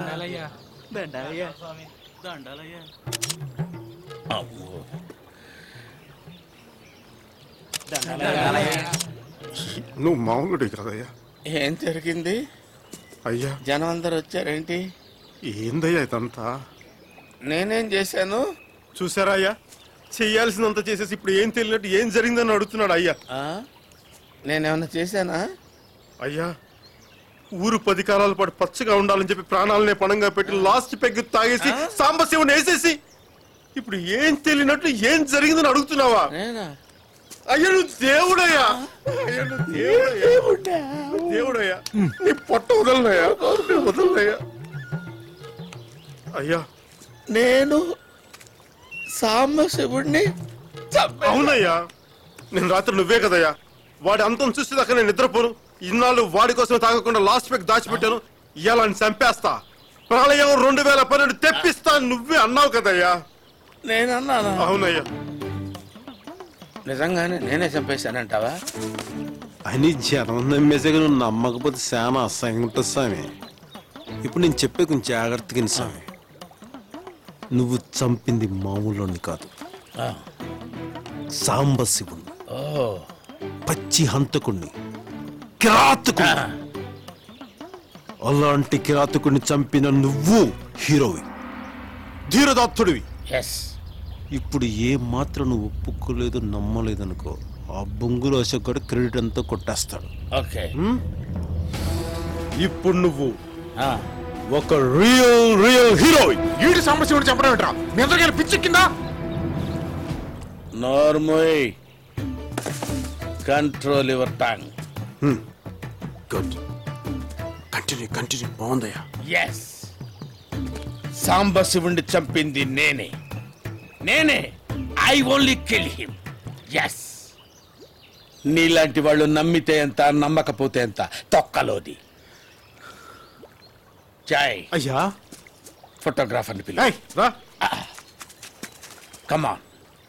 నువ్వు మామూలు కదయ్యా. ఏం జరిగింది అయ్యా? జనం అందరు వచ్చారేంటి? ఏందయ్యా ఇదంతా? నేనేం చేశాను? చూసారా అయ్యా, చెయ్యాల్సినంత చేసేసి ఇప్పుడు ఏం తెలియనట్టు ఏం జరిగిందని అడుగుతున్నాడు అయ్యా. నేనేమన్నా చేశానా? అయ్యా, ఊరు 10 కాలాల పాటు పచ్చగా ఉండాలని చెప్పి ప్రాణాలనే పణంగా పెట్టి లాస్ట్ పెగ్ తాగేసి సాంబశివుని వేసేసి ఇప్పుడు ఏం తెలియనట్లు ఏం జరిగిందని అడుగుతున్నావా? అయ్యా నువ్వు దేవుడయ్యా, అయ్యా నువ్వు దేవుడయ్యా, దేవుడయ్యా, నీ పొట్ట వదలనయ్యా, వదలనయ్యా. అయ్యా నేను సాంబశివుడిని అవునయ్యా, నేను రాత్రి నువ్వే కదయ్యా వాడి అంతం చూసేదాకా నేను నిద్రపోను. ఇన్నాళ్ళు వాడి కోసం తాగకుండా లాస్ట్ వీక్ దాచిపెట్టాను. ఇవాళ చంపేస్తా, ప్రళయం 2012 తెప్పిస్తా నువ్వే అన్నావు కదయ్యా. నేనన్నానా? అవునయ్యా. నిజంగానే నేనే చంపేశానంటావా? అని జనం నమ్మేసే నువ్వు నమ్మకపోతే చాలా అసహ్యంగా ఉంటుంది స్వామి. ఇప్పుడు నేను చెప్పే కొంచెం జాగ్రత్తగా స్వామి. నువ్వు చంపింది మామూలు కాదు, సాంబశివుణ్ణి, పచ్చి హంతకుణ్ణి, కిరాతకుణ్ణి. అలాంటి కిరాతకుణ్ణి చంపిన నువ్వు హీరోవి, ధీరదాత్తుడివి. ఇప్పుడు ఏ మాత్రం నువ్వు ఒప్పుకోలేదు నమ్మలేదు అనుకో, ఆ బొంగులు అశోక్ గారు క్రెడిట్ అంతా కొట్టేస్తాడు. ఓకే, ఇప్పుడు నువ్వు ఒక రియల్ హీరోవి. ఈడి సాంబశివుడు చెప్పడం ఏంట్రా? మీ అందరికీ పిచ్చెక్కిందా? Normal control your tongue. Good, continue. బాగుందయ్యా. ఎస్, సాంబశివుణ్ణి చంపింది నేనే. I only kill him. Yes, నీలాంటి వాళ్ళు నమ్మితే ఎంత, నమ్మకపోతే ఎంత, తొక్కలోది. జై అయ్యా, ఫోటోగ్రాఫర్ని పిలి. కమాన్.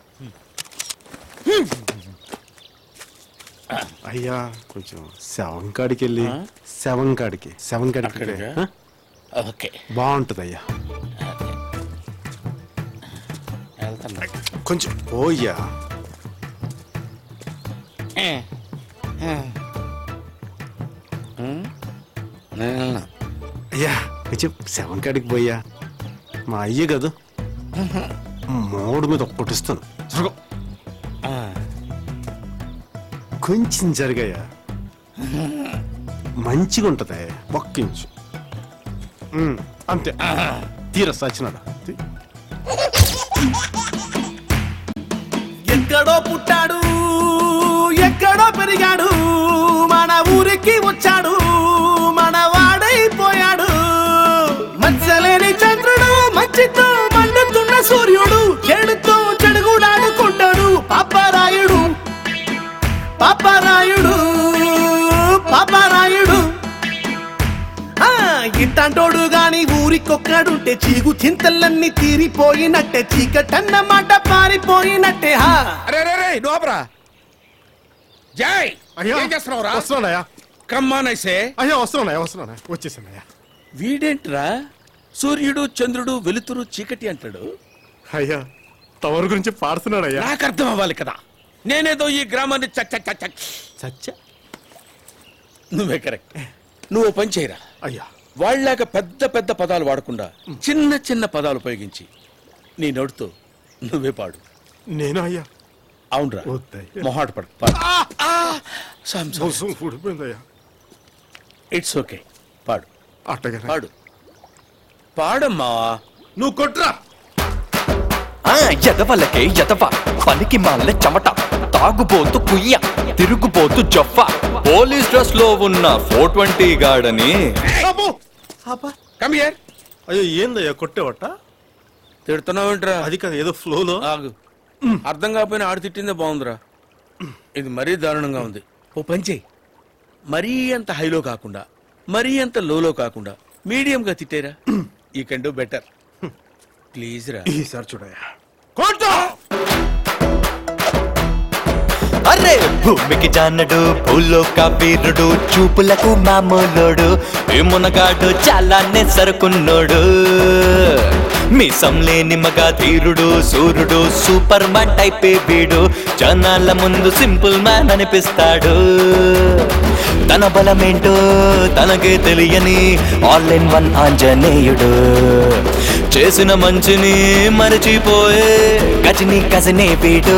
అయ్యా కొంచెం శవంకాడికి వెళ్ళి శవంకాడికి ఓకే, బాగుంటుంది అయ్యా. కొంచెం పోయ్యా. అయ్యా కొంచెం శవంకాడికి పోయ్యా. మా అయ్యే కదా మోడు మీద కొట్టిస్తాను. కొంచెం జరగయ్యా, మంచిగా ఉంటది. ఒక్కించు అంతే. తీర సచ్చినాడా. ఎక్కడో పుట్టాడు, ఎక్కడో పెరిగాడు, మన ఊరికి వచ్చాడు, మన వాడైపోయాడు. మచ్చలేని చంద్రుడు, మంచితో మండుతున్న సూర్యుడు, చెడుతో చెడుగుడాడుకుంటాడు పాపరాయుడు. ఇట్టంటోడు గాని ఊరికొక్కడుంటే చీగు చింతలన్నీ తీరిపోయినట్టే, చీకటన్నమాట పారిపోయినట్టే. నోబరా జై, ఏం చేస్తున్నావురా? వస్తున్నానయ్యా. కమ్మానైసే. అయ్యా వస్తున్నానయ్యా, వచ్చేసానయ్యా. వీడేంట్రా సూర్యుడు చంద్రుడు వెలుతురు చీకటి అంటాడు? అయ్యా తవరు గురించి పాడుతున్నాడయ్యా. నాకు అర్థం అవ్వాలి కదా. నేనేదో ఈ గ్రామాన్ని చచ్చ. నువ్వే కరెక్ట్. నువ్వు పని చేయరా అయ్యా. వాళ్ళలాగా పెద్ద పెద్ద పదాలు వాడకుండా చిన్న చిన్న పదాలు ఉపయోగించి నీ నోటితో నువ్వే పాడు. నేను అయ్యా? అవునరా, మొహాట పడు. ఇట్స్ ఓకే, పాడు. పాడు, పాడమ్మా. నువ్వు కొట్రా. ఎదవలకే ఎదవ, పనికి మాల చెమట, తాగుబోతు కుయ్య, తిరుగుబోతు జఫ్ఫ, పోలీస్ డ్రెస్ లో ఉన్న 420 గాడని. అయ్యో ఏందయ్యా కొట్టేవట? తిడుతున్నావేంట్రా? అది కాదు, ఏదో ఫ్లోలో. ఆగు, అర్థం కాకపోయినా ఆడు తిట్టిందే బాగుందిరా. ఇది మరీ దారుణంగా ఉంది. ఓ పని చెయ్యి, మరీ అంత హైలో కాకుండా మరీ అంత లోలో కాకుండా మీడియం గా తిట్టేరా. You can do better. Please రా. ఈసారి చూడయ్యా. అరే భూమికి జానడు, భూలోక వీరుడు, చూపులకు మామూలోడు, మునగాడు చాలానే సరుకున్నోడు, మీసం లేని మగా ధీరుడు, సూర్యుడు, సూపర్ మ్యాన్ టైపే వీడు, జనాల ముందు సింపుల్ మ్యాన్ అనిపిస్తాడు. తన బలమేంటో తనకే తెలియని ఆల్ ఇన్ వన్ ఆంజనేయుడు, చేసిన మంచిని మరచిపోయే గజని కజనే వీడు.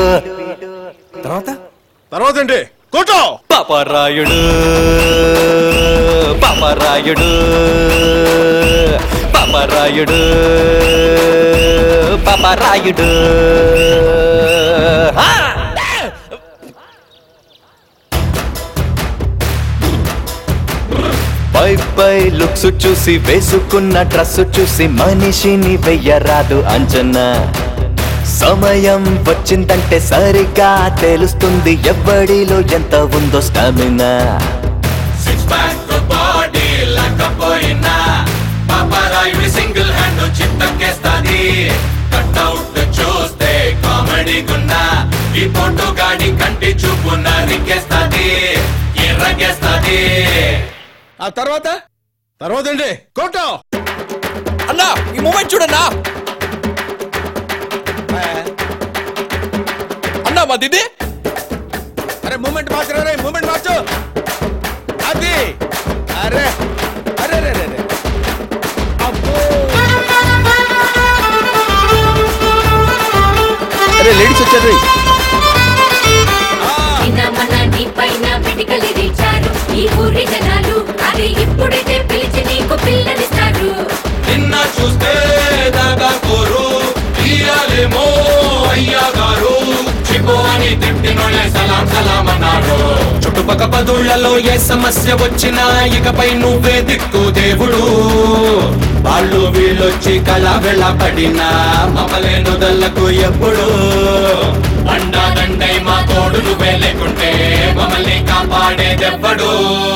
తర్వాత ఏంటి? కొట్టో. పాపరాయుడు పాపరాయుడు పాపరాయుడు పాపరాయుడు. పై లుక్స్ చూసి వేసుకున్న డ్రెస్ చూసి మనిషిని వెయ్యరాదు అంచనా. సమయం వచ్చిందంటే సరిగ్గా తెలుస్తుంది ఎవడిలో ఎంత ఉందో స్టామినా. సిక్స్ ప్యాక్ బాడీ లేకపోయినా పాపరాయుడి సింగిల్ హ్యాండ్ చిత్తకేస్తాది. కట్అవుట్ చూస్తే కామెడీ గున్నా ఈ ఫోటో గాడి కంటి చూపు నరికేస్తాది, ఎర్రగేస్తాది. ఆ తర్వాత ఏంటి కోటో అన్నా ఈ మూమెంట్ చూడన్నా. అన్నా మాది ఇది. అరే మూమెంట్ మార్చు రే, మూమెంట్ మార్చు. అది అరే అరే రే రే అబ్బో. అరే లేడీస్ వచ్చారు. పైన పిటికలు రీచారు ఈ ఊరి జనాలు. అదే ఇప్పుడైతే పిలిచి నీకు పిల్లనిస్తారు. నిన్న చూస్తే దాకా కోరు తీయాలేమో అయ్యా గారు. చిపో అని తిట్టినోళ్ళే సలాం సలాం అన్నారు. చుట్టుపక్క పదుళ్లలో ఏ సమస్య వచ్చినా ఇకపై నువ్వే దిక్కు దేవుడు. వాళ్ళు వీళ్ళొచ్చి కళ వెళ్ళబడినా మమలేను దల్లకు ఎప్పుడు. అండాదండై మా తోడు నువ్వే లేకుంటే మమ్మల్ని కాపాడేదెవ్వడు.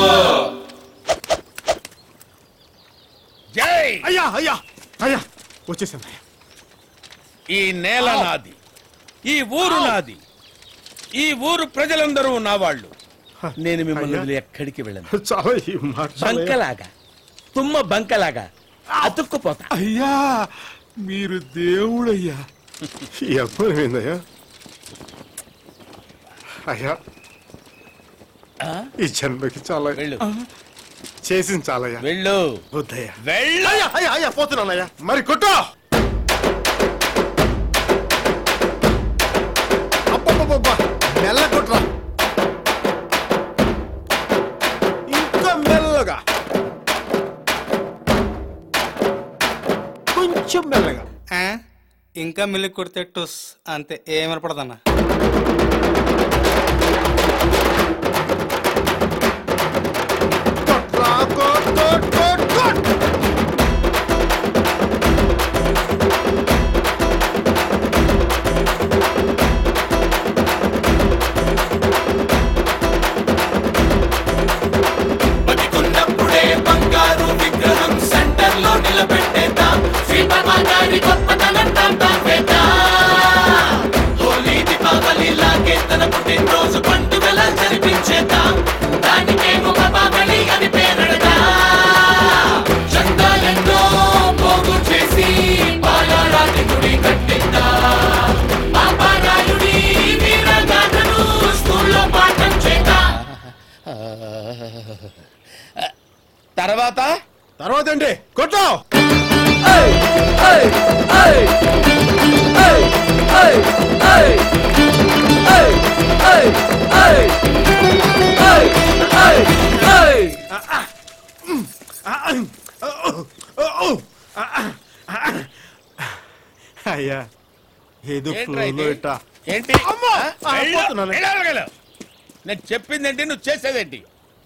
జై అయ్యా అయ్యా అయ్యా వచ్చేసాను. ఈ నేల నాది, ఈ ఊరు నాది, ఈ ఊరు ప్రజలందరూ నా వాళ్ళు. నేను మిమ్మల్ని వదిలి ఎక్కడికి వెళ్ళను. చాలా ఈ మాట బంకలాగా తుమ్మ బంకలాగా అతుక్కుపోతా. అయ్యా మీరు దేవుడయ్యా. ఈ అబ్బాయి ఏందయ్యా? అయ్యా ఈ జన్మకి చాలా చేసింది చాలయ్యా. వెళ్ళు వద్దయ్యా. వెళ్ళు. అయ్యా అయ్యా అయ్యా పోతున్నానయ్యా. మరి కొట్టో. అబ్బబ్బబ్బబ్బా మెల్ల కొట్రా. ఇంకా మెల్లగా, కొంచెం మెల్లగా. ఇంకా మిల్లి కొడితే టుస్ అంతే, ఏమనపడదన్నా. బతికున్నప్పుడే బంగారు విగ్రహం సెంటర్ లో నిలబెట్టేద్దాం. శ్రీపరమాచారి గొప్పతనం హోలీ దీపావళి లాగే తన పుట్టినరోజు పండుగలా జరిపించేద్దాం. దానికేమో బాబాబలి అని పేరడదా. చందాలెన్నో పోగు చేసి పాలరాతి గుడి కట్టిద్దా. పాపారాయుడి వీరగాథను స్కూల్లో పాఠం చేద్దాం. తర్వాత ఏంటి కొట్టో. అయ్యా ఏదో ఫ్లోలో ఇట్టా. ఏంటి నేను చెప్పిందేంటి, నువ్వు చేసేదేంటి?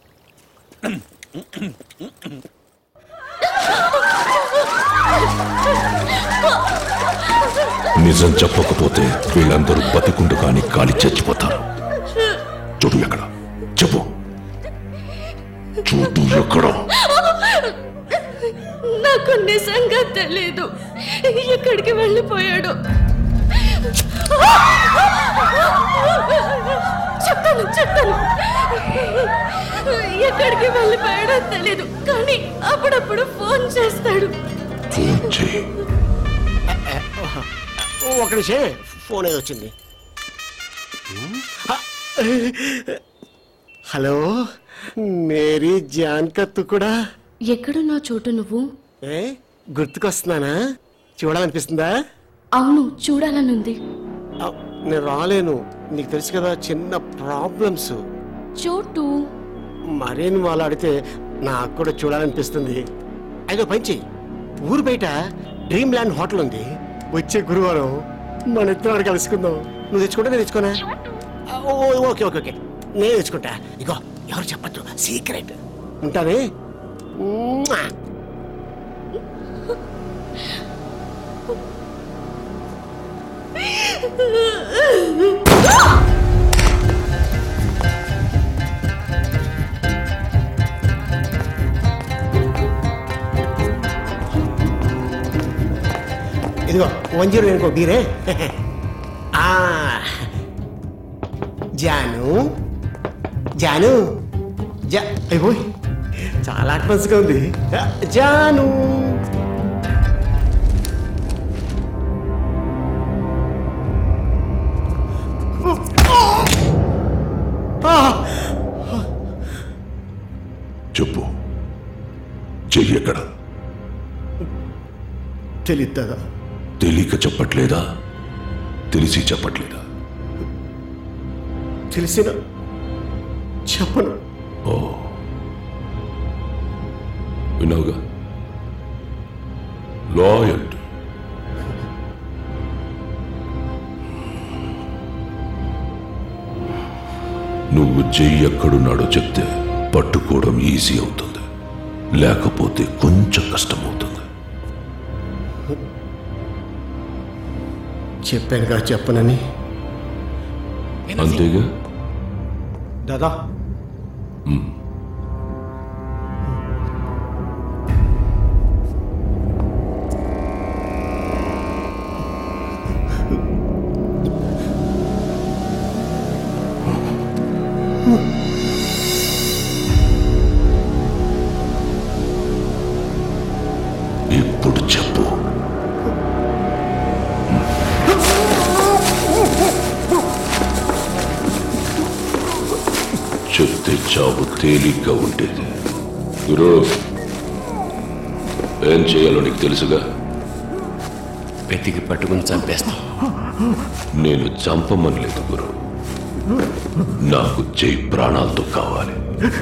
నిజం చెప్పకపోతే వీళ్ళందరూ బతికుండు కానీ కాలి చచ్చిపోతారు. చూడు ఎక్కడ, చెప్పు. చూడు ఎక్కడ. నాకు నిజంగా తెలీదు ఎక్కడికి వెళ్ళిపోయాడు. చెప్తాను ఎక్కడికి వెళ్ళిపోయాడో తెలీదు, కానీ అప్పుడప్పుడు ఫోన్ చేస్తాడు. ఫోన్ చేయి. ఒక నిమిషం, ఫోన్ ఏదో వచ్చింది. హలో మేరీ జాన్ కత్తు కూడా. ఎక్కడున్నా చోటు నువ్వు? ఏ గుర్తుకొస్తున్నానా? చూడాలనిపిస్తుందా? అవును, చూడాలనుంది. నేను రాలేను, నీకు తెలుసు కదా, చిన్న ప్రాబ్లమ్స్. చోటు మరే నువ్వు అలా అడిగితే నాకు కూడా చూడాలనిపిస్తుంది. అయితే పని చెయ్యి, ఊరు బయట డ్రీమ్ ల్యాండ్ హోటల్ ఉంది, వచ్చే గురువారం మన ఇద్దరు కలుసుకుందాం. నువ్వు తెచ్చుకుంటా, నేను తెచ్చుకోనా? ఓకే ఓకే ఓకే, నేను తెచ్చుకుంటా. ఇగో ఎవరు చెప్పద్దు, సీక్రెట్. ఉంటానే. ఇదిగో 109 బీరే. జాను జాను అయిపోయి చాలా అడ్వాన్స్గా ఉంది. జాను చెప్పు, చెయ్యి ఎక్కడ? తెలియదా? తెలియక చెప్పట్లేదా? తెలిసి చెప్పట్లేదా? తెలిసిన చెప్పను. ఓ, విన్నావుగా, లాయల్టీ. నువ్వు చెయ్యి ఎక్కడున్నాడో చెప్తే పట్టుకోవడం ఈజీ అవుతుంది, లేకపోతే కొంచెం కష్టమవుతుంది. చెప్పానుగా చెప్పనని. అంతేగా దాదా. ఇప్పుడు చెప్పు. చెప్తే చావు తేలిగ్గా ఉండేది. గురు, ఏం చేయాలో నీకు తెలుసుగా. వెతికి పట్టుకుని చంపేస్తా. నేను చంపమనలేదు గురు, నాకు జై ప్రాణాలతో కావాలి.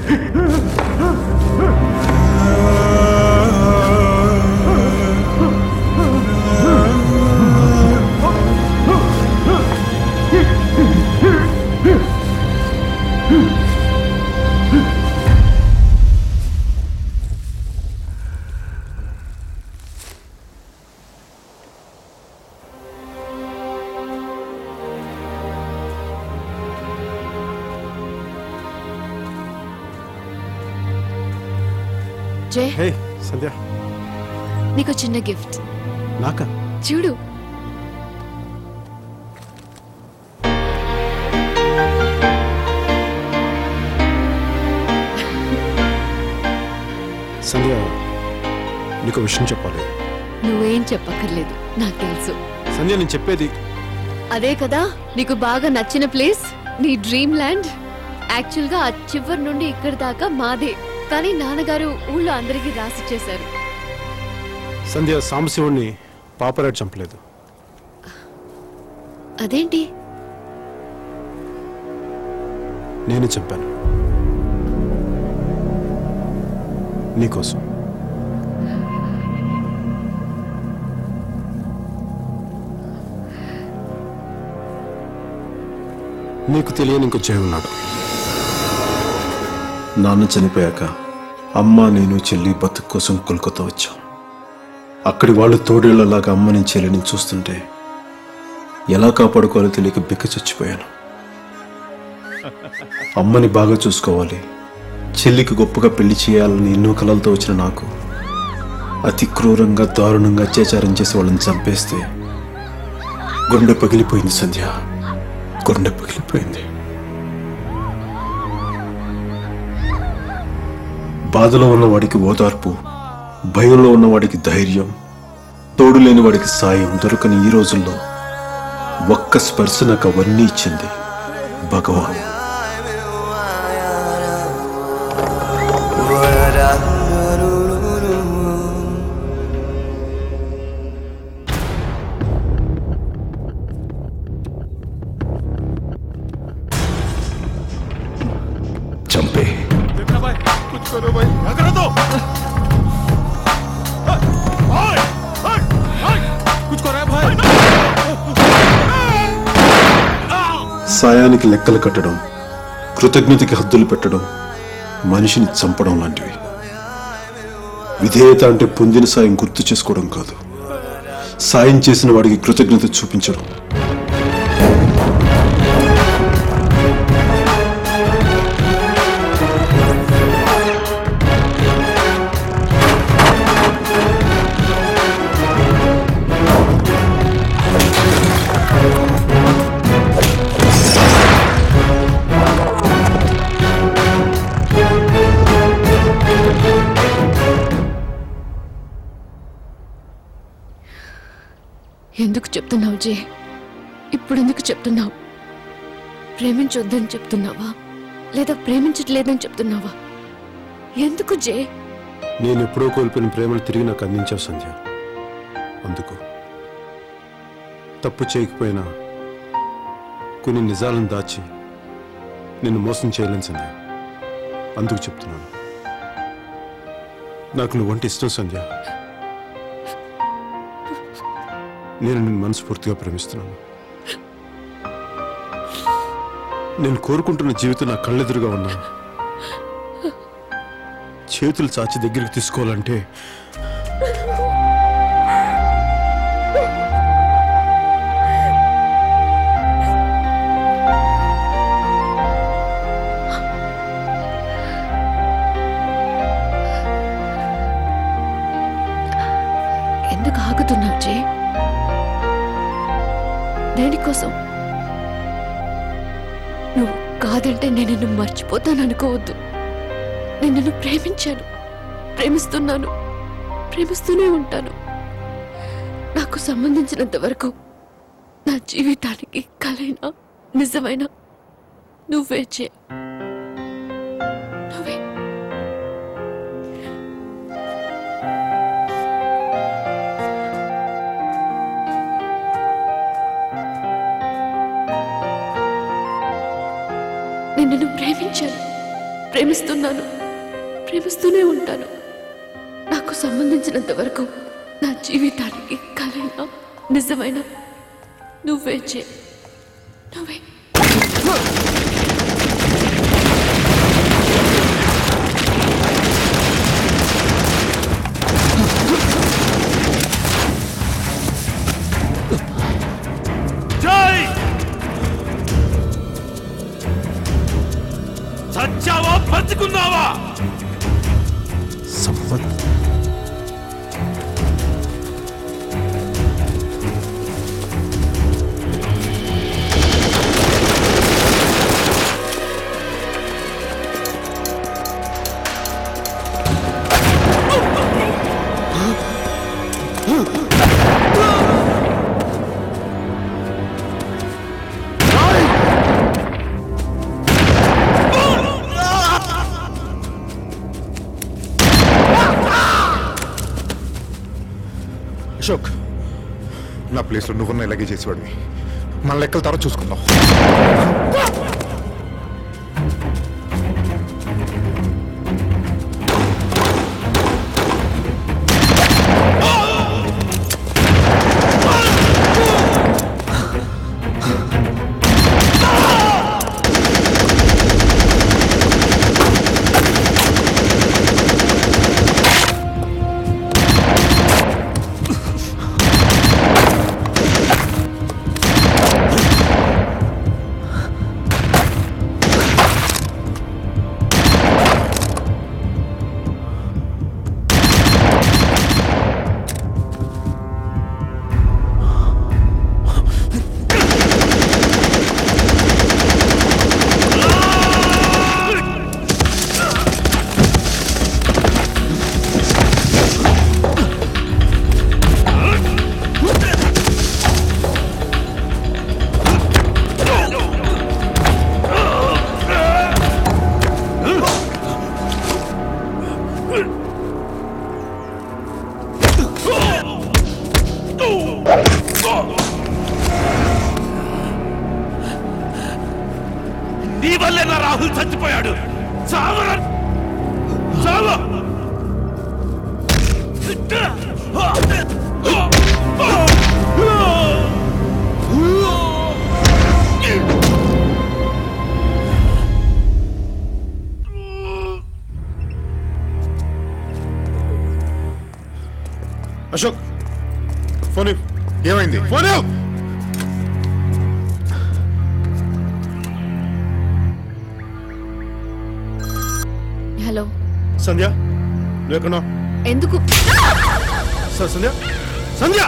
జయ్, హే సంధ్య, నీకు చిన్న గిఫ్ట్. నాకా? చూడు. సంధ్య, నీకు విషయం చెప్పాలి. నువ్వేం చెప్పక్కర్లేదు, నాకు తెలుసు. సంధ్య, నేను చెప్పేది అదే కదా నీకు బాగా నచ్చిన ప్లేస్, నీ డ్రీమ్ ల్యాండ్. యాక్చువల్గా ఆ చివరి నుండి ఇక్కడి దాకా మాదే, కానీ నాన్నగారు ఊళ్ళో అందరికీ రాసిచ్చేశారు. సంధ్య, సాంబశివుణ్ణి పాపరాడు చంపలేదు. అదేంటి? నేను చంపాను, నీకోసం. నీకు తెలియని ఇంకో జయ ఉన్నాడు. నాన్న చనిపోయాక అమ్మ, నేను, చెల్లి బతుకు కోసం కోల్కతా వచ్చాం. అక్కడి వాళ్ళు తోడేళ్లలాగా అమ్మని చెల్లిని చూస్తుంటే ఎలా కాపాడుకోవాలో తెలియక బిక్క చచ్చిపోయాను. అమ్మని బాగా చూసుకోవాలి, చెల్లికి గొప్పగా పెళ్లి చేయాలని ఎన్నో కలలతో వచ్చిన నాకు అతి క్రూరంగా, దారుణంగా అత్యాచారం చేసి వాళ్ళని చంపేస్తే గుండె పగిలిపోయింది సంధ్య, గుండె పగిలిపోయింది. బాధలో ఉన్నవాడికి ఓదార్పు, భయంలో ఉన్నవాడికి ధైర్యం, తోడు లేని వాడికి సాయం దొరకని ఈ రోజుల్లో ఒక్క స్పర్శ నాకు అవన్నీ ఇచ్చింది భగవాన్. చంపే. సాయానికి లెక్కలు కట్టడం, కృతజ్ఞతకి హద్దులు పెట్టడం, మనిషిని చంపడం లాంటివి. విధేయత అంటే పొందిన సాయం గుర్తు చేసుకోవడం కాదు, సాయం చేసిన వాడికి కృతజ్ఞత చూపించడం. ఎందుకు చెప్తున్నావు జే? ఇప్పుడు ఎందుకు చెప్తున్నావు? ప్రేమించొద్దని చెప్తున్నావా లేదా ప్రేమించట్లేదని చెప్తున్నావా? ఎందుకు జే? నేను ఎప్పుడో కోల్పోయిన ప్రేమను తిరిగి నాకు అందించావు సంధ్య. అందుకు తప్పు చేయకపోయినా కొన్ని నిజాలను దాచి నిన్ను మోసం చేయలేను సంధ్య. అందుకు చెప్తున్నాను, నాకు నువ్వంటే ఇష్టం సంధ్య. నేను నిన్ను మనస్ఫూర్తిగా ప్రేమిస్తున్నాను. నేను కోరుకుంటున్న జీవితం నా కళ్ళెదురుగా ఉన్నా చేతులు చాచి దగ్గరికి తీసుకోవాలంటే ఎందుకు ఆగుతున్నావు జే? దేనికోసం? నువ్వు కాదంటే నేను నిన్ను మర్చిపోతాను అనుకోవద్దు. నేను నిన్ను ప్రేమించాను, ప్రేమిస్తున్నాను, ప్రేమిస్తూనే ఉంటాను. నాకు సంబంధించినంత వరకు నా జీవితానికి కలైనా నిజమైన నువ్వే చే. నువ్వే. నేను నిన్ను ప్రేమించాను, ప్రేమిస్తున్నాను, ప్రేమిస్తూనే ఉంటాను. నాకు సంబంధించినంత వరకు నా జీవితానికి కలైనా నిజమైన నువ్వే చే. నువ్వే. చచ్చావా బతుకున్నావా? సంపత్ అశోక్, నా ప్లేస్లో నువ్వున్న ఇలాగే చేసేవాడివి. మన లెక్కల తర్వాత చూసుకుందాం. అశోక్ ఫోన్ ఏమైంది? ఫోన్ హలో సంధ్య లేకున్నా ఎందుకు సంధ్య సంధ్య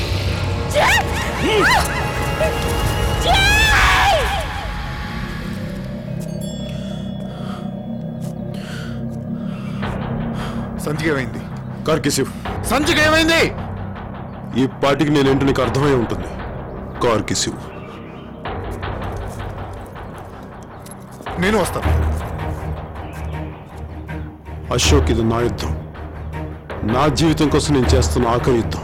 సంధ్యకి ఏమైంది? కార్కిసివ్ సంధ్యకి ఏమైంది? ఈ పాటికి నేనేంటో నీకు అర్థమై ఉంటుంది. కార్కిసివ్. నేను వస్తాను. అశోక్, ఇది నా యుద్ధం. నా జీవితం కోసం నేను చేస్తున్న ఆఖరి యుద్ధం.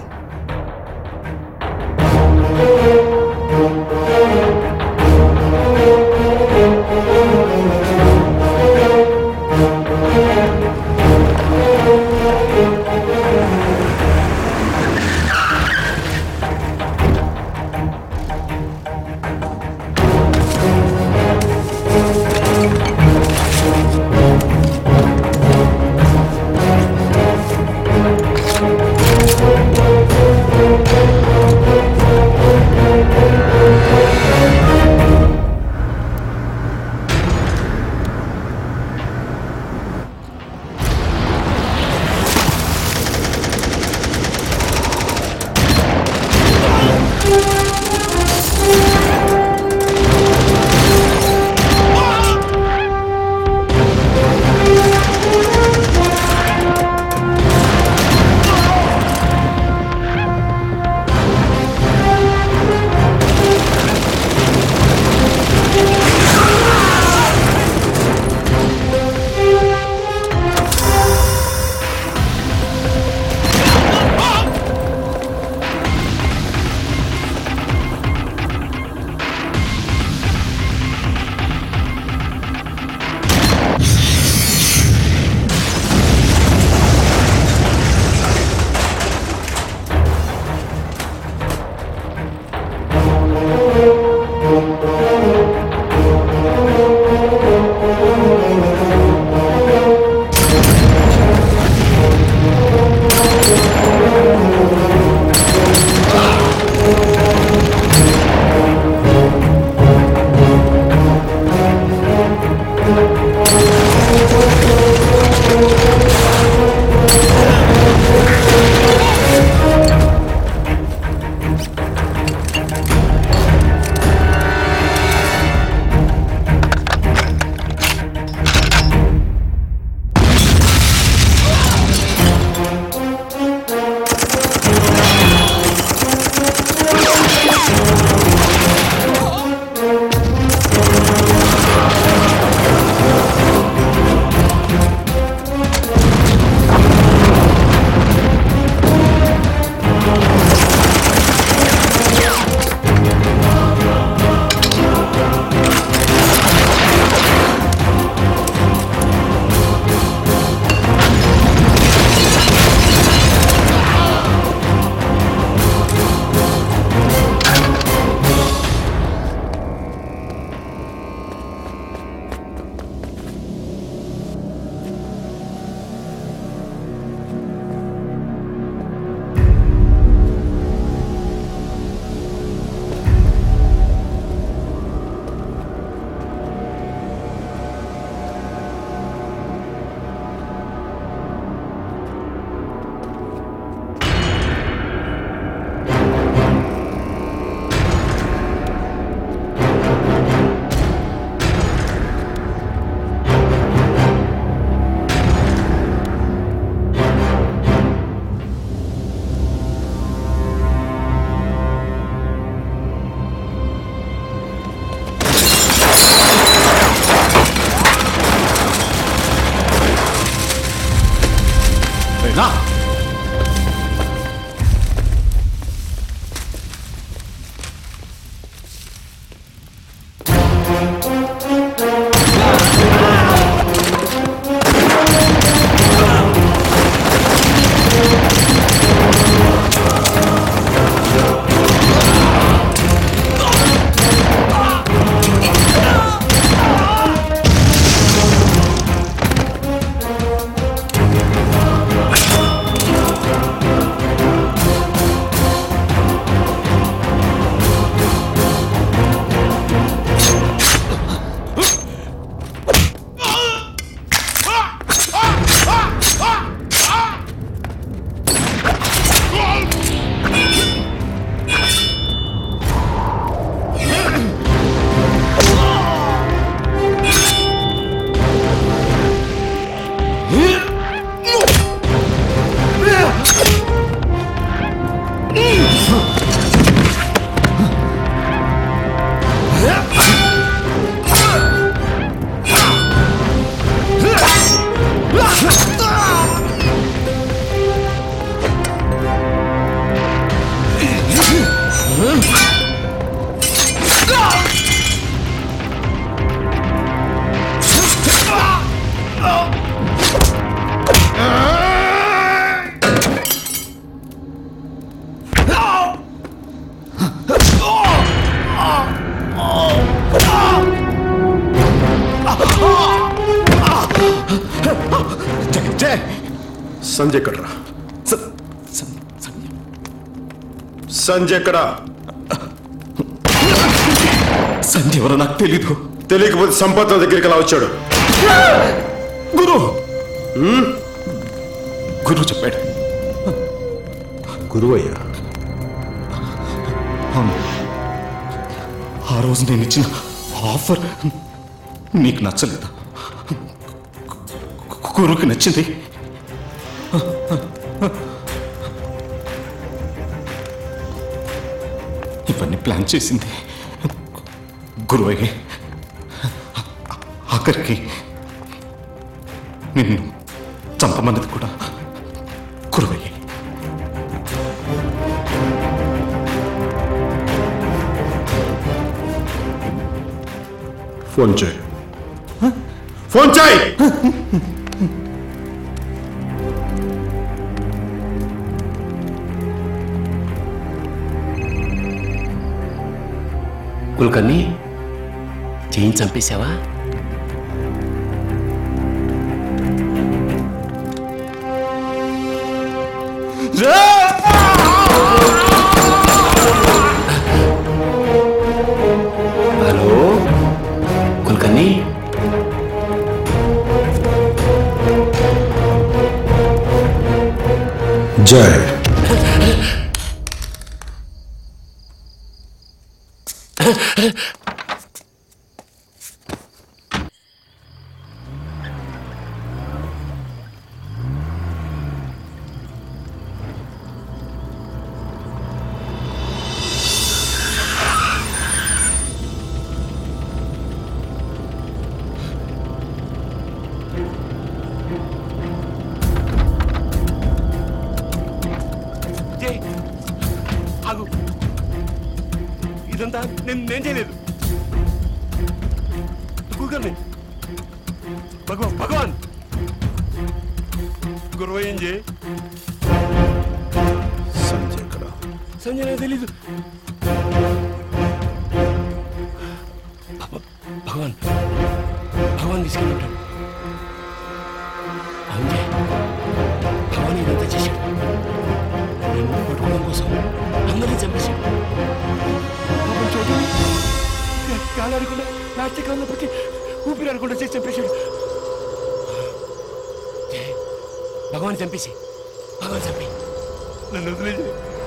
నా సంజయ్ ఎక్కడ్రా? సంజయ్ ఎక్కడా? సంజయ్ ఎవరో నాకు తెలీదు. తెలియకపోతే సంపత్ దగ్గరికి ఎలా వచ్చాడు? గురు గురువు చెప్పాడు. గురువయ్యా? అవును. ఆ రోజు నేను ఇచ్చిన ఆఫర్ నీకు నచ్చలేదు. గురువుకి నచ్చింది. ఇవన్నీ ప్లాన్ చేసింది గురువయ్య. ఆఖరికి నిన్ను చంపమన్నది కూడా గురువయ్య. ఫోన్ చేయి. ఫోన్ చేయి. కుల్కర్ని జైన్ చంపేశావా? హలో కుల్కర్ని, జై. ఆగు. ఇదంతా నేను చేయలేదు. కుల్కర్ని, భగవాన్ గురువు ఏం చేయి. సంజయ్ ఎక్కడా? సంజయ్ నాకు తెలీదు. భగవాన్ భగవాన్ తీసుకెళ్ళి అవునే భగవాన్ ఇదంతా చేశాడు. నిన్ను పట్టుకోవడం కోసం అందరినీ చంపేశాడు. కాలాడకుండా ప్లాస్టిక్ ఉన్నప్పటికీ ఊపిరి ఆడకుండా చేసి చంపేశాడు. భగవాన్ చంపేసి భగవాన్ చంపి నన్ను వదిలేసి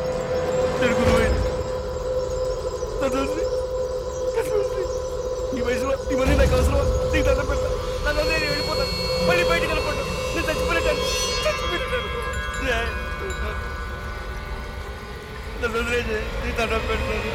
ఈ వయసులో ఇవన్నీ నాకు అవసరం. నీకు దండం పెడతా. నన్ను నేను వెళ్ళిపోతాను. మళ్ళీ బయటికి వెళ్ళిపోతాను. నేను చచ్చిపోయినాను. నన్ను వదిలేసి నీకు దండం పెడతాను.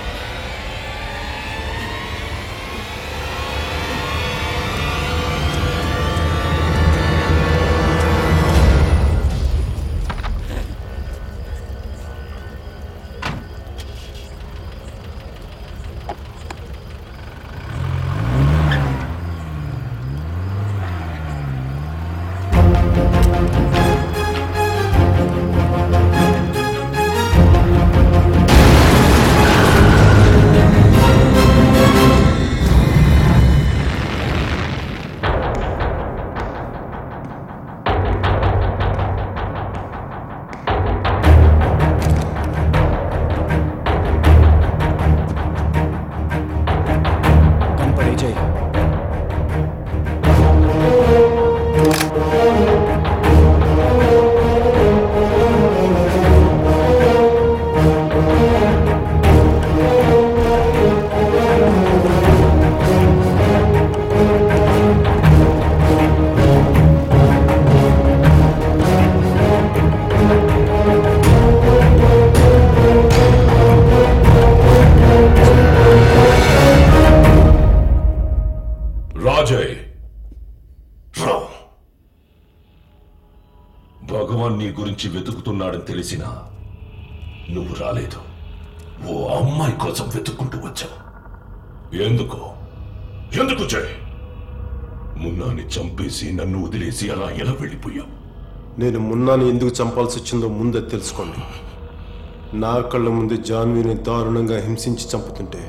రాజయ్ రా. భగవాన్ నీ గురించి వెతుకుతున్నాడని తెలిసినా నువ్వు రాలేదు. ఓ అమ్మాయి కోసం వెతుక్కుంటూ వచ్చావు. ఎందుకు జయ్? మున్నాని చంపేసి నన్ను వదిలేసి అలా ఎలా వెళ్ళిపోయావు? నేను మున్నాని ఎందుకు చంపాల్సి వచ్చిందో ముందే తెలుసుకోండి. నా కళ్ళ ముందు జాన్వీని దారుణంగా హింసించి చంపుతుంటే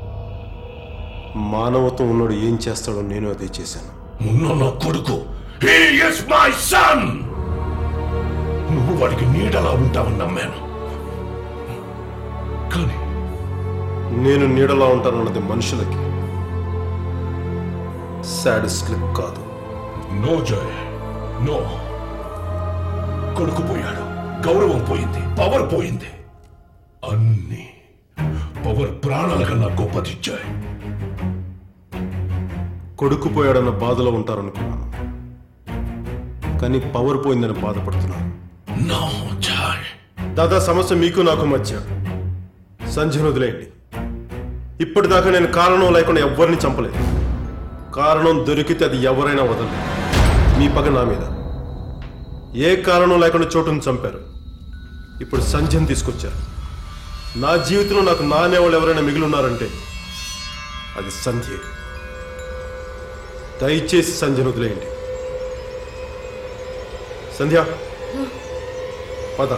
మానవత్వం ఉన్నోడు ఏం చేస్తాడో నేను అదే చేశాను. మున్నా నా కొడుకు. He is my son. వాడికి నీడలా ఉంటామని నమ్మాను. కానీ నేను నీడలా ఉంటానన్నది మనుషులకి, సాడిస్ట్లకు కాదు. No Jay, no. కొడుకు పోయాడు, గౌరవం పోయింది, పవర్ పోయింది. అన్ని పవర్ ప్రాణాల కన్నా గొప్పదిచ్చాయి. కొడుకు పోయాడన్న బాధలో ఉంటారనుకున్నాను, కానీ పవర్ పోయిందని బాధపడుతున్నాను. నో జయ్. దాదా, సమస్య మీకు నాకు మధ్య. సంజయ్ వదిలేయండి. ఇప్పటిదాకా నేను కారణం లేకుండా ఎవరిని చంపలేదు. కారణం దొరికితే అది ఎవరైనా వదలలేదు. మీ పగ నా మీద. ఏ కారణం లేకుండా చోటును చంపారు. ఇప్పుడు సంజయ్ తీసుకొచ్చారు. నా జీవితంలో నాకు నానేవాళ్ళు ఎవరైనా మిగిలి ఉన్నారంటే అది సంధ్య. దయచేసి సంజయ్ వదిలేయండి. సంధ్య, పద.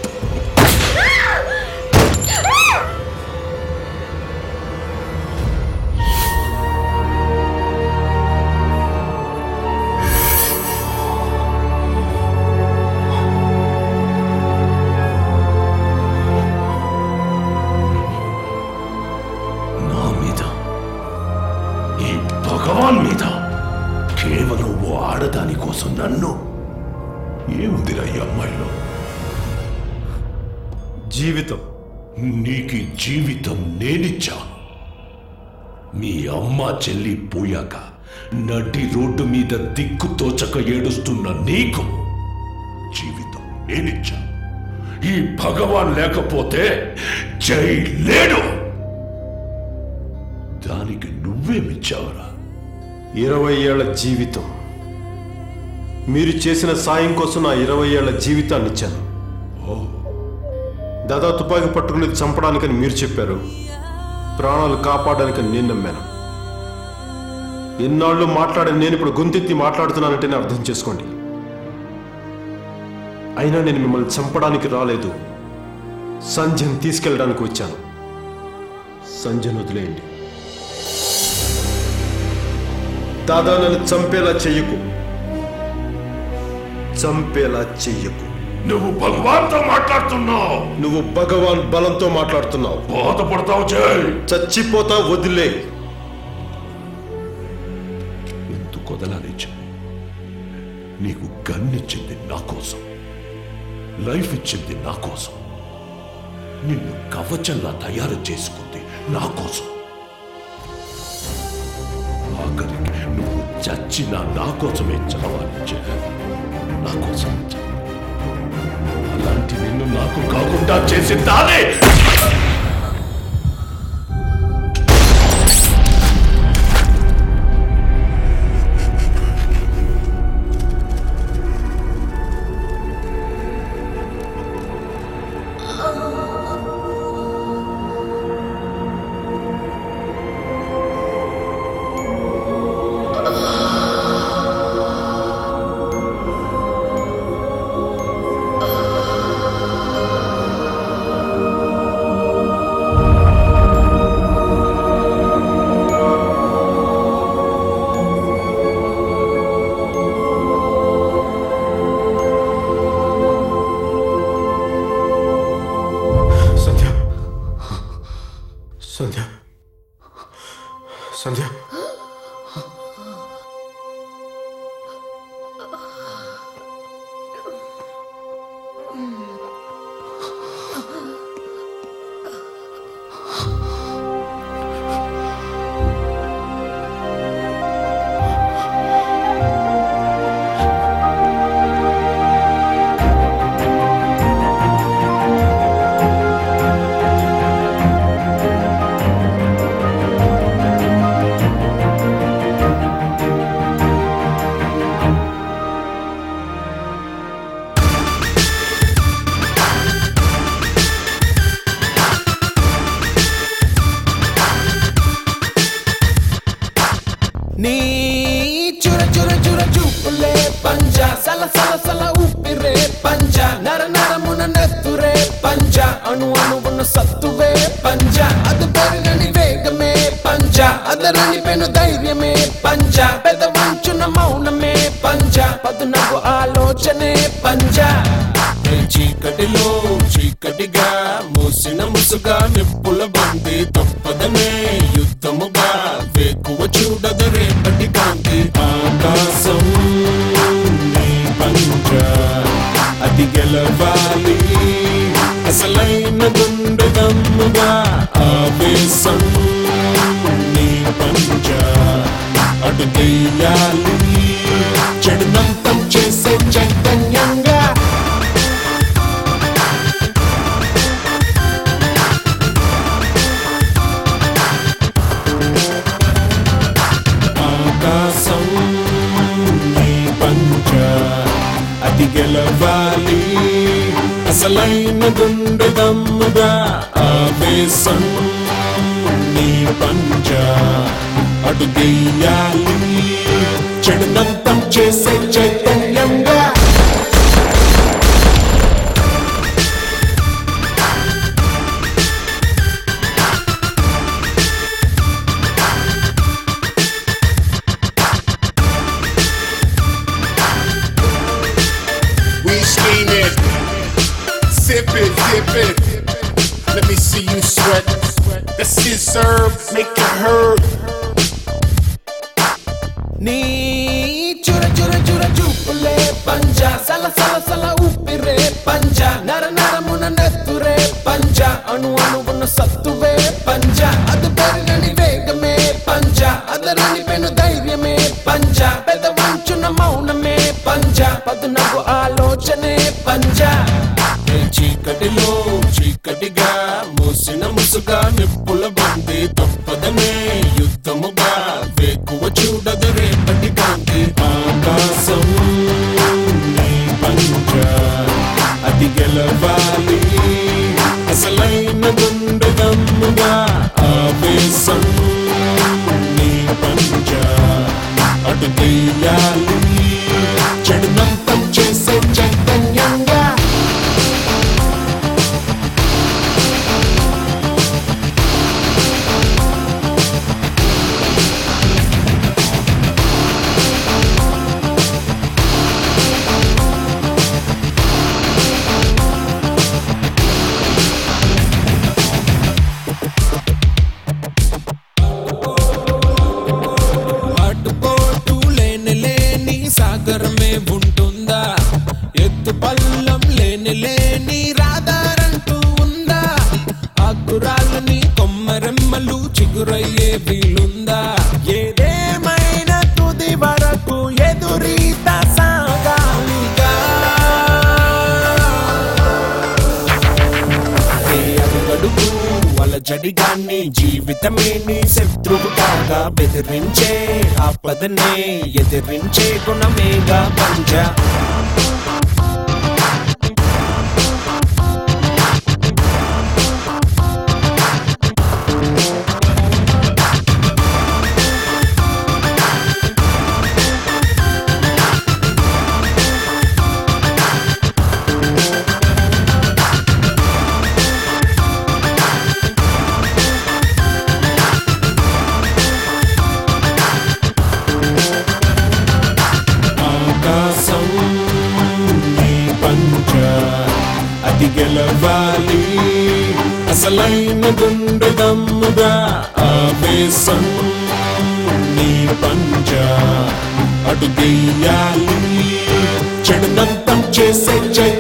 నా మీద, ఈ భగవాన్ మీద కేవలం ఓ ఆడదాని కోసం నన్ను ఏముందిరా ఈ అమ్మాయిలో? జీవితం. నీకు జీవితం నేనిచ్చాను. మీ అమ్మ చెల్లి పోయాక నడి రోడ్డు మీద దిక్కు తోచక ఏడుస్తున్న నీకు జీవితం నేనిచ్చాను. ఈ భగవాన్ లేకపోతే జై లేడు. దానికి నువ్వేమిచ్చావురా? 20 ఏళ్ల జీవితం. మీరు చేసిన సాయం కోసం నా 20 ఏళ్ల జీవితాన్ని ఇచ్చాను. దాదా తుపాకీ పట్టుకుని చంపడానికని మీరు చెప్పారు, ప్రాణాలు కాపాడడానికని నేను నమ్మాను. ఎన్నాళ్ళు మాట్లాడిన నేను ఇప్పుడు గొంతెత్తి మాట్లాడుతున్నానంటేనే అర్థం చేసుకోండి. అయినా నేను మిమ్మల్ని చంపడానికి రాలేదు, సంజయ్ని తీసుకెళ్ళడానికి వచ్చాను. సంజయ్ని వదిలేయండి. దాదా, నన్ను చంపేలా చెయ్యకు. చంపేలా చెయ్యకు. నువ్వు భగవాన్తో మాట్లాడుతున్నావు. నువ్వు భగవాన్ బలంతో మాట్లాడుతున్నావు. బాధపడతావు జై. చచ్చిపోతా, వదిలే. ఎందుకు వదలాలి జై? నీకు గన్ ఇచ్చింది నా కోసం, లైఫ్ ఇచ్చింది నా కోసం, నిన్ను కవచంలా తయారు చేసుకుంది నా కోసం. ఆఖరికి నువ్వు చచ్చినా నా కోసమే చదవాలి జై, నా కోసం. అలాంటి నిన్ను నాకు కాకుండా చేసిందానే. సంధ్య, సంధ్య, నీ చుర చుర చుర చూపులే పంజా, సల సల సల ఊపిరే పంజా, నర నరమున నెత్తురే పంజా, అణు అణువున సత్తువే పంజా, అది పెరగని వేగమే పంజా, అదరని పెను ధైర్యమే పంజా, పెదవంచున మౌనమే పంజా, పదునకు ఆలోచనే పంజా. చీకటిలో చీకటిగా మూసిన ముసుగా నిప్పుల బంది తప్పదనే యుద్ధముగా వేకువ చూడద రేపటి కాంతి ఆకాశం నీ పంచ అది గెలవాలి అసలైన గుండె దమ్ముగా ఆవేశం నీ పంచ అటు తీయాలి చెడునంతం చేసే చైతన్యంగా ఆకాశం నీ పంచ అది గెలవాలి అసలైన గుండె దమ్ముగా ఆవేశం నీ పంచ అటు తీయాలి చెడునంతం చేసే చైతన్యంగా We scheme it, sip it, dip it. Let me see you sweat. The scissor, make it hurt. నీ చుర చుర చుర చూపులే పంజ సల సల సల ఊపిరే పంజ నర నరమున నెత్తురే పంజ అణు అణువున సత్తువే పంజ అది పెరగని వేగమే పంజ అదరని పెను ధైర్యమే పంజ పెద్ద వంచున మౌనమే పంజ పదునకు ఆలోచనే పంజ చీకటిలో చీకటిగా మూసిన ముసుగా నిప్పుల బంది తప్పదనే యుద్ధముగా వేకువ చూడద రేపటి కాంతి ఆకాశం నీ పంచ అది గెలవాలి అసలైన గుండె దమ్ముగా ఆవేశం నీ పంచ అటు తీయాలి చెడునంతం చేసే చైతన్యంగా అటుపోటు లేని లేని సాగరమే ఉంటుందా ఎత్తు పల్లం లేని లేని రాదారంటూ ఉందా ఆకురాలని కొమ్మరెమ్మలు చిగురయ్యే వీలుందా ఏదేమైనా తుది వరకు ఎదురీత సాగాలిగా ఏ అడుగడుగు జడిగాన్ని జీవితమే నీ శత్రువు కాగా బెదిరించే ఆపదనే ఎదిరించే గుణమేగా పంజ ఆకాశం నీ పంచ అది గెలవాలి అసలైన గుండె దమ్ముగా ఆవేశం నీ పంచ అటు తీయాలి చెడునంతం చేసే